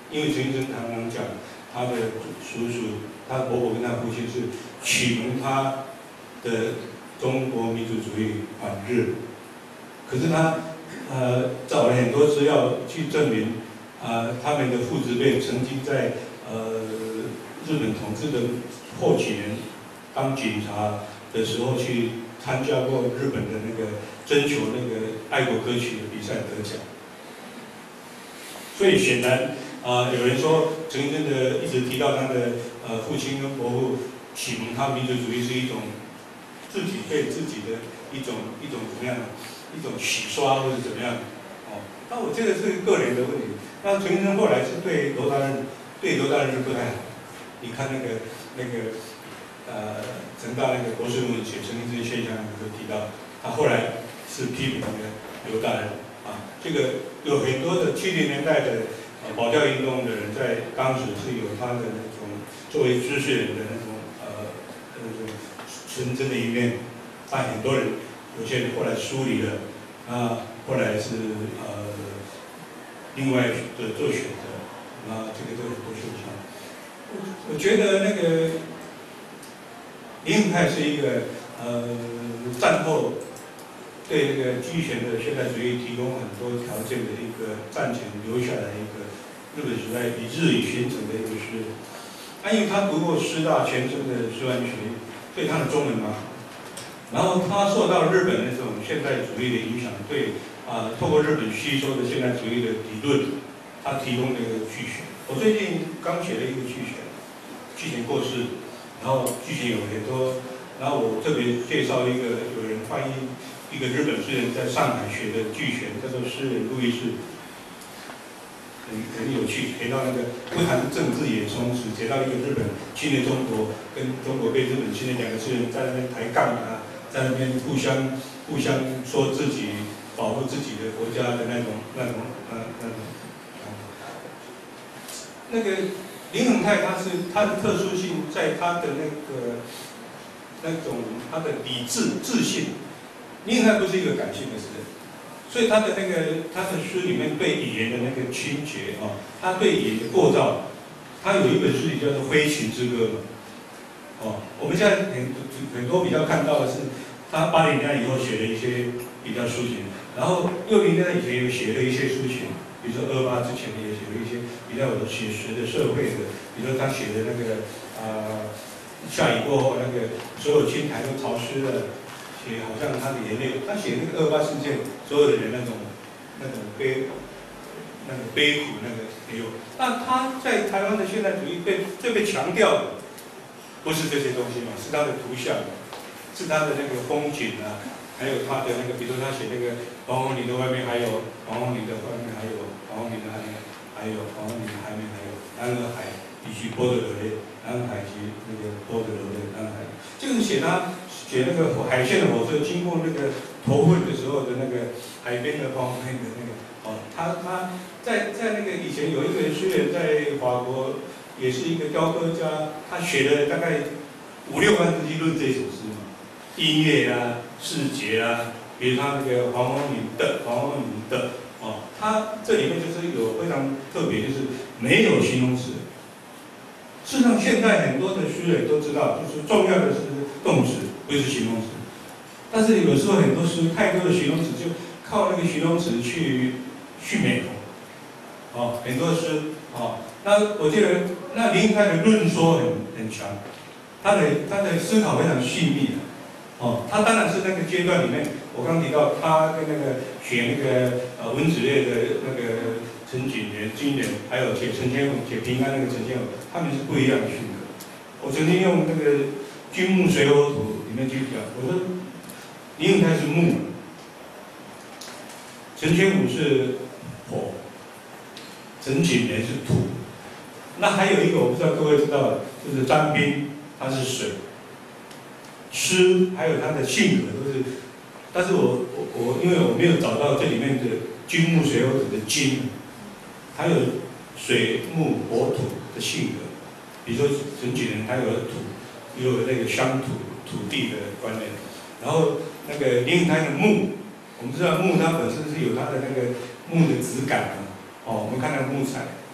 因为陈先生常常讲，他的叔叔、他伯伯跟他父亲是启蒙他的中国民族主义反日，可是他呃找了很多资料去证明，啊、呃、他们的父子辈曾经在呃日本统治的后几年当警察的时候去参加过日本的那个征求那个爱国歌曲的比赛得奖，所以显然啊、呃、有人说陈真的一直提到他的呃父亲跟伯父启蒙他民族主义是一种自己对自己的一种一种怎么样一种洗刷或者怎么样哦，那我觉得是个人的问题。那陈真后来是对罗大人对罗大人是不太好，你看那个那个呃成大那个国税论写陈真现象就提到，他后来是批评那个罗大人啊，这个有很多的七零年代的呃保教运动的人在当时是有他的那种作为知识人的那种呃那种纯真的一面，但很多人有些人后来疏离了，啊，后来是呃另外的做选择，啊，这个都很多现象。我我觉得那个林永泰是一个呃战后对这个居权的现代主义提供很多条件的一个战前留下来一个日本时代以日语形成的一个诗人。啊，因为他读过师大全真的师范学院，所以他的中文蛮好。然后他受到日本那种现代主义的影响，对啊、呃，透过日本吸收的现代主义的理论，他提供了一个句选。我最近刚写了一个句选，句选过世，然后句选有很多，然后我特别介绍一个有人翻译一个日本诗人在上海学的句选，叫做诗人路易士。很很有趣，提到那个不谈政治也充实，提到一个日本侵略中国，跟中国被日本侵略两个诗人在那边抬杠啊，在那边互相互相说自己保护自己的国家的那种那种呃那种。那个林永泰他是他的特殊性在他的那个那种他的理智自信，林永泰不是一个感性的诗人。所以他的那个他的诗里面对语言的那个倾斜啊，他对语言的构造，他有一本书里叫做《飞禽之歌》嘛，哦，我们现在很很多比较看到的是，他八零年代以后写的一些比较抒情，然后六零年代以前有写的一些抒情，比如说二八之前也写了一些比较有写实的社会的，比如说他写的那个啊、呃、下雨过后那个所有青苔都潮湿了。写好像他的眼泪，他写那个二八事件，所有的人那种那种悲那个悲苦那个没有。但他在台湾的现代主义被最被强调的，不是这些东西嘛，是他的图像，是他的那个风景啊，还有他的那个，比如说他写那个黄红岭的外面还有黄红岭的外面还有黄红岭的海面，还有黄红岭的海面还有南河海必须波的流泪，南河海及那个波的流泪，南河海，这个是写他。写那个海线的火车经过那个头份的时候的那个海边的荒那个那个哦，他他在在那个以前有一个诗人在法国也是一个雕刻家，他写了大概五六万字去论这首诗嘛，音乐啊、视觉啊，比如他那个黄风岭的黄风岭的哦，他这里面就是有非常特别，就是没有形容词。事实上，现在很多的诗人都知道，就是重要的是动词。不是形容词，但是有时候很多诗太多的形容词，就靠那个形容词去去美头，哦，很多诗，哦，那我觉得那林永泰的论说很很强，他的他的思考非常细腻的，哦，他当然是那个阶段里面，我刚提到他跟那个写那个呃文子类的那个陈景元、金人，还有写陈千凤、写平安那个陈千凤，他们是不一样的性格。我曾经用那个。君木水火土里面去讲，我说林永泰是木，陈千武是火，陈景元是土。那还有一个我不知道各位知道，就是张斌，他是水。诗还有他的性格都是，但是我我我因为我没有找到这里面的君木水火土的金，还有水木火土的性格，比如说陈景元他有土。有那个乡土土地的观念，然后那个林永泰的木，我们知道木它本身是有它的那个木的质感的，哦，我们看到木材，哦，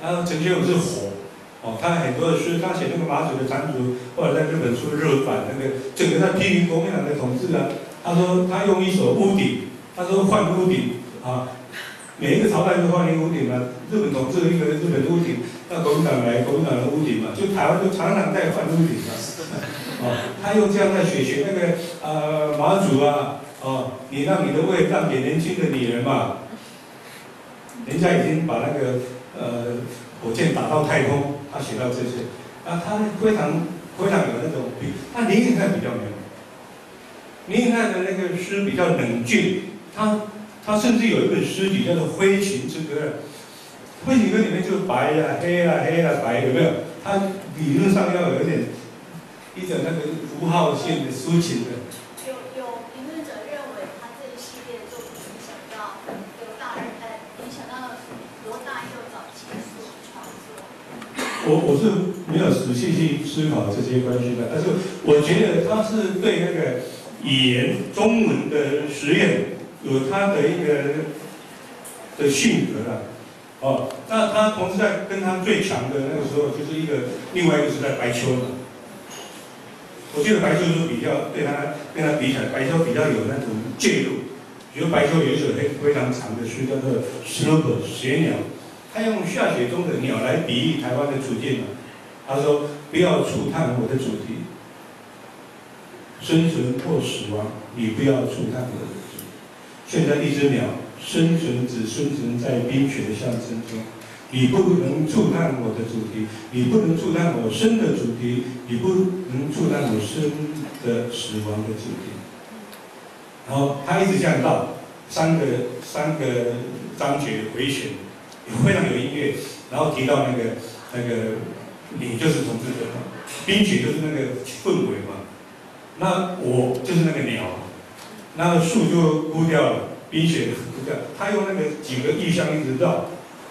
然后陈学友是火，哦，他很多的诗，他写那个马祖的蟾蜍，后来在日本出日文版那个，整个在批评国民党的统治啊。他说他用一首屋顶，他说换屋顶啊，每一个朝代都换一个屋顶嘛，日本统治一个日本的屋顶，那国民党来国民党的屋顶嘛，就台湾就常常在换屋顶嘛。哦，他又这样在学学那个呃马祖啊，哦，你让你的胃让给年轻的女人嘛，人家已经把那个呃火箭打到太空，他写到这些，啊，他非常非常有那种比，他林语汉比较没有，林语汉的那个诗比较冷峻，他他甚至有一本诗集叫做《灰琴之歌》，灰琴歌里面就白呀、黑呀、黑呀、白，有没有？他理论上要有一点。一种那个符号性的抒情的。 有有评论者认为，他这一系列作品影响到刘大人，呃，影响到罗大佑早期所创作。 我我是没有仔细去思考这些关系的，但是我觉得他是对那个语言中文的实验有他的一个的性格啦。哦，那他同时在跟他最强的那个时候，就是一个另外一个是在白秋嘛。我觉得白秋是比较对他跟他比起来，白秋比较有那种介入。比如白秋有一首非非常长的诗叫做《Snowbird》雪鸟，他用下雪中的鸟来比喻台湾的处境嘛。他说：“不要触探我的主题，生存或死亡，你不要触探我的主题。现在一只鸟生存只生存在冰雪的象征中。”你不能触探我的主题，你不能触探我生的主题，你不能触探我生的死亡的主题。然后他一直这样绕，三个三个章节回旋，非常有音乐。然后提到那个那个你就是统治者嘛，冰雪就是那个氛围嘛，那我就是那个鸟，那个树就枯掉了，冰雪枯掉。他用那个几个意象一直绕。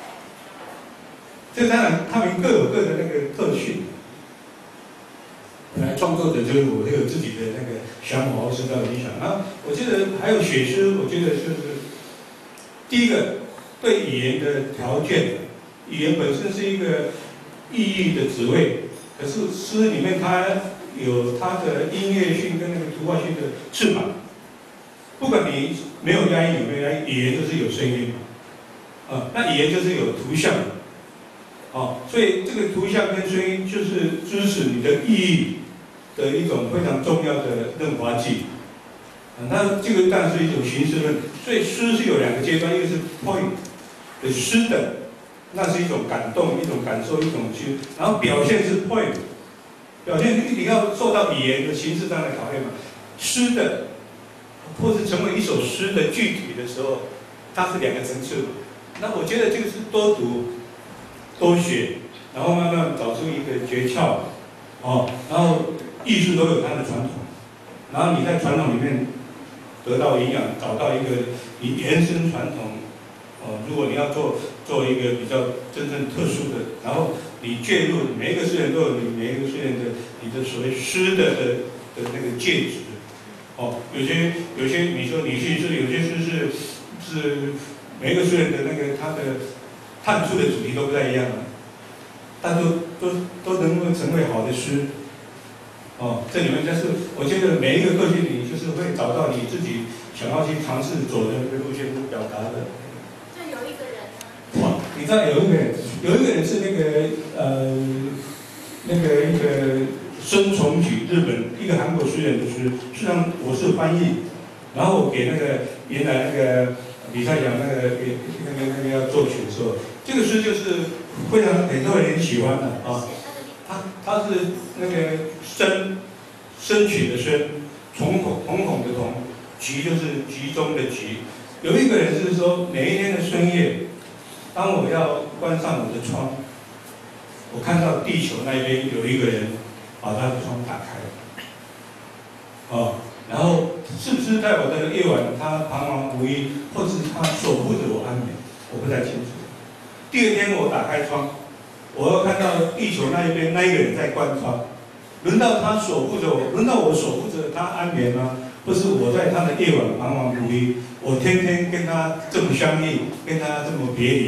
这当然，他们各有各的那个特性。本来创作者就是我，有自己的那个想法或是到理想。然后我觉得还有写诗，我觉得就是第一个对语言的条件，语言本身是一个意义的职位，可是诗里面它有它的音乐性跟那个图画性的翅膀。不管你没有押韵有没有押韵，语言就是有声音嘛。啊，那语言就是有图像。哦，所以这个图像跟声音就是支持你的意义的一种非常重要的润滑剂。啊，那这个当然是一种形式论。所以诗是有两个阶段，一个是 point 的诗的，那是一种感动、一种感受、一种去，然后表现是 point， 表现你要受到语言的形式上的考验嘛。诗的，或是成为一首诗的具体的时候，它是两个层次。那我觉得这个是多读。多学，然后慢慢找出一个诀窍，哦，然后艺术都有它的传统，然后你在传统里面得到营养，找到一个你原生传统，哦，如果你要做做一个比较真正特殊的，然后你介入每一个诗人都有你每一个诗人的你的所谓诗的的的那个介质，哦，有些有些你说女性诗，有些诗是是每一个诗人的那个他的。探出的主题都不太一样了，但都都都能够成为好的诗。哦，这里面但是我觉得每一个个性你就是会找到你自己想要去尝试走的那个路线是表达的。 就有一个人呢。 哇，你知道有一个人，有一个人是那个呃那个一个孙重举，日本一个韩国诗人的诗，实际上我是翻译，然后我给那个原来那个比赛奖那个给那个那个要作曲的时候。这个诗就是非常很多人喜欢的啊，它它是那个深深曲的深，瞳孔瞳孔的瞳，集就是集中的集。有一个人是说，每一天的深夜，当我要关上我的窗，我看到地球那边有一个人把他的窗打开了，哦，然后是不是在我的夜晚他彷徨无依，或是他守护着我安眠，我不太清楚。第二天我打开窗，我要看到地球那一边那一个人在关窗，轮到他守护着我，轮到我守护着他安眠吗？不是我在他的夜晚彷徨无依，我天天跟他这么相依，跟他这么别离，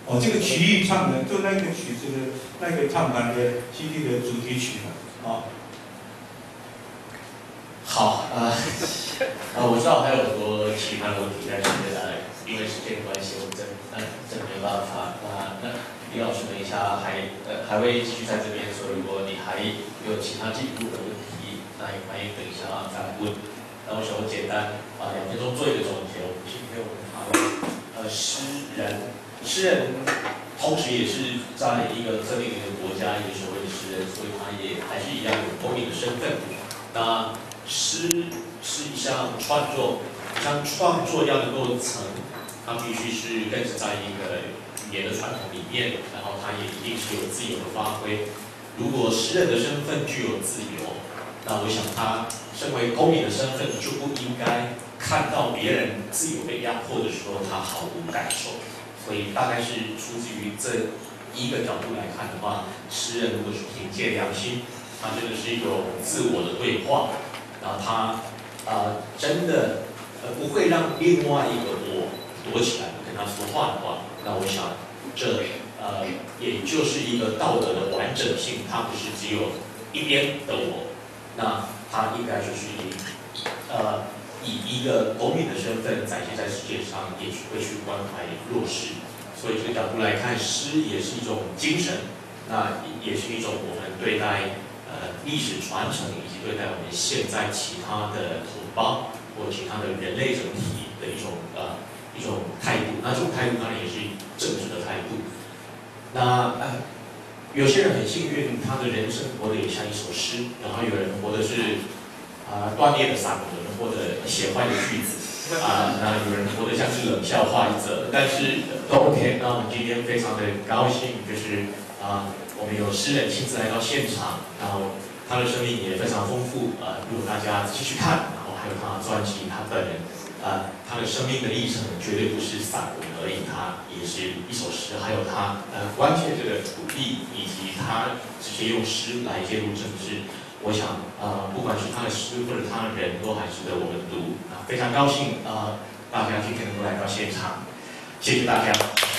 哦，这个曲艺唱的，就那个曲子的那个唱盘的 C D 的主题曲嘛。哦。 好，呃，呃，我知道还有很多其他的问题，但是呃，因为时间关系，我真呃真没有办法。那那李老师等一下还呃还会继续在这边，所以如果你还有其他进一步的问题，那也欢迎等一下再问。那我想我简单啊两分钟做一个总结。我们今天我们谈了呃诗人。诗人同时也是在一个特定的一个国家一个社会的诗人，所以他也还是一样有公民的身份。那诗是一项创作，一项创作要能够成，它必须是根植在一个语言的传统里面，然后它也一定是有自由的发挥。如果诗人的身份具有自由，那我想他身为公民的身份就不应该看到别人自由被压迫的时候，他毫无感受。所以大概是出自于这一个角度来看的话，诗人如果是凭借良心，他真的是一种自我的对话，然后他呃真的呃不会让另外一个我躲起来不跟他说话的话，那我想这呃也就是一个道德的完整性，它不是只有一边的我，那他应该就是以呃。以一个公民的身份展现在世界上，也会去关怀弱势。所以这个角度来看，诗也是一种精神，那也是一种我们对待呃历史传承以及对待我们现在其他的同胞或其他的人类整体的一种呃一种态度。那这种态度当然也是政治的态度。那呃有些人很幸运，他的人生活得也像一首诗，然后有人活的是。啊、呃，断裂的散文或者写坏的句子，啊、呃，那有人活得像是冷笑话一则，但是都 OK。那我们今天非常的高兴，就是啊、呃，我们有诗人亲自来到现场，然后他的生命也非常丰富。呃，如果大家继续看，然后还有他的专辑，他本人，呃，他的生命的历程绝对不是散文而已，他也是一首诗，还有他呃关切这个土地，以及他直接用诗来介入政治。我想，呃，不管是他的诗或者他的人都还值得我们读啊，非常高兴，呃，大家今天能够来到现场，谢谢大家。